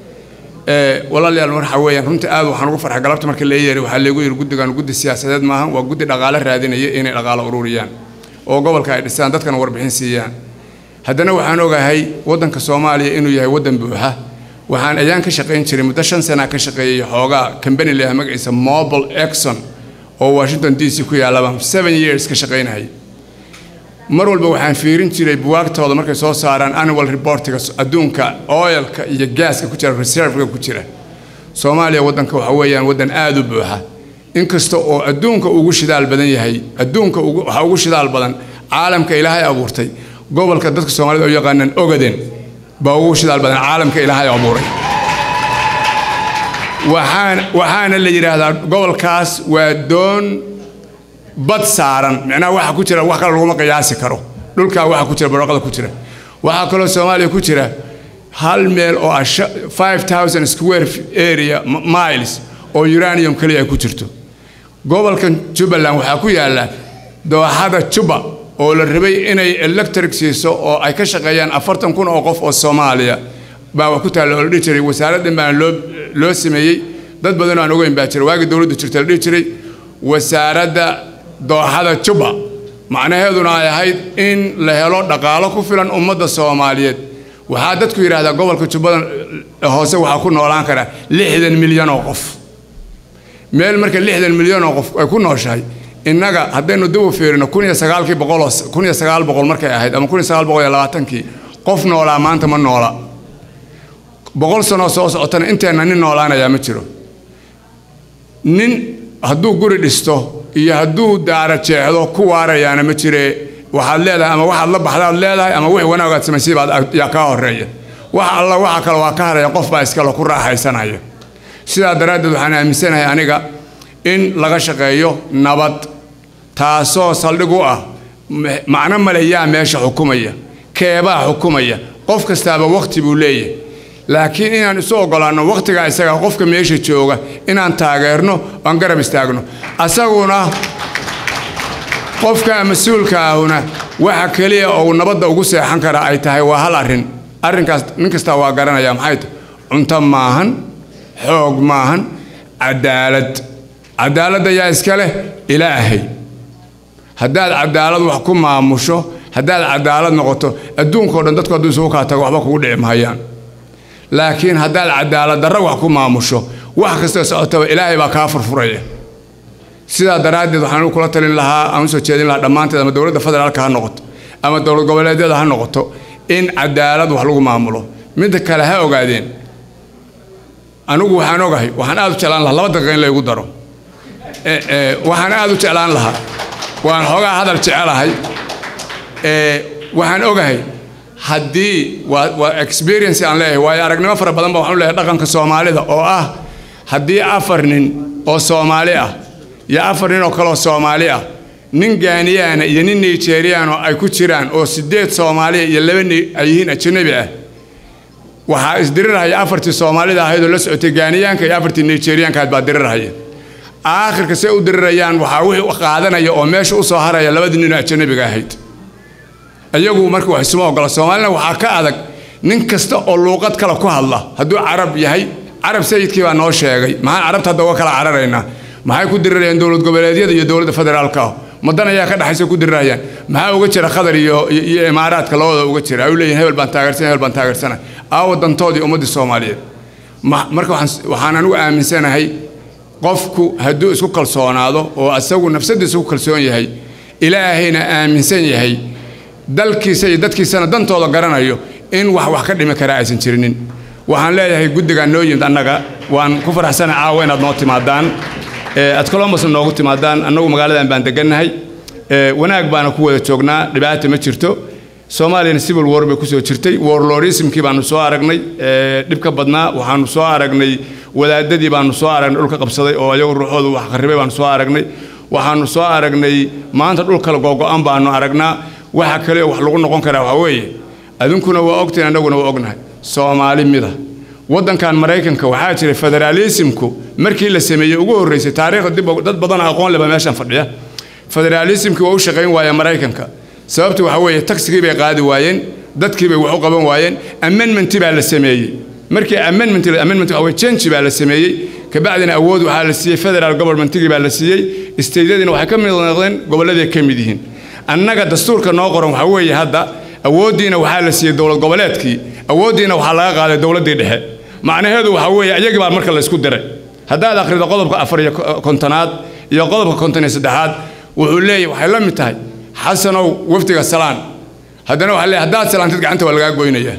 ee walaalayaal waxa weeyaan runtii aad waxaan ugu farxay galabta markii la yeeray waxa lagu yiri guddigan guddi siyaasadeed maahan waa guddi dhaqaale raadinaya inay dhaqaale ururiyaan oo gobolka ay dhisaan dadkana warbixin siiyaan haddana waxaan ogahay waddanka Soomaaliya inuu yahay waddan buuxa waxaan ayaan ka shaqeyn jiray muddo shan sano ka shaqeeyay xoogaa company leh magaciisa Mobile Exxon oo Washington D C ku yaala seven years ka shaqeynay mar walba waxaan fiirin jiray buwaagtooda markay soo saaraan annual reportiga adduunka oilka iyo gaaska ku jira reserve ku jira Soomaaliya waddanka waxa weeyaan waddan aad u buuxa inkasta oo adduunka ugu shidaal badan yahay adduunka ugu waxa ugu shidaal badan caalamka ilaahay abuurtay gobolka dadka Soomaalida oo yaqaanaan ogaden baa ugu shidaal badan caalamka ilaahay abuuray waxaan waxaana la yiraahdaa gobolkaas waa doon bad saaran macnaha waxa ku jira wax kale lagu qiyaasi karo dhulka waxa ku jira barwaaqada ku jira waxa kale Soomaaliya ku jira hal meel oo five thousand square area miles oo uranium kaliya ay ku jirto gobolkan Jubaland waxa ku yaala dooxada Juba oo la rabay inay electric siiso oo ay ka shaqeeyaan afartan kun oo qof oo Soomaaliya baa ku taalo oo dhijiray wasaaradda baan loo loo sameeyay dad badan oo aan ogeyn baa jira waagi dawladdu jirtay dhijiray wasaaradda dooxada Juba macnaheeduna ay ahayd in la helo dhaqaale ku filan ummadda Soomaaliyeed waxa dadku yiraahdaan gobolka Jubaland hoose waxa ku noolaan kara lixdan milyan oo qof meel marka lixdan milyan oo qof ay ku nooshahay innaga haddaynu dib u fiirino kun iyo sagaal boqol kun iyo sagaal boqol markay ahayd ama kun iyo sagaal boqol iyo labaatan qof noolaa maanta ma noola boqol sano soo socotana inteena nin noolaanaya ma jiro nin hadduu guri dhisto iyo hadduu daara jeexdo ku waarayaana ma jire waxaad leedahay ama waxaad la baxdaad leedahay ama wixii wanaagaad samaysay baad yaa ka horeeya wax alla waxa kale waa ka haraya qof baa iskala ku raaxaysanaya sidaa daraaddeed waxaan aaminsanahay aniga in laga shaqeeyo nabad taasoo saldhig u ah macna maleeyaa meesha xukumaya keebaa xukumaya qof kastaaba waqti buu leeyahay laakiin inaan isu ogolaano waqtiga isaga qofka meesha jooga inaan taageerno aan garab istaagno asaguna qofka mas'uulka ahuna waxa kaliya oo nabadda ugu seexan kara ay tahay waa hal arin arrinkaas nin kasta waa garanaya maxay tahay cunto maahan xoog maahan cadaalad cadaalad ayaa iska leh ilaahay haddaad cadaalad wax ku maamusho haddaad cadaalad noqoto adduunka oo dhan dadku hadduu isugu kaa tago waxba kugu dhici mahayaan laakiin haddaad cadaalad darro wax ku maamusho wax kasta socotaba ilaahay baa kaa furfuraya sidaa daraaddeed waxaan kula talin lahaa aan soo jeedin lahaa dhammaanteed ama dowladda federaalka ha noqoto ama dowlad goboleedyada ha noqoto in cadaalad wax lagu maamulo mid kale ha ogaadeen anigu waxaan ogahay waxaan aad u jeclaan lahaa laba daqiiqo in la igu daro ee ee waxaan aad u jeclaan lahaa waan xogaa hadal jecelahay ee waxaan ogahay haddii waa waa experience aan leeyahay waayo aragnimo fara badan baa waxaan u leeyahay dhaqanka Soomaalida oo ah haddii afar nin oo Soomaali ah iyo afar nin oo kale oo Soomaali ah nin Ghanaian iyo nin Nigerian oo ay ku jiraan oo sideed Soomaali iyo laba nin ay yihiin ajnabi ah waxa isdiriraya afartii Soomaalida ahayd oo la socotay Ghanaianka iyo afartii Nigerianka baa diriraya aakhirka say u dirirayaan waxa wixii qaadanaya oo meesha u soo haraya labadii nin ajnabiga ahayd ayagu markii wax isma ogola Soomaalina waxa ka adag nin kasta oo luqad kala ku hadla hadduu Arab yahay Arab sayidkii baa noo sheegay maxaan Arabta hadda waa kala cararayna maxay ku dirirayaan dowlad goboleedyada iyo dowladda federaalka madan ayaa ka dhaxaysa ku dirirayaan maxaa uga jira Qatar iyo iyo Imaaraadka labada uga jira ay leeyihiin hebel baan taageersan hebel baan taageersan aa wadantoodii ummadda Soomaaliyeed marka waxaan waxaan anigu aaminsanahay qofku hadduu isku kalsoonaado oo asagu nafsadiisa ku kalsoon yahay ilaahayna aaminsan yahay dalkiisa iyo dadkiisana dantooda garanayo in wax wax ka dhimi kara aysan jirinin waxaan leeyahay guddiga noo yimid annaga waan ku faraxsanahay caawa inaad noo timaadaan ee ad Columbus noogu timaadaan annagu magaaladan baan degannahay ee wanaag baan ku wada joognaa dhibaato ma jirto Soomaaliya civil war bay ku soo jirtay warlordismkii baanu soo aragnay ee dhibka badnaa waxaanu soo aragnay wadaadadii baanu soo aragnay dhulka qabsaday oo ayagu ruuxoodu wax qaribay baanu soo aragnay waxaanu soo aragnay maanta dhulka la go'go'an baanu aragnaa waxa kale wax lagu noqon karaa waxa weeye adunkuna waa ogteen annaguna waa ognahay Soomaali mida wadankan Mareykanka waxa jiray federalismku markii la sameeyay ugu horeysay taariikhda dib dad badan aqoon leh meeshan fadhiya federalismku waa u shaqeyn waaya Mareykanka sababtu waxa weeye taxigii bay qaadi waayeen dadkii bay wax u qaban waayeen amendment baa la sameeyay markii amendment amendment waxa weeye change baa la sameeyay ka bacdina awood waxa la siiyay federal government-gii baa la siiyay state-yadina waxa ka mid noqdeen gobollada ka mid yihiin annaga dastuurka noo qoran waxa weeye hadda awoodiina waxa la siiyay dowlad goboleedkii awoodiina waxa laga qaaday dowladda dhexe macnaheedu waxa weeye ayaga baa marka la isku diray haddaad akhrido qodobka afar iyo kontonaad iyo qodobka konton iyo saddexaad wuxuu leeyahay waxay la mid tahay xasanow waftiga salaan haddana waxa leeyahay haddaad salaantid gacanta waa laga goynayaa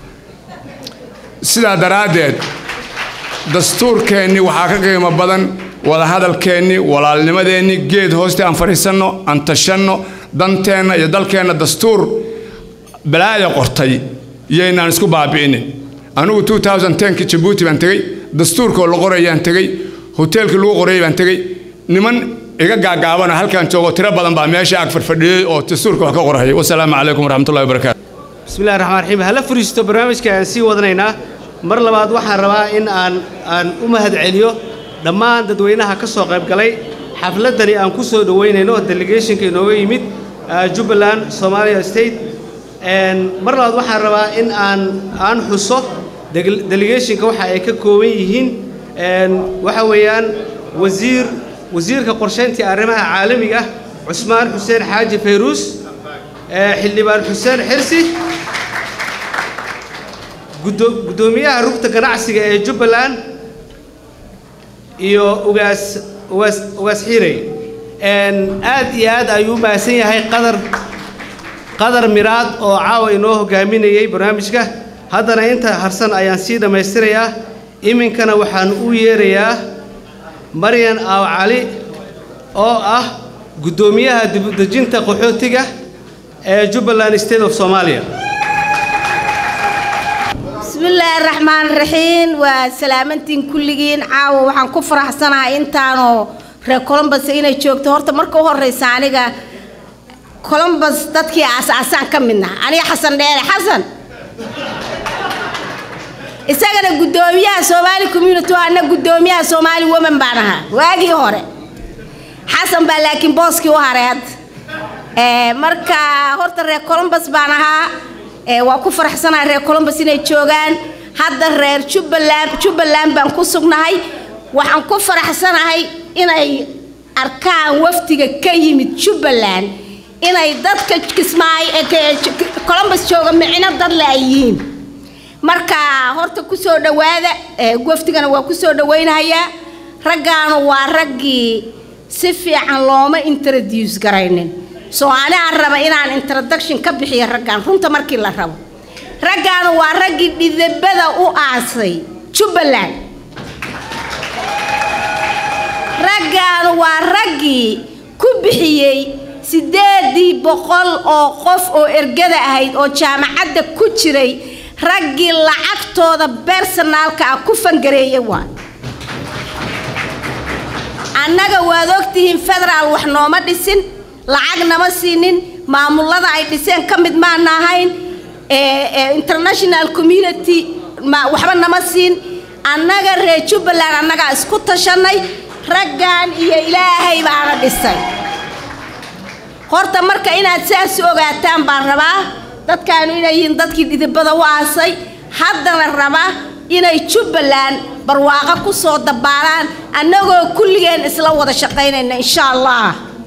sidaa daraaddeed dastuurkeenni waxaa ka qiimo badan wada hadalkeenni walaalnimadeenni geed hoosta aan fariisanno aan tashanno danteenna iyo dalkeenna dastuur balaaya qortay iyaynaan isku baabi'inin anigu two thousand ten-kii jabuuti baan tegey dastuurkoo la qorayaan tegey hoteelkii lagu qorayay baan tegey niman iga gaagaabana halkaan joogo tiro badan baa meesha ag fadhiyay oo dastuurka wax ka qorayay wasalaamu calaykum waraxmatullahi wabarakaatu bismillahi raxmaan raxiim hala furiisto barnaamijka aan sii wadanaynaa mar labaad waxaan rabaa in aan aan u mahad celiyo dhammaan dadweynaha ka soo qayb galay xafladani aan ku soo dhaweynayno delegationka inooga yimid Jubbaland Somalia State mar labaad waxaan rabaa in aan aan xuso delegationka waxa ay ka kooban yihiin waxa weeyaan wasiir wasiirka qorsheynta arrimaha caalamiga ah Cusmaan Xuseen Xaaji Fayruus xildhibaan Xuseen Xirsi gudoomiyaha rugta ganacsiga ee Jubbaland iyo ugaas ugaas ugaas xiray aad iyo aad ayuu maasan yahay qadar qadar miraad oo caawa inoo hogaaminayay barnaamijka haddana inta harsan ayaan sii dhammaystirayaa iminkana waxaan u yeerayaa Maryan Aaw Cali oo ah gudoomiyaha dib u dejinta qaxootiga ee Jubbaland State of Somalia bismillaahi raxmaani raxiim waa salaamantiin kulligiin caawa waxaan ku faraxsanahay intaanoo reer Columbus inay joogto horta marka u horeysa aniga Columbus dadkii aas-aasaan ka midna aniga Xasan Dheere Xasan isagana gudoomiyaha Somali community ana gudoomiyaha Somali women baan ahaa waagii hore Xasan baa laakiin booskii u hareed ee marka horta reer Columbus baan ahaa ee waa ku faraxsanahay reer Columbus inay joogaan hadda reer Jubbaland Jubbaland baan ku sugnahay waxaan ku faraxsanahay inay arkaan waftiga ka yimid Jubbaland inay dadka Kismaayo ee Columbus jooga micna dad laayiin marka horta ku soo dhawaada waftigana waa ku soo dhaweynayaa raggaana waa raggii si fiican looma introduce garaynin soo aan raba inaan introduction ka bixiyo raggaan runta markii la rabo raggaana waa raggii dhidibada u aasay Jubbaland raggaana waa raggii ku bixiyay sideed boqol oo qof oo ergada ahayd oo jaamacadda ku jiray raggii lacagtooda personalka ah ku fangareeyay waa annaga waad ogtihiin federal wax nooma dhisin lacag nama siinin maamulada ay dhiseen ka mid ma ahayn ee international community ma waxba nama siin annaga reer Jubbaland annaga isku tashanay raggan iyo Ilaahay baana dhisay horta marka inaad saas ogaataan baan rabaa dadkaanu inay yihiin dadkii dhidibada u aasay haddana rabaa inay Jubbaland barwaaqo ku soo dabaalaan annagoo kulligeen isla wada shaqaynayna insha Allah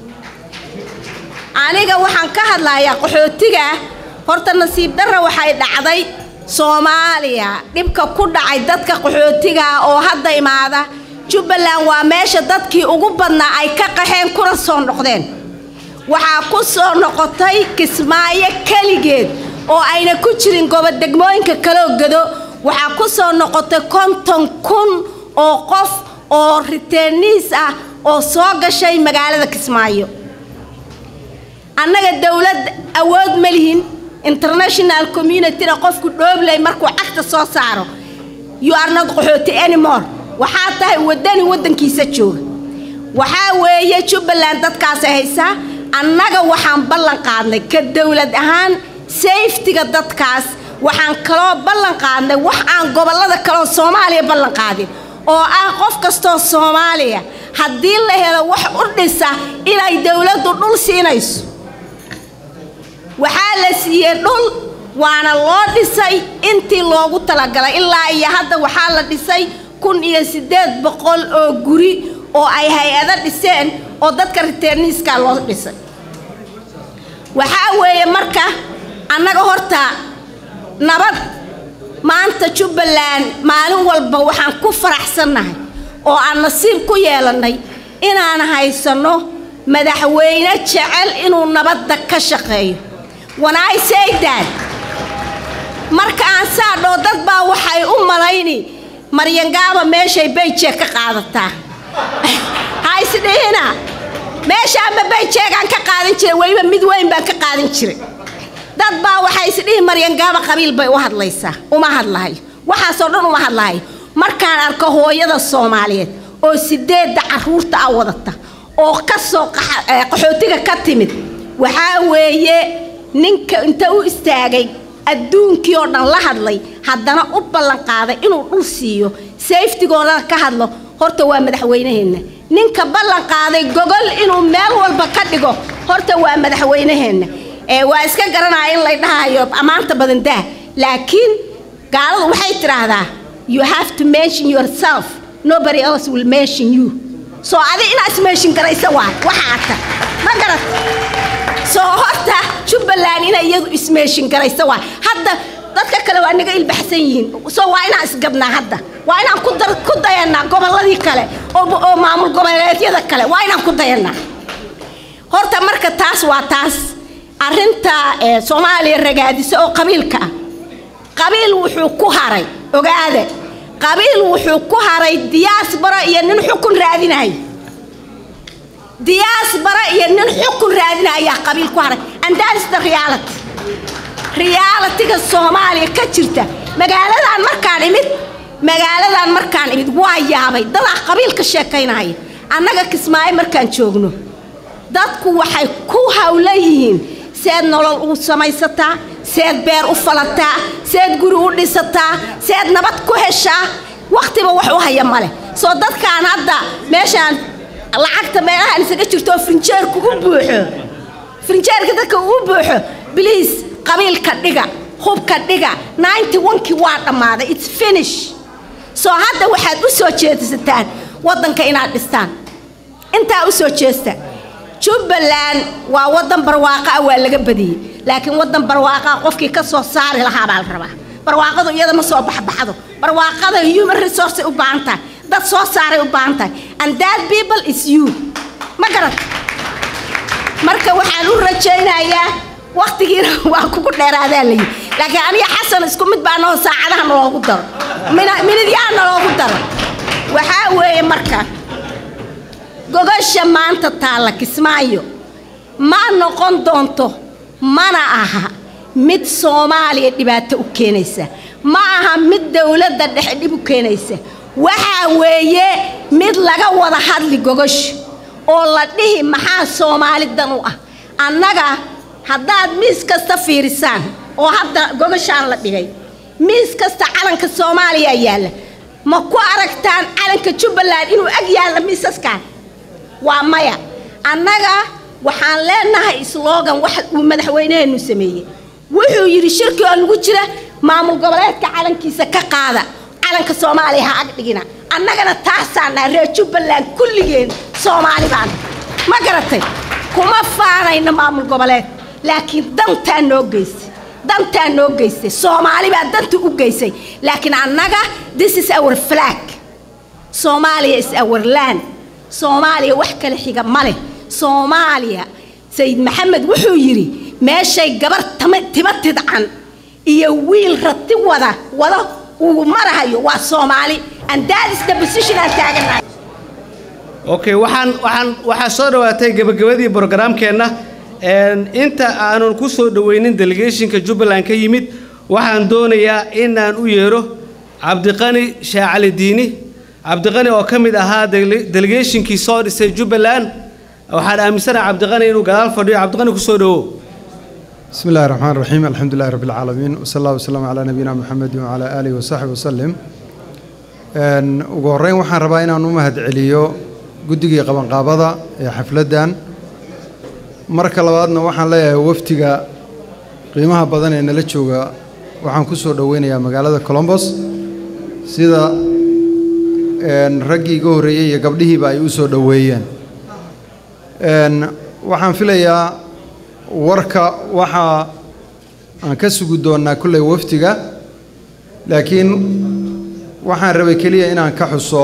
aniga waxaan ka hadlayaa qaxootiga horta nasiib darro waxay dhacday Soomaaliya dhibka ku dhacay dadka qaxootiga oo hadda imaada Jubbaland waa meesha dadkii ugu badnaa ay ka qaxeen kuna soo noqdeen waxaa ku soo noqotay Kismaayo kaligeed oo ayna ku jirin gobol degmooyinka kale oo gado waxaa ku soo noqotay konton kun oo qof oo returnees ah oo soo gashay magaalada Kismaayo annaga dawlad awood ma lihin international community qofku dhooblay markuu cagta soo saaro you are not qaxooti anymore waxaa tahay wadani wadankiisa jooga waxaa weeye Jubbaland dadkaas haysa annaga waxaan ballan qaadnay ka dawlad ahaan safety-ga dadkaas waxaan kaloo ballan qaadnay wax aan gobolada kale oo Soomaaliya ballan qaadin oo ah qof kasto Soomaaliya haddii la helo wax u dhisa inay dawladdu dhul siinayso waxaa la siiyay dhul waana loo dhisay intii loogu talagalay ilaa iyo hadda waxaa la dhisay kun iyo sideed boqol oo guri oo ay hay'ado dhiseen oo dadka returneeska loo dhisay waxaa weeye marka annaga horta nabad maanta Jubbaland maalin walba waxaan ku faraxsanahay oo aan nasiib ku yeelanay inaan haysano madaxweyne jecel inuu nabadda ka shaqeeyo when I say that marka aan saadho dad baa waxay u malayni Maryan Gaaba meeshay bayje ka qaadataa ha isdheena meeshaan babay jeegaan ka qaadan jiray weliba mid weyn baan ka qaadan jiray dad baa waxay isdhihi maryan gaaba qabiil bay u hadlaysaa uma hadlahay waxaasoo dhan uma hadlahay markaan arko hooyada Soomaaliyeed oo sideedda caruurta ah wadata oo ka soo qaxootiga ka timid waxaa weeye ninka inta u istaagay adduunkii oo dhan la hadlay haddana u ballan qaaday inuu dhul siiyo safety-gooda ka hadlo horta waa madaxweynaheena ninka ballan qaaday gogol inuu meel walba ka dhigo horta waa madaxweynaheena ee waa iska garanaa in la dhahayo amaanta badan daa laakiin gaaladu waxay tiraahdaa you have to mention yourself nobody else will mention you so adi inaad ismeeshin garaysa waa waxa aata ma garat soo horta Jubbaland ina iyadu ismeeshin garaysa waa hadda dadka kale waa naga ilbaxsan yihiin soo waa inaan isgadnaa hadda waa inaan ku dar ku dayanaa goboladii kale oo oo maamul goboleedyada kale waa inaan ku dayanaa horta marka taas waa taas arinta ee Soomaaliya ragaadisa oo qabiilka qabiil wuxuu ku haray ogaade qabiil wuxuu ku haray diaspora iyo nin xukun raadinay diaspora iyo nin xukun raadinaya qabiil ku haray and that is the reality reality-ga Soomaaliya ka jirta magaaladan markaan imid magaaladan markaan imid waa yaabay dad qabiil ka sheekaynaya annaga Kismaayo markaan joogno dadku waxay ku hawlayihiin seed nolol u samaysataa seed beer u falataa seed guri u dhisataa seed nabad ku heshaa waqtiba wax u haya male soo dadkaan hadda meeshaan lacagta meelaha isaga jirto frinjeer kugu buuxo frinjeerka dadka uu buuxo please qabiilka dhiga hubka dhiga ninety-one-kii waa dhamaaday it's finish soo hadda waxaad u soo jeedisataan wadanka inaad dhistaan inta u soo jeesta Jubbaland waa wadan barwaaqo ah waa laga badiyay laakiin wadan barwaaqo qofkii ka soo saari lahaa baa la rabaa barwaaqadu iyada ma soo baxbaxdo barwaaqada human resource u baahan tahay dad soo saaray u baahan tahay and that people is you ma garan marka waxaan u rajaynayaa waqtigiina waa kugu dheeraadaa lay laakiin aniga Xasan isku mid baa noo saacadaha loogu daro minidiyaan loogu daro waxa weeye marka gogasha maanta taala Kismaayo ma noqon doonto mana aha mid Soomaaliya dhibaato u keenaysa ma aha mid dawladda dhexe dhib u keenaysa waxa weeye mid laga wada hadli gogash oo la dhihi maxaa Soomaalidan u ah annaga haddaad miis kasta fiirisaan oo hadda gogashaan la dhigay miis kasta calanka Soomaaliya yaala ma ku aragtaan calanka Jubbaland inuu ag yaala miisaskaan waa maya annaga waxaan leenahay slogan wax uu madaxweynaheenu sameeyay wuxuu yiri shirki oo lagu jira maamul goboleedka calankiisa ka qaada calanka Soomaaliya ha ag dhigina annagana taasana reer Jubbaland kulligeen Soomaali baan ma garatay kuma faanayna maamul goboleed laakiin dantaa noo geysay dantaa noo geysay Soomaali baa danta u geysay laakiin annaga this is our flag Somalia is our land Soomaaliya wax kale xiga male Soomaaliya Sayid Maxamed wuxuu yiri meeshay gabar tiba tidcan iyo wiil rati wada wada uu marahayo waa Soomaali and that is the position aan taaganahay okay waxaan waxaan waxa soo dhawaatay gabagabadii barnaamijkeena een inta aanan ku soo dhaweynin delegationka Jubbaland ka yimid waxaan doonayaa in aan u yeero Cabdiqani Shaacali Diini Cabdiqani oo kamid ahaa delegationkii soo dhisay Jubbaland waxaan aaminsanahay Cabdiqani inuu gadaal fadhiyo Cabdiqani ku soo dhawo بسم الله الرحمن الرحيم الحمد لله رب العالمين وصلى الله وسلم على نبينا محمد وعلى آله وصحبه وسلم ان ugu horeyn waxaan rabaa inaan u mahad celiyo guddiga qaban qaabada ee xafladan marka labaadna waxaan leeyahay waftiga qiimaha badan ee nala jooga waxaan ku soo dhaweynayaa magaalada Columbus sida een raggii ugu horeeyay iyo gabdhihiiba ay u soo dhaweeyeen een waxaan filayaa warka waxa aan ka sugi doonaa kulay waftiga laakiin waxaan rabay kaliya inaan ka xuso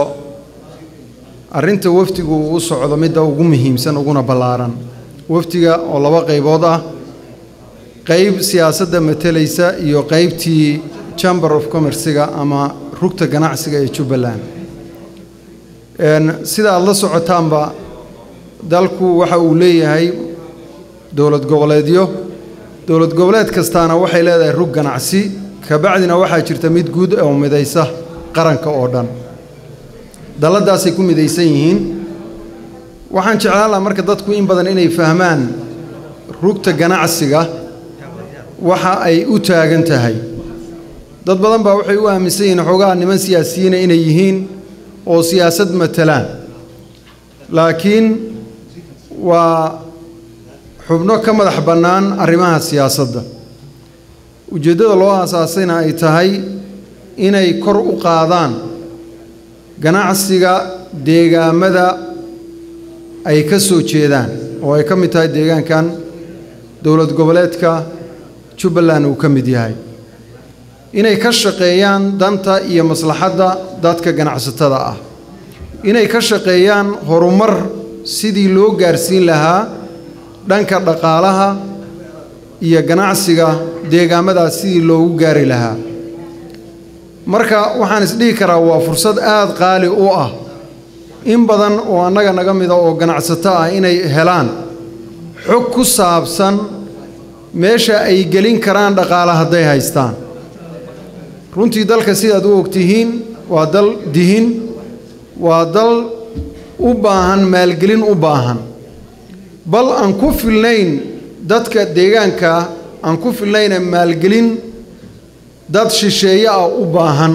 arinta waftigu uu socdo mid ugu muhiimsan uguna ballaaran waftiga oo laba qaybood ah qayb siyaasadda matalaysa iyo qaybtii Chamber of Commerce-ga ama rugta ganacsiga ee Jubbaland een sida aad la socotaanba dalku waxa uu leeyahay dowlad goboleedyo dowlad goboleed kastaana waxay leedahay rug ganacsi kabacdina waxaa jirta mid guud oo midaysa qaranka oo dhan daladaasay ku midaysan yihiin waxaan jeclaan lahaa marka dadku in badan inay fahmaan rugta ganacsiga waxa ay u taagan tahay dad badan baa waxay u aaminsan yihiin xoogaa niman siyaasiyiina inay yihiin oo siyaasad matalaan laakiin waa xubno ka madax bannaan arrimaha siyaasadda ujeeddada loo aasaasayna ay tahay inay kor u qaadaan ganacsiga deegaamada ay ka soo jeedaan oo ay ka mid tahay deegaankan dowlad goboleedka Jubbaland uu ka mid yahay inay ka shaqeeyaan danta iyo maslaxadda dadka ganacsatada ah inay ka shaqeeyaan horumar sidii loo gaarsiin lahaa dhanka dhaqaalaha iyo ganacsiga deegaamadaas sidii loogu gaari lahaa marka waxaan isdhihi karaa waa fursad aad qaali u ah in badan oo annaga naga mida oo ganacsato ah inay helaan xog ku saabsan meesha ay gelin karaan dhaqaalaha hadday haystaan runtii dalka sidaad u ogtihiin waa dal dihin waa dal u baahan maalgelin u baahan bal aan ku filnayn dadka deegaanka aan ku filnayn maalgelin dad shisheeye ah u baahan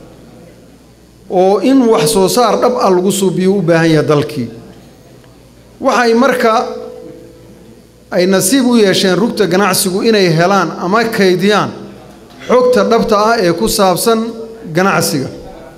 oo in wax soo saar dhab ah lagu suubiyo u baahan yahay dalkii waxay marka ay nasiib u yeesheen rugta ganacsigu inay helaan ama kaydiyaan xogta dhabta ah ee ku saabsan ganacsiga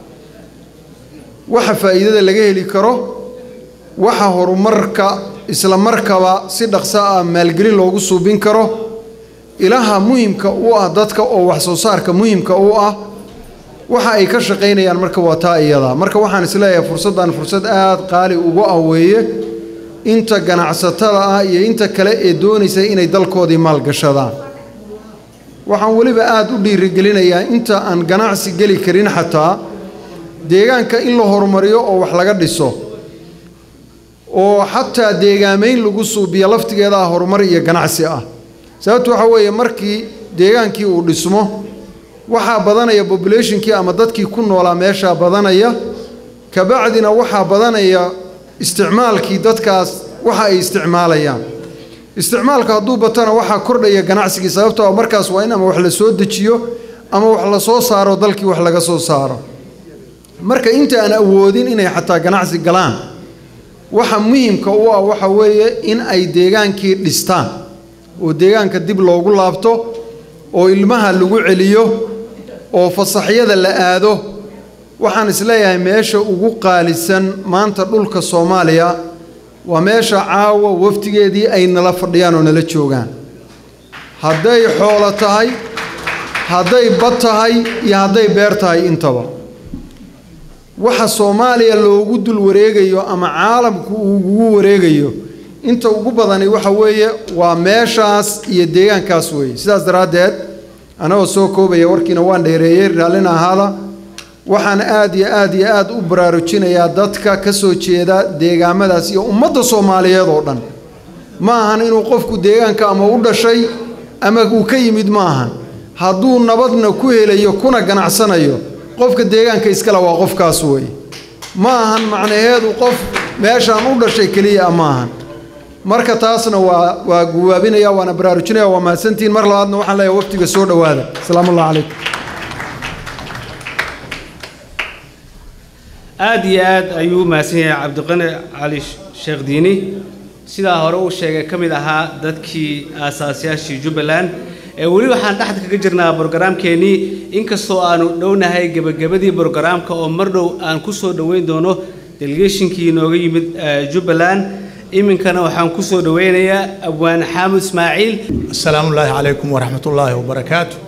waxa faa'iidada laga heli karo waxa horumarka isla markaba si dhaqso ah maalgelin loogu suubin karo ilaha muhiimka u ah dadka oo wax soo saarka muhiimka u ah waxa ay ka shaqeynayaan marka waa taa iyada marka waxaan isleeyahay fursaddan fursad aad qaali ugu ah weeye inta ganacsatada ah iyo inta kale ee doonaysa inay dalkoodii maalgashadaan waxaan weliba aad u dhiirigelinayaa inta aan ganacsi geli karin xataa deegaanka in la horumariyo oo wax laga dhiso oo xataa deegaamayn lagu suubiyo laftigeeda ah horumar iyo ganacsi ah sababtu waxa weeye markii deegaankii uu dhismo waxaa badanaya populationkii ama dadkii ku noolaa meeshaa badanaya kabacdina waxaa badanaya isticmaalkii dadkaas waxa ay isticmaalayaan isticmaalka hadduu batana waxaa kordhaya ganacsigii sababtoo markaas waa in ama wax la soo dejiyo ama wax la soo saaro dalkii wax laga soo saaro marka inta aan awoodin inay xataa ganacsi galaan waxa muhiimka u ah waxa weeye in ay deegaankii dhistaan oo deegaanka dib loogu laabto oo ilmaha lagu celiyo oo fasaxyada la aado waxaan isleeyahay meesha ugu qaalisan maanta dhulka Soomaaliya waa meesha caawa waftigeedii ay nala fadhiyaan oo nala joogaan hadday xoolo tahay hadday bad tahay iyo hadday beer tahay intaba waxa Soomaaliya loogu dul wareegayo ama caalamku ugu wareegayo inta ugu badani waxa weeye waa meeshaas iyo deegaankaas weeye sidaas daraadeed anagoo soo koobaya warkiina waan dheereeyay raalina ahaada waxaan aad iyo aad iyo aad u baraarujinayaa dadka ka soo jeeda deegaamadaas iyo ummadda Soomaaliyeed oo dhan ma ahan inuu qofku deegaanka ama u dhashay ama uu ka yimid ma ahan hadduu nabadna ku helayo kuna ganacsanayo qofka deegaanka iskala waa qofkaas weeye ma ahan macnaheedu qof meeshaan u dhashay kaliya ma ahan marka taasna waa waa guwaabinaya waana baraarujinaya waa maasantiin mar labaadna waxaan leeyahay waqtiga soo dhawaada salaamu alaykum aad iyo aad ayuu maasan yahay cabdiqani cali sheekh diini sidaa hore uu sheegay ka mid ahaa dadkii aasaasiyaashii Jubbaland ee wali waxaan dhaxda kaga jirnaa barnaamijkeeni inkastoo aanu dhownahay gabagabadii barnaamijka oo mar dhow aan ku soo dhaweyn doono delegationkii nooga yimid Jubbaland iminkana waxaan ku soo dhaweynayaa abwaan xaamud ismaaciil assalaamu alaykum wa rahmatullaahi wa barakaatuh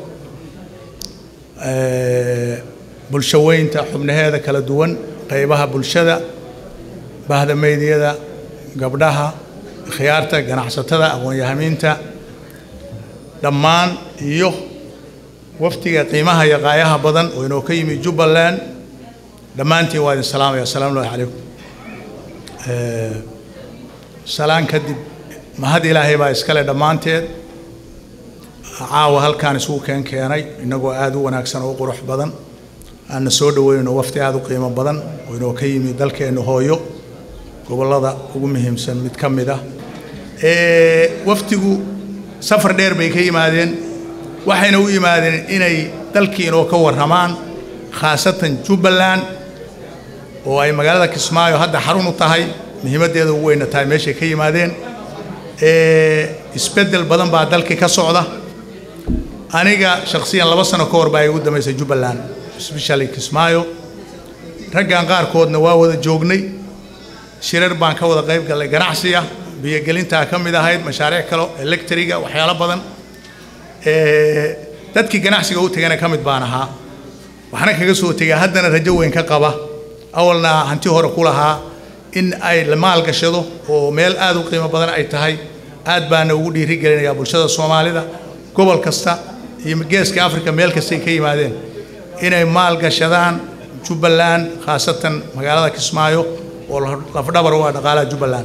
bulshaweynta xubnaheeda kala duwan qaybaha bulshada bahda meydiyada gabdhaha khiyaarta ganacsatada aqoon-yahamiinta dhammaan iyo waftiga qiimaha iyo qaayaha badan oo inoo ka yimi Jubbaland dhammaantiin waa idin salaamaya assalaamu alaykum salaan kadib mahad ilaahay baa iskale dhammaanteed caawa halkaan isugu keen keenay innagoo aad u wanaagsan oo u qurux badan aanna soo dhaweynno wafti aad u qiimo badan oo inoo ka yimid dalkeenna hooyo gobollada ugu muhiimsan mid ka mid ah waftigu safar dheer bay ka yimaadeen waxayna u yimaadeen inay dalkii inoo ka warramaan khaasatan Jubbaland oo ay magaalada Kismaayo hadda xarun u tahay muhiimadeedu ugu weyn tahay meeshay ka yimaadeen ee isbedel badan baa dalkii ka socda aniga shakhsiyan laba sano ka hor baa igu damaysay Jubbaland especially Kismaayo raggan qaarkoodna waa wada joognay shirar baan ka wada qayb galay ganacsiga biyo gelinta ka mid ahayd mashaariic kale electriga waxyaalo badan ee dadkii ganacsiga u tagana ka mid baan ahaa waxna kaga soo tagay haddana rajo weyn ka qaba awalna hanti hore ku lahaa in ay la maal gashado oo meel aad u qiimo badan ay tahay aad baan ugu dhiiri gelinayaa bulshada Soomaalida gobol kasta iyo geeska Afrika meel kasta ay ka yimaadeen inay maal gashadaan Jubbaland khaasatan magaalada Kismaayo oo laf dhabar u ah dhaqaalaha Jubbaland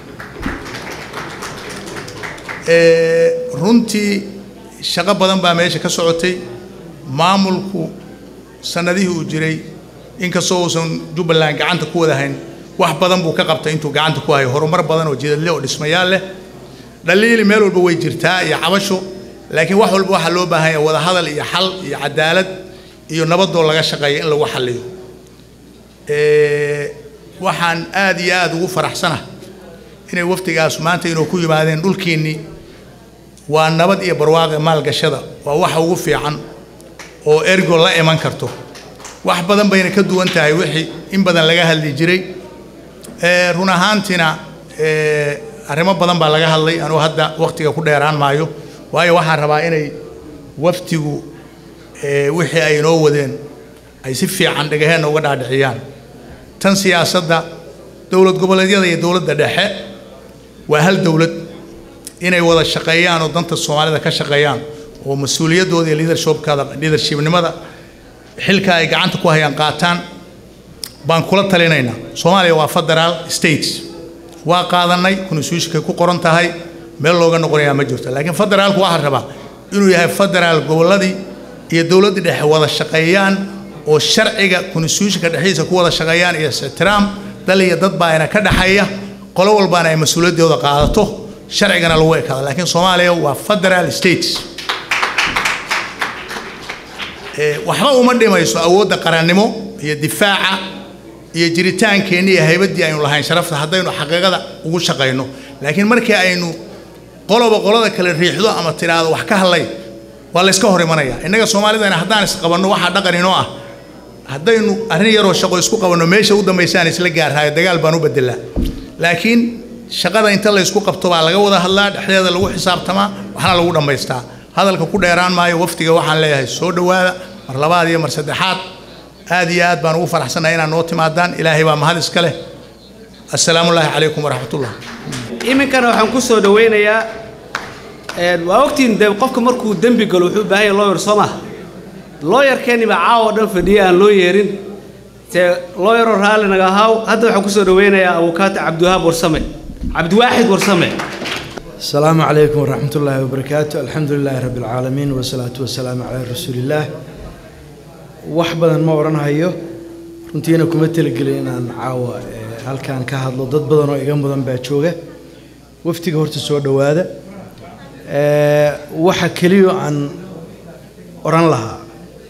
ee runtii shaqo badan baa meesha ka socotay maamulku sanadihii uu jiray inkastoo uusan Jubbaland gacanta ku wadahayn wax badan buu ka qabtay intuu gacanta ku hayo horumar badan oo jidadle oo dhismayaal leh dhaliil meel walba way jirtaa iyo cabasho laakiin wax walba waxa loo baahan yahay wada hadal iyo xal iyo cadaalad iyo nabad oo laga shaqeeyo in lagu xalliyo ee waxaan aad iyo aad ugu faraxsanahay inay waftigaas maanta inuu ku yimaadeen dhulkeenni waa nabad iyo barwaaqo maal gashada waa waxa ugu fiican oo ergo la iman karto wax badan bayna ka duwan tahay wixii in badan laga hadli jiray ee run ahaantina ee arrimo badan baa laga hadlay anoo hadda waqtiga ku dheeraan maayo waayo waxaan rabaa inay waftigu ee wixii ay noo wadeen ay si fiican dhagaheen uga dhaadhiciyaan tan siyaasadda dawlad goboleedyada iyo dawladda dhexe waa hal dawlad inay wada shaqeeyaan oo danta Soomaalida ka shaqeeyaan oo mas'uuliyadooda iyo leadershipkada leadershipnimada xilka ay gacanta ku hayaan qaataan baan kula talinaynaa Soomaaliya waa federal states waa qaadanay constitution ku qoran tahay meel looga noqonayaa ma jirto laakiin federaalku waxa rabaa inuu yahay federal goboladii iyo dawladda dhexe wada shaqeeyaan oo sharciga constitutionka dhexdiisa ku wada shaqeeyaan iyo ixtiraam dal iyo dad baa ina ka dhaxaya qolo walbaana ay mas'uuliyadooda qaadato sharcigana lagu eekaado laakiin Soomaaliya waa federal states ee waxba uma dhimayso awoodda qarannimo iyo difaaca iyo jiritaankeenii iyo haybadii aynu lahayn sharafta haddaynu xaqiiqada ugu shaqeyno laakiin markii aynu qoloba qolada kale riixdo ama tiraado wax ka hadlay waa la iska hor imanaya innaga Soomaalida haddaan is qabanno waxa dhaqan inoo ah haddaynu arrin yaroo shaqo isku qabanno meesha u dambeysaan isla gaarhay dagaal baan u bedelaa laakiin shaqada inta la isku qabto baa laga wada hadlaa dhexdeeda lagu xisaabtamaa waxna lagu dhameystaa hadalka ku dheeraan maayo waftiga waxaan leeyahay soo dhawaada mar labaad iyo mar saddexaad aad iyo aad baan ugu faraxsanahay inaan noo timaadaan ilaahay baa mahad iska leh assalaamu calaykum waraxmatullah iminkana waxaan ku soo dhaweynayaa een waa ogtiin dab qofka markuu dambi galo wuxuu u baahan yahay lawyer Soomaa lawyer keeni ba caawa dhan fadhiya aan loo yeerin te lawyer raali naga haaw hadda waxaan ku soo dhaweynayaa abukaata Cabdiwahaab Warsame Cabdiwaahid Warsame السلام عليكم ورحمة الله وبركاته الحمد لله رب العالمين والصلاة والسلام على رسول الله وحبا ما ورنا هيو runtiina kuma talagelin inaan caawa halkaan ka hadlo dad badan oo iga mudan baa jooga waftiga horta soo dhawaada ee waxa kaliya aan oran lahaa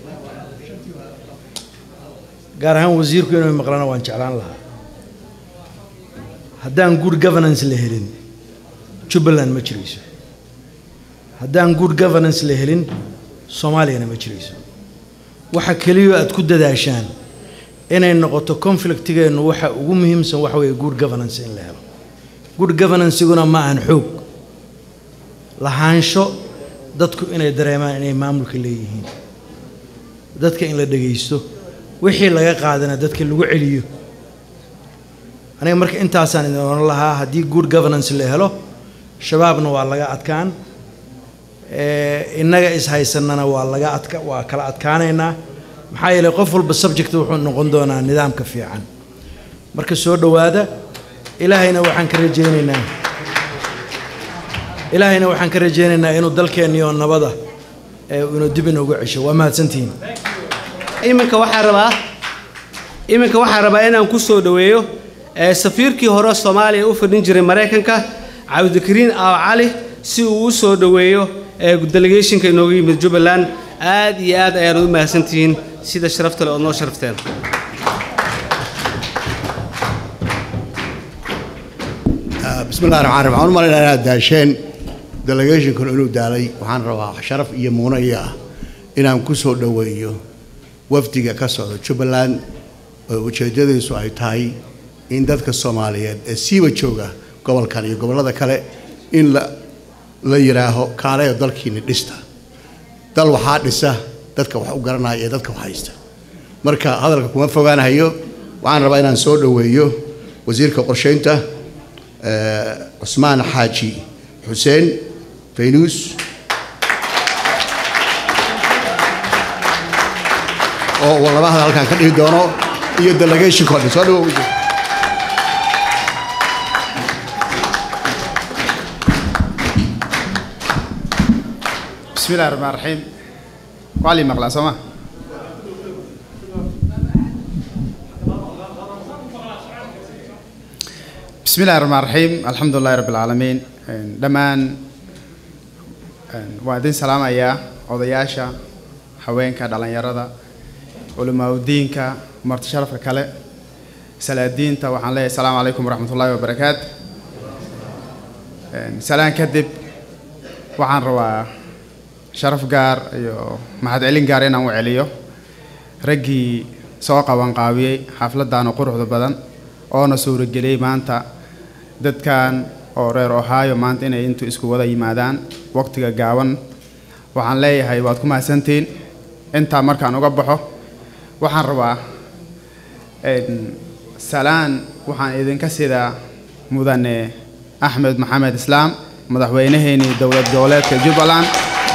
gaar ahaan wasiirku inuu maqlana waan jeclaan lahaa haddaan good governance la helin Jubbaland ma jirayso haddaan good governance la helin Soomaaliyana ma jirayso waxa kaliya aad ku dadaashaan inay noqoto conflictigeenu waxa ugu muhiimsan waxa weeye good governance in la helo good governance iguna ma aan xoog lahaansho dadku inay dareemaan inay maamulka leeyihiin dadka in la dhageysto wixii laga qaadana dadka lagu celiyo aniga marka intaasaan idin oran lahaa haddii good governance la helo shabaabna waa laga adkaan ee innaga is haysanana waa laga adka waa kala adkaanaynaa maxaa yeelay qof walba subject wuxuu noqon doonaa nidaamka fiican marka soo dhawaada ilaahayna waxaan ka rajaynaynaa ilaahayna waxaan ka rajaynaynaa inuu dalkeenniyo nabada ee inuu dib inoogu cesho waa mahadsantihiin iminka waxaan rabaa iminka waxaan rabaa inaan ku soo dhaweeyo ee safiirkii hore Soomaaliya u fadhin jiray Mareykanka Cabdikariin Aaw Cali si uu u soo dhaweeyo ee delegationka inooga yimid Jubbaland aad iyo aad ayaan u mahadsantihiin sida sharafta leh oo noo sharafteen بسم الله الرحمن الرحيم أنا مرة أنا داشين delegation كنا إنه دالي وحن روا شرف يمونا إياه إن هم كسر دويو وفدي كسر شبلان وشجدة سواي تاي إن ذاتك الصومالية السيوة شوجا قبل كان قبل هذا كله إن لا لا يراه كاره يضل كين لسته دل واحد لسه ذاتك واحد قرنا يه ذاتك واحد لسه مركا هذا الكلام فوقنا هيو وعن ربنا نسود دويو وزير كقرشينته عثمان حاجي حسين فينوس أو والله ما هذا كان كده دونه يدلقي شكله صاروا بسم الله الرحمن الرحيم وعلي مقلع سما بسم الله الرحمن الرحيم الحمد لله رب العالمين دمان وادين سلام يا odayaasha haweenka dhalinyarada culimo diinka marti sharafka kale salaadiinta waxaan leeyahay salaamu calaykum waraxmatullaahi wabarakaatu salaan kadib waxaan rabaa sharaf gaar iyo mahad celin gaar inaan u celiyo raggii soo qaban qaabiyey xafladdan quruxda badan oo na suurageliyay maanta dadkan oo reer Ohio maanta inay intu isku wada yimaadaan waqtiga gaaban waxaan leeyahay waad ku mahadsantiin inta markaan uga baxo waxaan rabaa in salaan waxaan idinka sidaa mudane Axmed Maxamed Islaam madaxweynaheeni dowlad goboleedka Jubbaland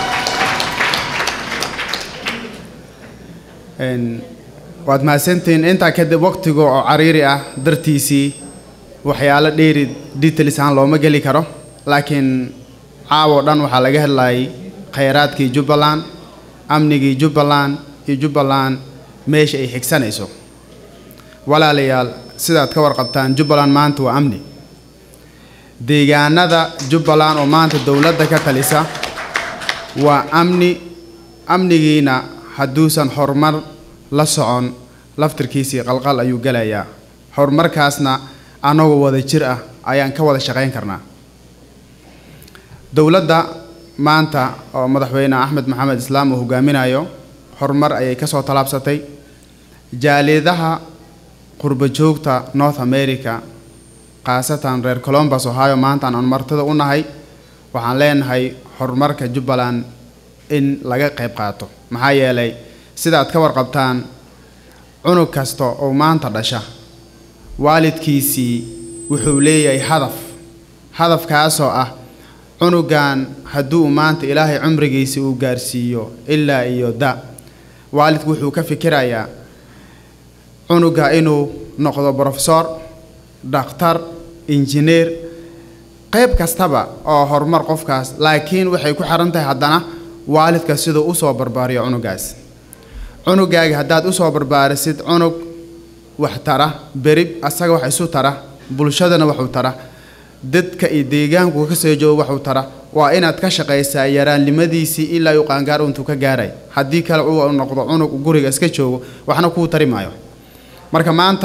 in waad mahadsantiin inta kadib waqtiga oo cariiri ah dartiisii waxyaalo dheeri details aan looma gali karo laakiin caawo dhan waxa laga hadlayay khayraadkii Jubbaland amnigii Jubbaland iyo Jubbaland meesha ay xigsanayso walaalayaal sidaad ka warqabtaan Jubbaland maanta waa amni deegaanada Jubbaland oo maanta dawladda ka talisa waa amni amnigiina haduusan horumar la socon laftirkiisii qalqal ayuu galayaa horumarkaasna anagoo wada jir ah ayaan ka wada shaqayn karnaa dawladda maanta oo madaxweyne Axmed Maxamed Islaam uu hogaaminayo horumar ayay ka soo talaabsatay jaalidaha qurba joogta North America qaasatan reer Columbus Ohio maanta aan martada u nahay waxaan leenahay horumarka Jubbaland in laga qayb qaato maxaa yeelay sida aad ka warqabtaan cunug kasta oo maanta dhasha waalidkiisii wuxuu leeyahay hadaf hadafkaas oo ah cunugan hadduu maanta ilaahay cumrigiisa uu gaarsiiyo ilaa iyo da waalidku wuxuu ka fikirayaa cunuga inuu noqdo professor doctor engineer qayb kastaba oo horumar qofkaas laakiin waxay ku xiran tahay haddana waalidka sidoo u soo barbaariyo cunugaas cunugaaga haddaad u soo barbaarisid cunug wax tara berib asaga wax isu tara bulshadana wuxuu tara dadka iyo deegaanku ka soo joogo wuxuu tara waa inaad ka shaqaysaa yaraanimadiisii ilaa uu qaangaar intuu ka gaaray haddii kale uu noqdo cunug guriga iska joogo waxna kuu tari maayo marka maanta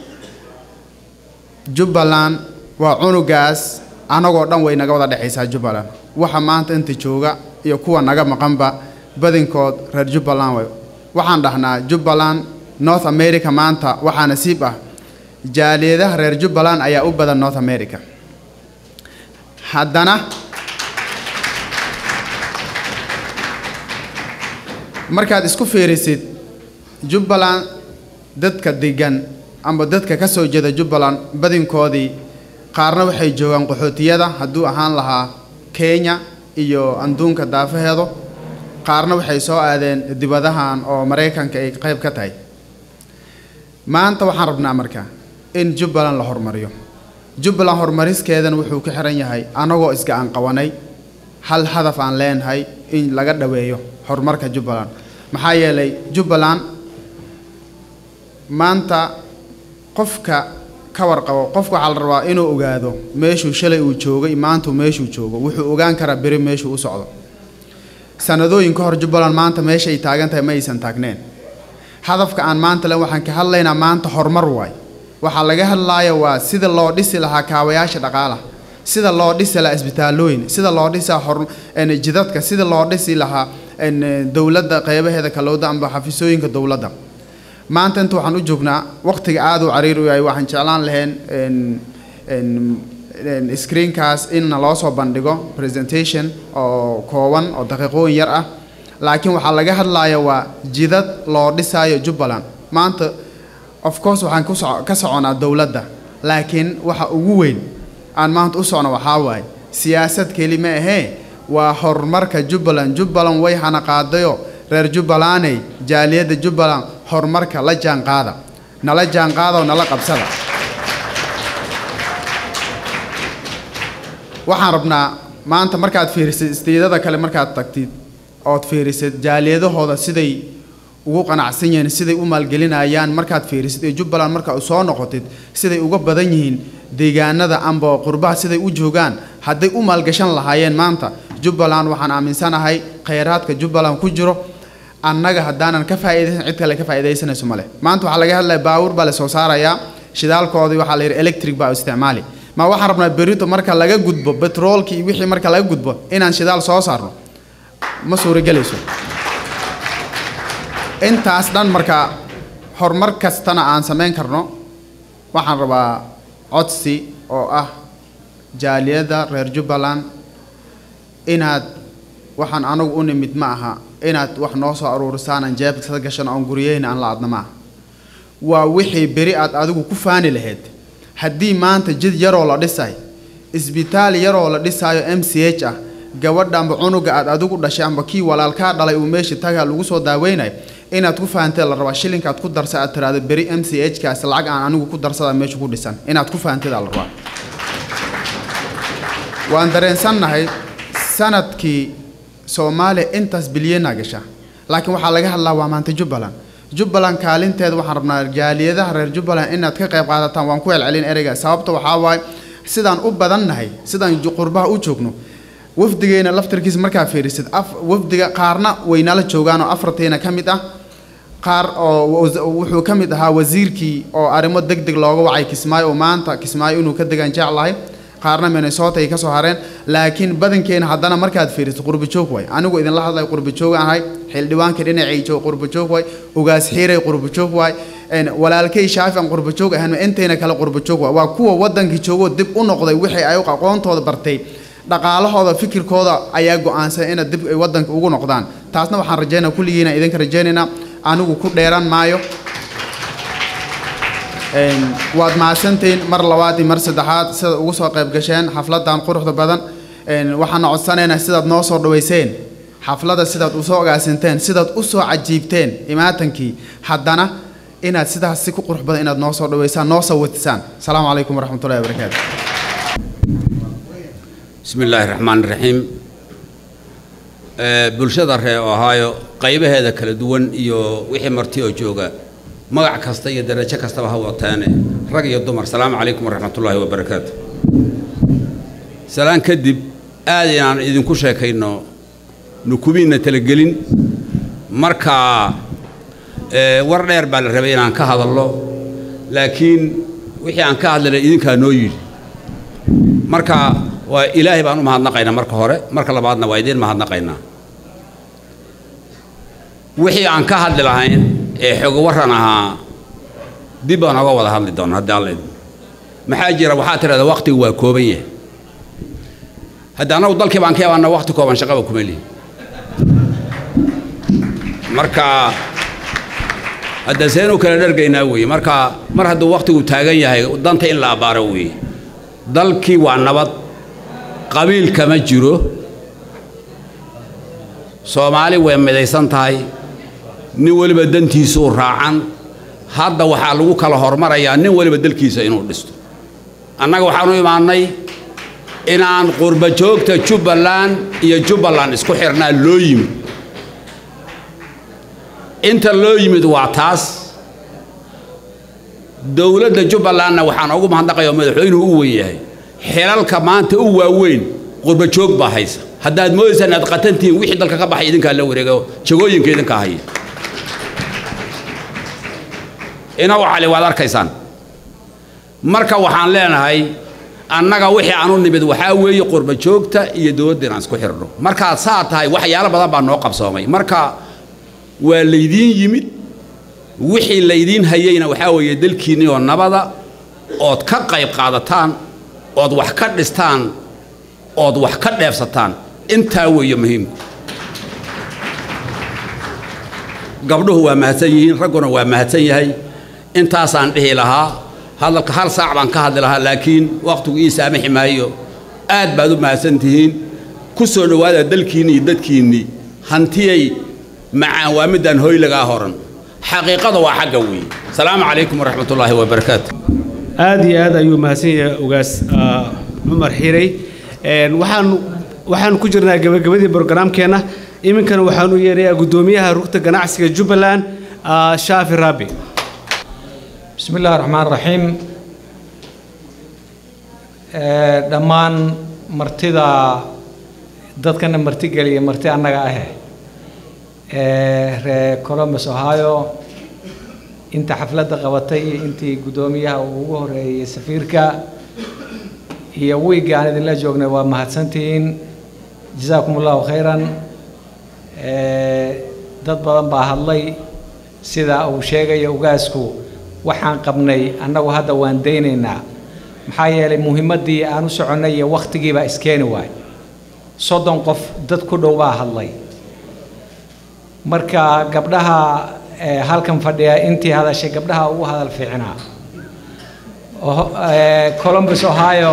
Jubbaland waa cunugaas anagoo dhan way naga wada dhaxaysaa Jubbaland waxa maanta inta jooga iyo kuwa naga maqanba badinkood reer Jubbaland way waxaan dhahnaa Jubbaland North America maanta waxa nasiib ah jaaliyadaha reer Jubbaland ayaa u badan North America haddana markaad isku fiirisid Jubbaland dadka degan ama dadka ka soo jeeda Jubbaland badinkoodii qaarna waxay joogaan qaxootiyada hadduu ahaan lahaa Kenya iyo anduunka daafaheedo qaarna waxay soo aadeen dibadahan oo Mareykanka ay qayb ka tahay maanta waxaan rabnaa markaa in Jubbaland la hormariyo jubbaland horumariskeedana wuxuu ku xiran yahay anagoo isgacan qabanay hal hadaf aan leenahay in laga dhaweeyo horumarka jubbaland maxaa yeelay jubbaland maanta qofka ka warqabo qofka waxaa la rabaa inuu ogaado meeshuu shalay uu joogay maanta meeshuu joogo wuxuu ogaan karaa beri meeshuu u socdo sanadooyin ka hor jubbaland maanta meesha ay taagan tahay ma aysan taagneen hadafka aan maanta le waxaan ka hadlaynaa maanta horumar waay waxaa laga hadlaaya waa sida loo dhisi lahaa kaabayaasha dhaqaalaha sida loo dhisi lahaa isbitaalooyin sida loo dhisi lahaa jidadka sida loo dhisi lahaa dowladda qeybaheeda kalowda amba xafiisooyinka dowladda maanta inta waxaan u joognaa waqtiga aad u cariir u yahay waxaan jeclaan lahayn screenkaas in loo soo bandhigo presentation oo kooban oo daqiiqooyin yar ah laakiin waxaa laga hadlayaa waa jidad loo dhisaayo jubbaland maanta of course waxaan ku soco ka soconaa dowladda laakiin waxa ugu weyn aan maanta u socno waxaa waaye siyaasad keli ma ahee waa horumarka jubbaland jubbaland way hana qaadayo reer jubbalandey jaaliyadda jubbaland horumarka la jaanqaada nala jaanqaada oo nala qabsada waxaan rabnaa maanta markaad fiirisid istiidada kale markaad tagtid ood fiirisid jaaliyadahooda siday ugu qanacsan yihiin siday u maalgelinayaan markaad fiirisid ee jubbaland marka u soo noqotid siday uga badan yihiin deegaanada amba qurbaha siday u joogaan hadday u maalgashan lahaayeen maanta jubbaland waxaan aaminsanahay khayraadka jubbaland ku jiro annaga haddaanan ka faa'iidaysan cid kale ka faa'iidaysanayso male maanta waxaa laga hadlaya baawur baa la soo saarayaa shidaalkoodii waxaa la yidhi electric baa isticmaali ma waxaan rabnaa berito marka laga gudbo petroolki iyo wixii marka laga gudbo inaan shidaal soo saarno ma suuragelayso intaas dhan marka horumar kastana aan samayn karno waxaan rabaa codsi oo ah jaaliyadda reer jubbaland inaad waxaan anagu u nimid ma aha inaad wax noo soo aruurisaan aan jeebka gashan oon guriyeyna aan la adna ma aha waa wixii beri aad adigu ku faani lahayd haddii maanta jid yaroo la dhisay isbitaal yaroo la dhisaayo m c h ah gabadha amba cunuga aad adigu dhashay amba kii walaalkaa dhalay uu meesha tagaa lagu soo daaweynayo inaad ku fahanteed la rabaa shilinkaad ku darsa aad tiraahdo beri m c h kaas lacag aan anigu ku darsada meesha ku dhisan inaad ku fahanteed la rabaa waan dareensannahay sanadkii soomaaliya intaas bilyanaa gasha laakiin waxaa laga hadlaa waa maanta jubbaland jubbaland kaalinteeda waxaan rabnaa jaaliyadaha reer jubbaland inaad ka qayb qaadataan waan ku celcelin ereyga sababta waxaa waaye sidaan u badannahay sidaan qurbaha u joogno wafdigeena laftarkiisa markaa fiirisid wafdiga qaarna waynala joogaan oo afartiina ka mid ah qaar oo wuxuu ka mid ahaa wasiirkii oo arrimo deg deg looga wacay kismaayo oo maanta kismaayo inuu ka degaan jeclahay qaarna minnesota ay ka soo hareen laakiin badankeena haddana markaad fiirisid qurba joog way anigu idinla hadlay qurba joog ahay xildhibaankii dhinacay joog qurba joog way ugaas xiiray qurba joog way walaalkay shaafi aan qurba joog ahaan intayna kale qurba joog way waa kuwa wadankii joogo dib u noqday wixii ay aqoontooda bartay dhaqaalahooda fikirkooda ayaa go'aansan in dib ay wadanka ugu noqdaan taasna waxaan rajaynayaa kulligiina idinka rajaynaynaa anigu ku dheeran maayo waad mahadsantihiin mar labaad iyo mar saddexaad sida ugu soo qayb gasheen xafladan quruxda badan waxaan codsanaynaa sidaad noo soo dhaweyseen xaflada sidaad u soo ogaasinteen sidaad u soo cajiibteen imaatankii haddana inaad sidaas si ku qurux badan inaad noo soo dhaweysaan noo soo watisaan asalaamu calaykum waraxmatullahi wabarakaatu بسم الله الرحمن الرحيم bulshada reer Ohio qaybaheeda kala duwan iyo wixii marti oo jooga magac kasta iyo darajo kasta ha wataan rag iyo dumar salaamu calaykum waraxmatullaahi wabarakaatu salaan kadib aad inaan idinku sheekayno nukubiina talagelin marka war dheer baa la rabay inaan ka hadalno laakiin wixii aan ka hadlay idinka noo yiri marka waa ilaahay baan u mahadnaqaynaa marka hore marka labaadna waa idin mahadnaqaynaa wixii aan ka hadli lahayn ee xog waran ahaa dib aan uga wada hadli doonaa haddii alla idin maxaa jira waxaa tirada waqtigu waa kooban yahay hadda anagu dalkii baan ka yaabana waqti kooban shaqaba kuma lihi marka hadda seenu kala dhargaynaa weeye marka mar hadduu waqtigu taagan yahay danta in la abaaro weeye dalkii waa nabad qabiil kama jiro Soomaali way midaysan tahay nin waliba dantiisa u raacan hadda waxa lagu kala hormarayaa nin waliba dalkiisa inuu dhisto annaga waxaan u imaannay inaan qurba joogta jubbaland iyo jubbaland isku xirnaa loo yimid inta loo yimid waa taas dowladda jubbalandna waxaan ugu mahadnaqayaa madaxweynuhu u weyn yahay xilalka maanta u waaweyn qurba joog baa haysa haddaad moodaysaan aad qatantihiin wixii dalka ka baxay idinkaa la wareego jagooyinka idinkaa haya inaw cali waad arkaysaan marka waxaan leenahay annaga wixii aan u nimid waxaa weeye qurba joogta iyo dowladda inaan isku xirno markaad saa tahay waxyaalo badan baa noo qabsoomay marka waa laydiin yimid wixii laydiin hayayna waxaa weeye dalkiinni oo nabada ood ka qayb qaadataan ood wax ka dhistaan ood wax ka dheefsataan intaa weeye muhiimku gabdhuhu waa mahadsan yihiin ragguna waa mahadsan yahay intaasaan dhihi lahaa hadalka hal saac baan ka hadli lahaa laakiin waqtigu ii saamaxi maayo aad baad u mahadsan tihiin ku soo dhowaada dalkiinni iyo dadkiinni hantiyay macaan waa midaan hoylagaa horan xaqiiqada waa xagga weeye asalaamu calaykum waraxmatullaahi wabarakaatu aad iyo aad ayuu mahadsan yahay ugaas cumar xiray waxaan waxaan ku jirnaa gabagabadii barnaamijkeena iminkana waxaan u yeerayaa gudoomiyaha rugta ganacsiga Jubbaland Shaafi Rabi بسم الله الرحمن الرحيم دمان مرتدا dadkana marti galiya marti annaga ah ee Columbus Ohio inta xafladda qabatay intii gudoomiyaha ugu horeeyay safiirka iyo wiiga aan idin la joognay waa mahadsantiin jazaakumullahu khayran ee dad badan baa hadlay sida uu sheegay ugaasku waxaan qabnay annagu hadda waan deynaynaa maxaa yeelay muhiimadii aan u soconay iyo waqtigii baa iskeeni waay soddon qof dad ku dhow baa hadlay marka gabdhaha halkan fadhiya intii hadashay gabdhaha ugu hadal fiicnaa Columbus Ohio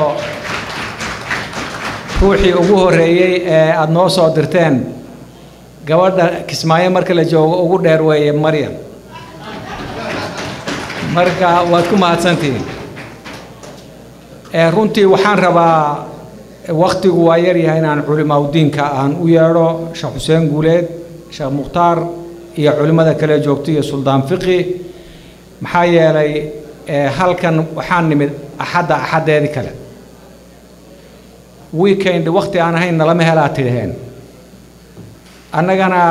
ruuxii ugu horeeyay ee aad noo soo dirteen gabadha Kismaayo marka la joogo ugu dheer weeye Maryam marka waad ku mahadsantihiin ee runtii waxaan rabaa waqtigu waa yar yahay inaan culimaa diinka aan u yeedho Sheekh Xuseen Guuleed Sheekh Mukhtaar iyo culimada kale joogtay iyo Suldaan Fiqi maxaa yeelay halkan waxaan nimid axadda axadeedii kale weekend waqti aan ahayn lama helaa tidheen annagana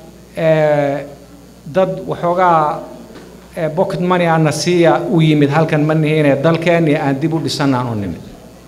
dad waxoogaa pocket money ana siiya u yimid halkan ma nihiinee dalkeenni aan dib u dhisannaan u nimid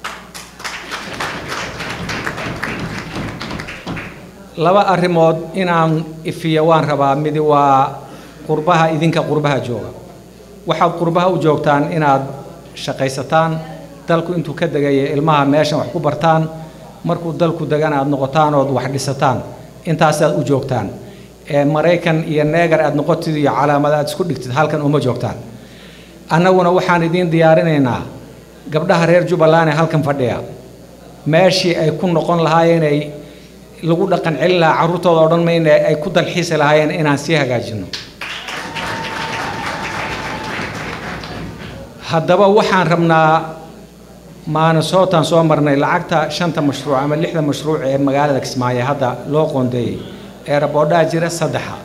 laba arrimood inaan ifiya waan rabaa midi waa qurbaha idinka qurbaha jooga waxaad qurbaha u joogtaan inaad shaqaysataan dalku intuu ka degaya ilmaha meeshan wax ku bartaan markuu dalku degan aad noqotaan ood wax dhisataan intaasaad u joogtaan ee Mareykan iyo Neegar aad noqotid iyo calaamad aad isku dhigtid halkan uma joogtaan annaguna waxaan idin diyaarinaynaa gabdhaha reer Jubbaland ee halkan fadhiya meeshii ay ku noqon lahaayeen ay lagu dhaqan celin lahaa carruurtooda oo dhan mayna ay ku dalxiisi lahaayeen inaan sii hagaajino haddaba waxaan rabnaa maana sootaan soo marnay lacagta shanta mashruuc ama lixda mashruuc ee magaalada Kismaayo hadda loo qoondeeyay airportda jira saddexa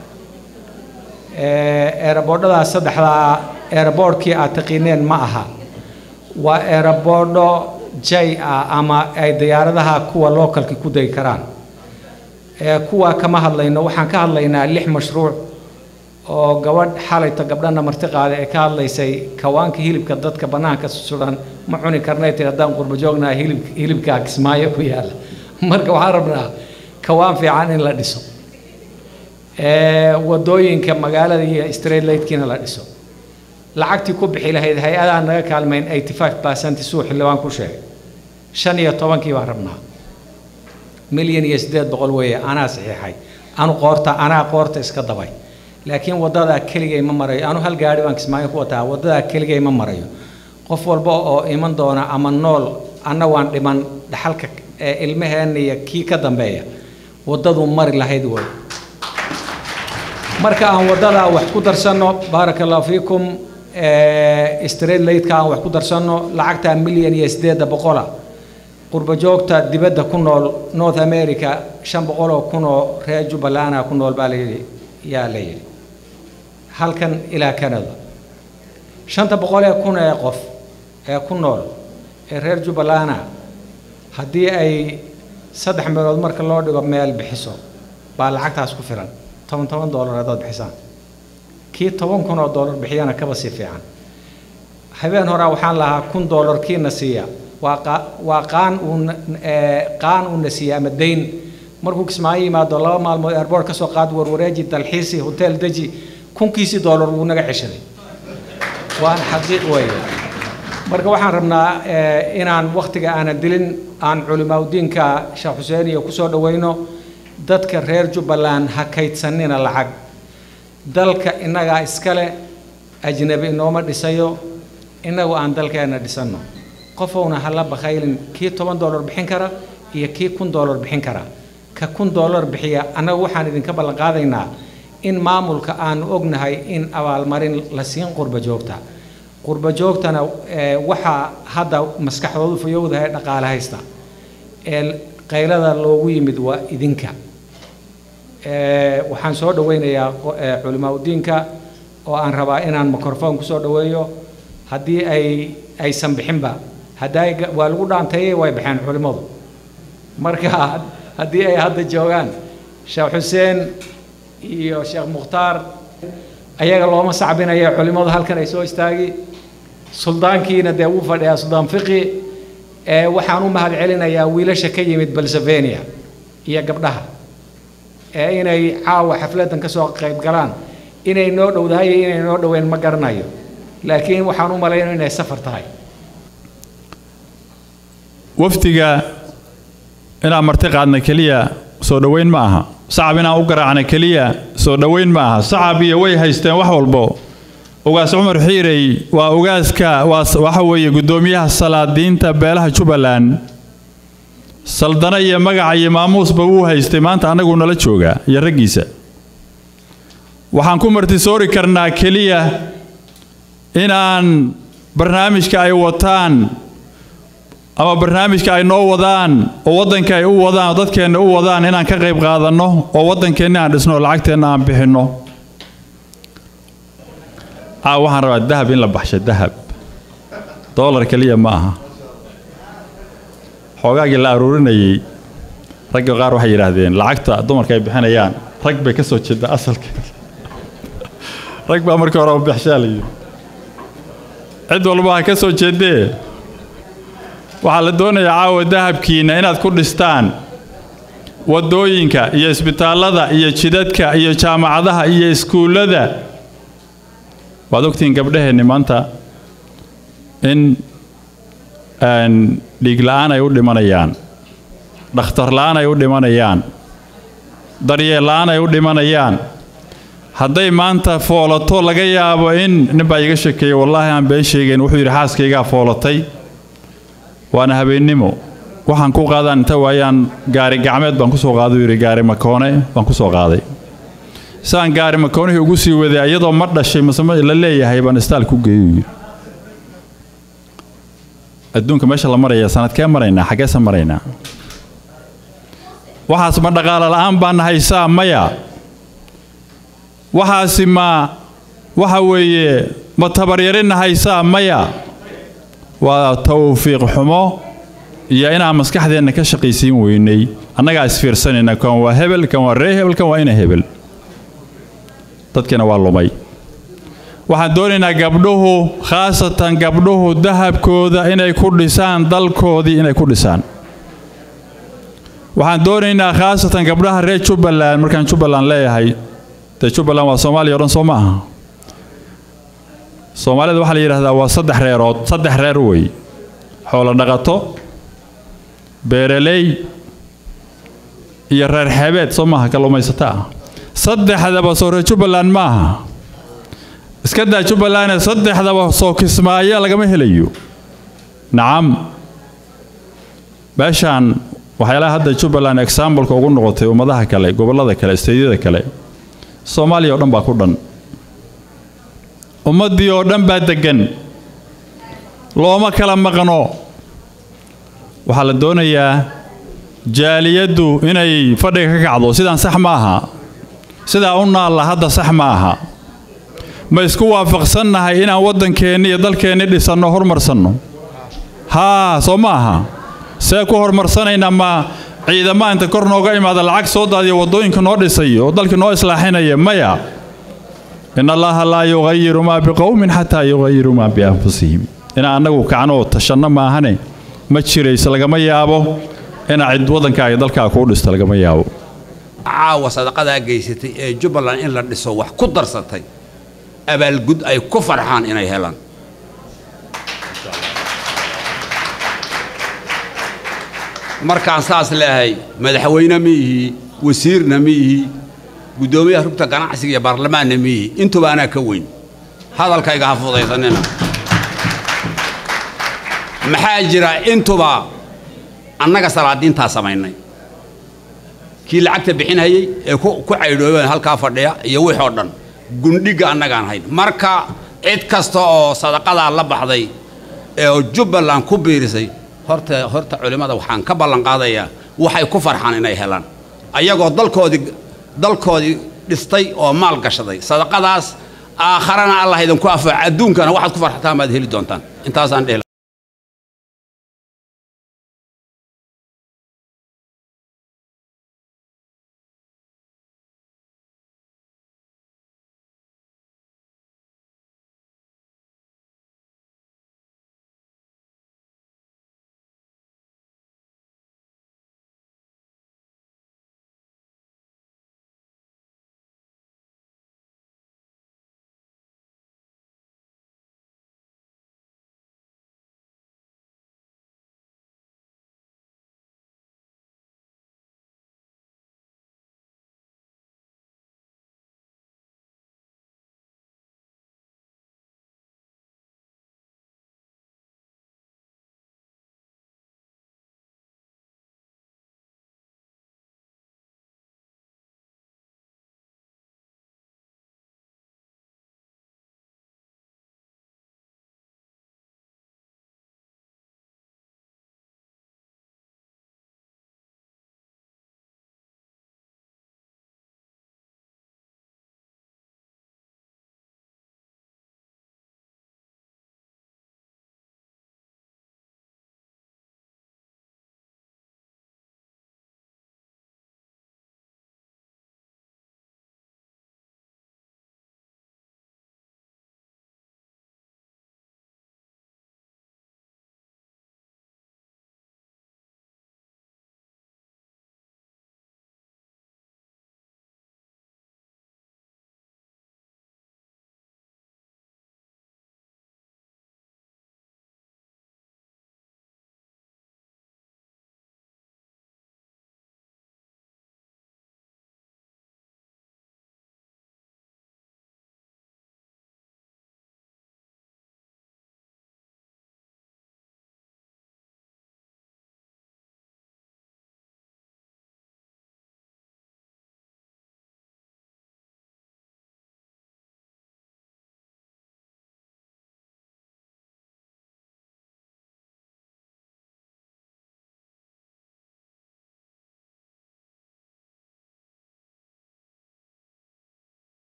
ee airportda saddexda airportkii aad taqiineen ma aha waa airportdo jay ama ay diyaaradaha kuwa localki ku day karaan ee kuwa kama hadlayno waxaan ka hadlaynaa lix mashruuc oo gabadh xalayta gabdhana marti qaade ee ka hadlaysay kawaanka hilibka dadka banaanka suran ma cuni karnay tiradaan qurbo joognaa hilib hilibka Kismaayo ku yaala marka waxaan rabnaa kawaan fiican in la dhiso ee wadooyinka magaalada iyo street light-kiina la dhiso lacagtii ku bixi lahayd hay'adaha naga kaalmeyn eighty-five percent suu xildhibaan ku sheegay shan iyo tobankii baan rabnaa milyan iyo siddeed boqol weeye anaa saxiixay anu qoorta anaa qoorta iska dabay laakiin wadada keligay ma marayo anu hal gaari baan Kismaayo ku wataa wadada keligay ma marayo qof walba oo iman doona ama nool anna waan dhiman dhaxalka ilmaheena iyo kii ka dambeeya wadadu mari lahayd way marka aan wadada wax ku darsano barakallahu fiikum straight late-ka aan wax ku darsanno lacagta milyan iyo siddeed boqol qurba joogta dibadda ku nool North America shan boqol oo kun oo reer Jubbaland ku nool baa la yidhi yaa la yidhi halkan ilaa Canada shanta boqol ee kun ee qof ee ku nool ee reer Jubbaland haddii ay saddex meelood marka loo dhigo meel bixiso baa lacagtaas ku filan toban toban dollar aad bixisaan kii toban kun oo dollar bixiyana kaba si fiican habeen hore waxaan lahaa kun dollar kiina siiya waa qaan uun qaan uun siiya ama deyn markuu Kismaayo yimaado laba maalmood airport ka soo qaad warwareeji dalxiisi hotel deji kunkiisi dollar uu naga ceshaday waan xaqiiq weeye marka waxaan rabnaa inaan waqtiga aan dilin aan culimaa diinka Sheekh Xuseen iyo ku soo dhaweyno dadka reer Jubbaland ha kaydsanina lacag dalka inaga iskale ajnabi nooma dhisayo inagu aan dalkeena dhisano qofowna hala bakhaylin kii toban dollar bixin kara iyo kii kun dollar bixin kara ka kun dollar bixiya anagu waxaan idinka ballan qaadaynaa in maamulka aan ognahay in abaalmarin la siin qurba joogta qurba joogtana waxa hadda maskaxdoodu fayowdahay dhaqaale haysta ee qaylada loogu yimid waa idinka ee waxaan soo dhaweynayaa culimaa diinka oo aan rabaa inaan microphone ku soo dhaweeyo haddii ay aysan bixinba haday waa lagu dhaantay way baxeen culimadu marka haddii ay hadda joogaan Sheekh Xuseen iyo Sheekh Mukhtaar ayaga looma sacbinayo culimadu halkan ay soo istaagi suldaankiina dee uu fadhiyaa suldaan fiqi ee waxaan u mahad celinayaa wiilasha ka yimid Pennsylvania iyo gabdhaha ee inay caawa xafladan ka soo qayb galaan inay noo dhowdahay inay noo dhaweyn ma garanayo laakiin waxaan u maleynayaa inay safar tahay waftiga inaan marti qaadna kaliya soo dhaweyn ma aha sacab inaan u garaacna kaliya soo dhaweyn ma aha sacab iyo way haysteen wax walbo ugaas Umar Xiirey waa ugaaska waxa weeye gudoomiyaha salaadiinta beelaha Jubbaland saldana iyo magaca iyo maamuusba uu haystay maanta anagu nala jooga iyo ragiisa waxaan ku marti soori karnaa kaliya inaan barnaamijka ay wataan ama barnaamijka ay noo wadaan oo wadanka ay u wadaan dadkeena u wadaan inaan ka qayb qaadano oo wadankeena aan dhisno lacagteena aan bixino aa waxaan rabaa dahab in la baxsho dahab dollar kaliya ma aha xoogaagii la aruurinayay ragga qaar waxay yiraahdeen lacagta dumarka ay bixinayaan rag bay ka soo jeeda asalka rag baa markii hore u bixshalay cid walba ka soo jeedee waxaa la doonayaa caawa dahabkiina inaad ku dhistaan wadooyinka iyo isbitaalada iyo jidadka iyo jaamacadaha iyo iskuulada waad ogtiin gabdhaheena maanta in aan dhiig la'aan ay u dhimanayaan dhakhtar la'aan ay u dhimanayaan daryeel la'aan ay u dhimanayaan hadday maanta foolato laga yaabo in ninbaa iga sheekeeyay wallaahi aan been sheegayn wuxuu yidhi xaaskaygaa foolatay waana habeennimo waxaan ku qaadaan inta waayaan gaari gacmeed baan ku soo qaaday yiri gaari makoone baan ku soo qaaday saan gaari makoonihii ugu sii waday iyadoo ma dhashay masama la leeyahay baan istaal ku geeyay adduunka meesha la maraya sanadkee maraynaa xageesa maraynaa waxaas ma dhaqaale la'aan baan haysaa maya waxaasi ma waxa weeye ma tabaryarin haysaa maya waa tawfiiq xumo iyo inaan maskaxdeena ka shaqaysiin weynay annaga isfiirsanayna kan waa hebel kan waa ree hebel kan waa ina hebel dadkana waa lumay waxaan doonaynaa gabdhuhu khaasatan gabdhuhu dahabkooda inay ku dhisaan dalkoodii inay ku dhisaan waxaan doonaynaa khaasatan gabdhaha reer Jubbaland markaan Jubbaland leeyahay te Jubbaland waa Soomaaliya oo dhan soo maaha Soomaalida waxa la yiraahdaa waa saddex reerood saddex reer way xoolo dhaqato beeraley iyo reer xebeed soo maaha kalluumaysataa saddexdaba soo reer Jubbaland maaha iska daa Jubbaland saddexdaba soo Kismaayo lagama helayo nacam baashan waxyaalaha hadda Jubbaland example-ka ugu noqotay ummadaha kale gobolada kale isteediyada kale Soomaaliya oo dhan baa ku dhan ummaddii oo dhan baa deggan looma kala maqno waxaa la doonayaa jaaliyaddu inay fadhiga ka kacdo sidaan sax ma aha sidaa u naalla hadda sax ma aha ma isku waafaqsannahay inaan waddankeenni iyo dalkeenni dhisanno horumarsanno haa soo ma aha see ku horumarsanaynaa ma ciidamada inta kor nooga imaada lacag soo daadiya waddooyinka noo dhisay oo dalka noo islaaxinaya maya in allaha laa yugayiru maa biqowmin xataa yugayiru maa bianfusihim inaan annagu kacnoo tashanno maahane ma jirayso lagama yaabo inaa cid waddankaaga dalkaa kuu dhisto lagama yaabo caawa sadaqadaa geysatay ee jubbaland in la dhiso wax ku darsatay abaalgud ay ku farxaan inay helaan markaan saas leeyahay madaxweyne miihi wasiirna miihi gudoomiyaha rugta ganacsiga iyo baarlamaanna miihi intuba anaa ka weyn hadalkayga ha fudaysanina maxaa jira intuba annaga salaadiintaa samaynay kii lacagta bixinayay ee ku caydhoobeen halkaa fadhiya iyo wixii oo dhan gundhiga annagaan hayn marka cid kasta oo sadaqadaa la baxday ee jubbaland ku biirisay horta horta culimada waxaan ka ballan qaadayaa waxay ku farxaan inay helaan ayagoo dalkoodii dalkoodii dhistay oo maal gashaday sadaqadaas aakharana allah idinku afaa adduunkana waxaad ku farxataan baad heli doontaan intaasaan dheh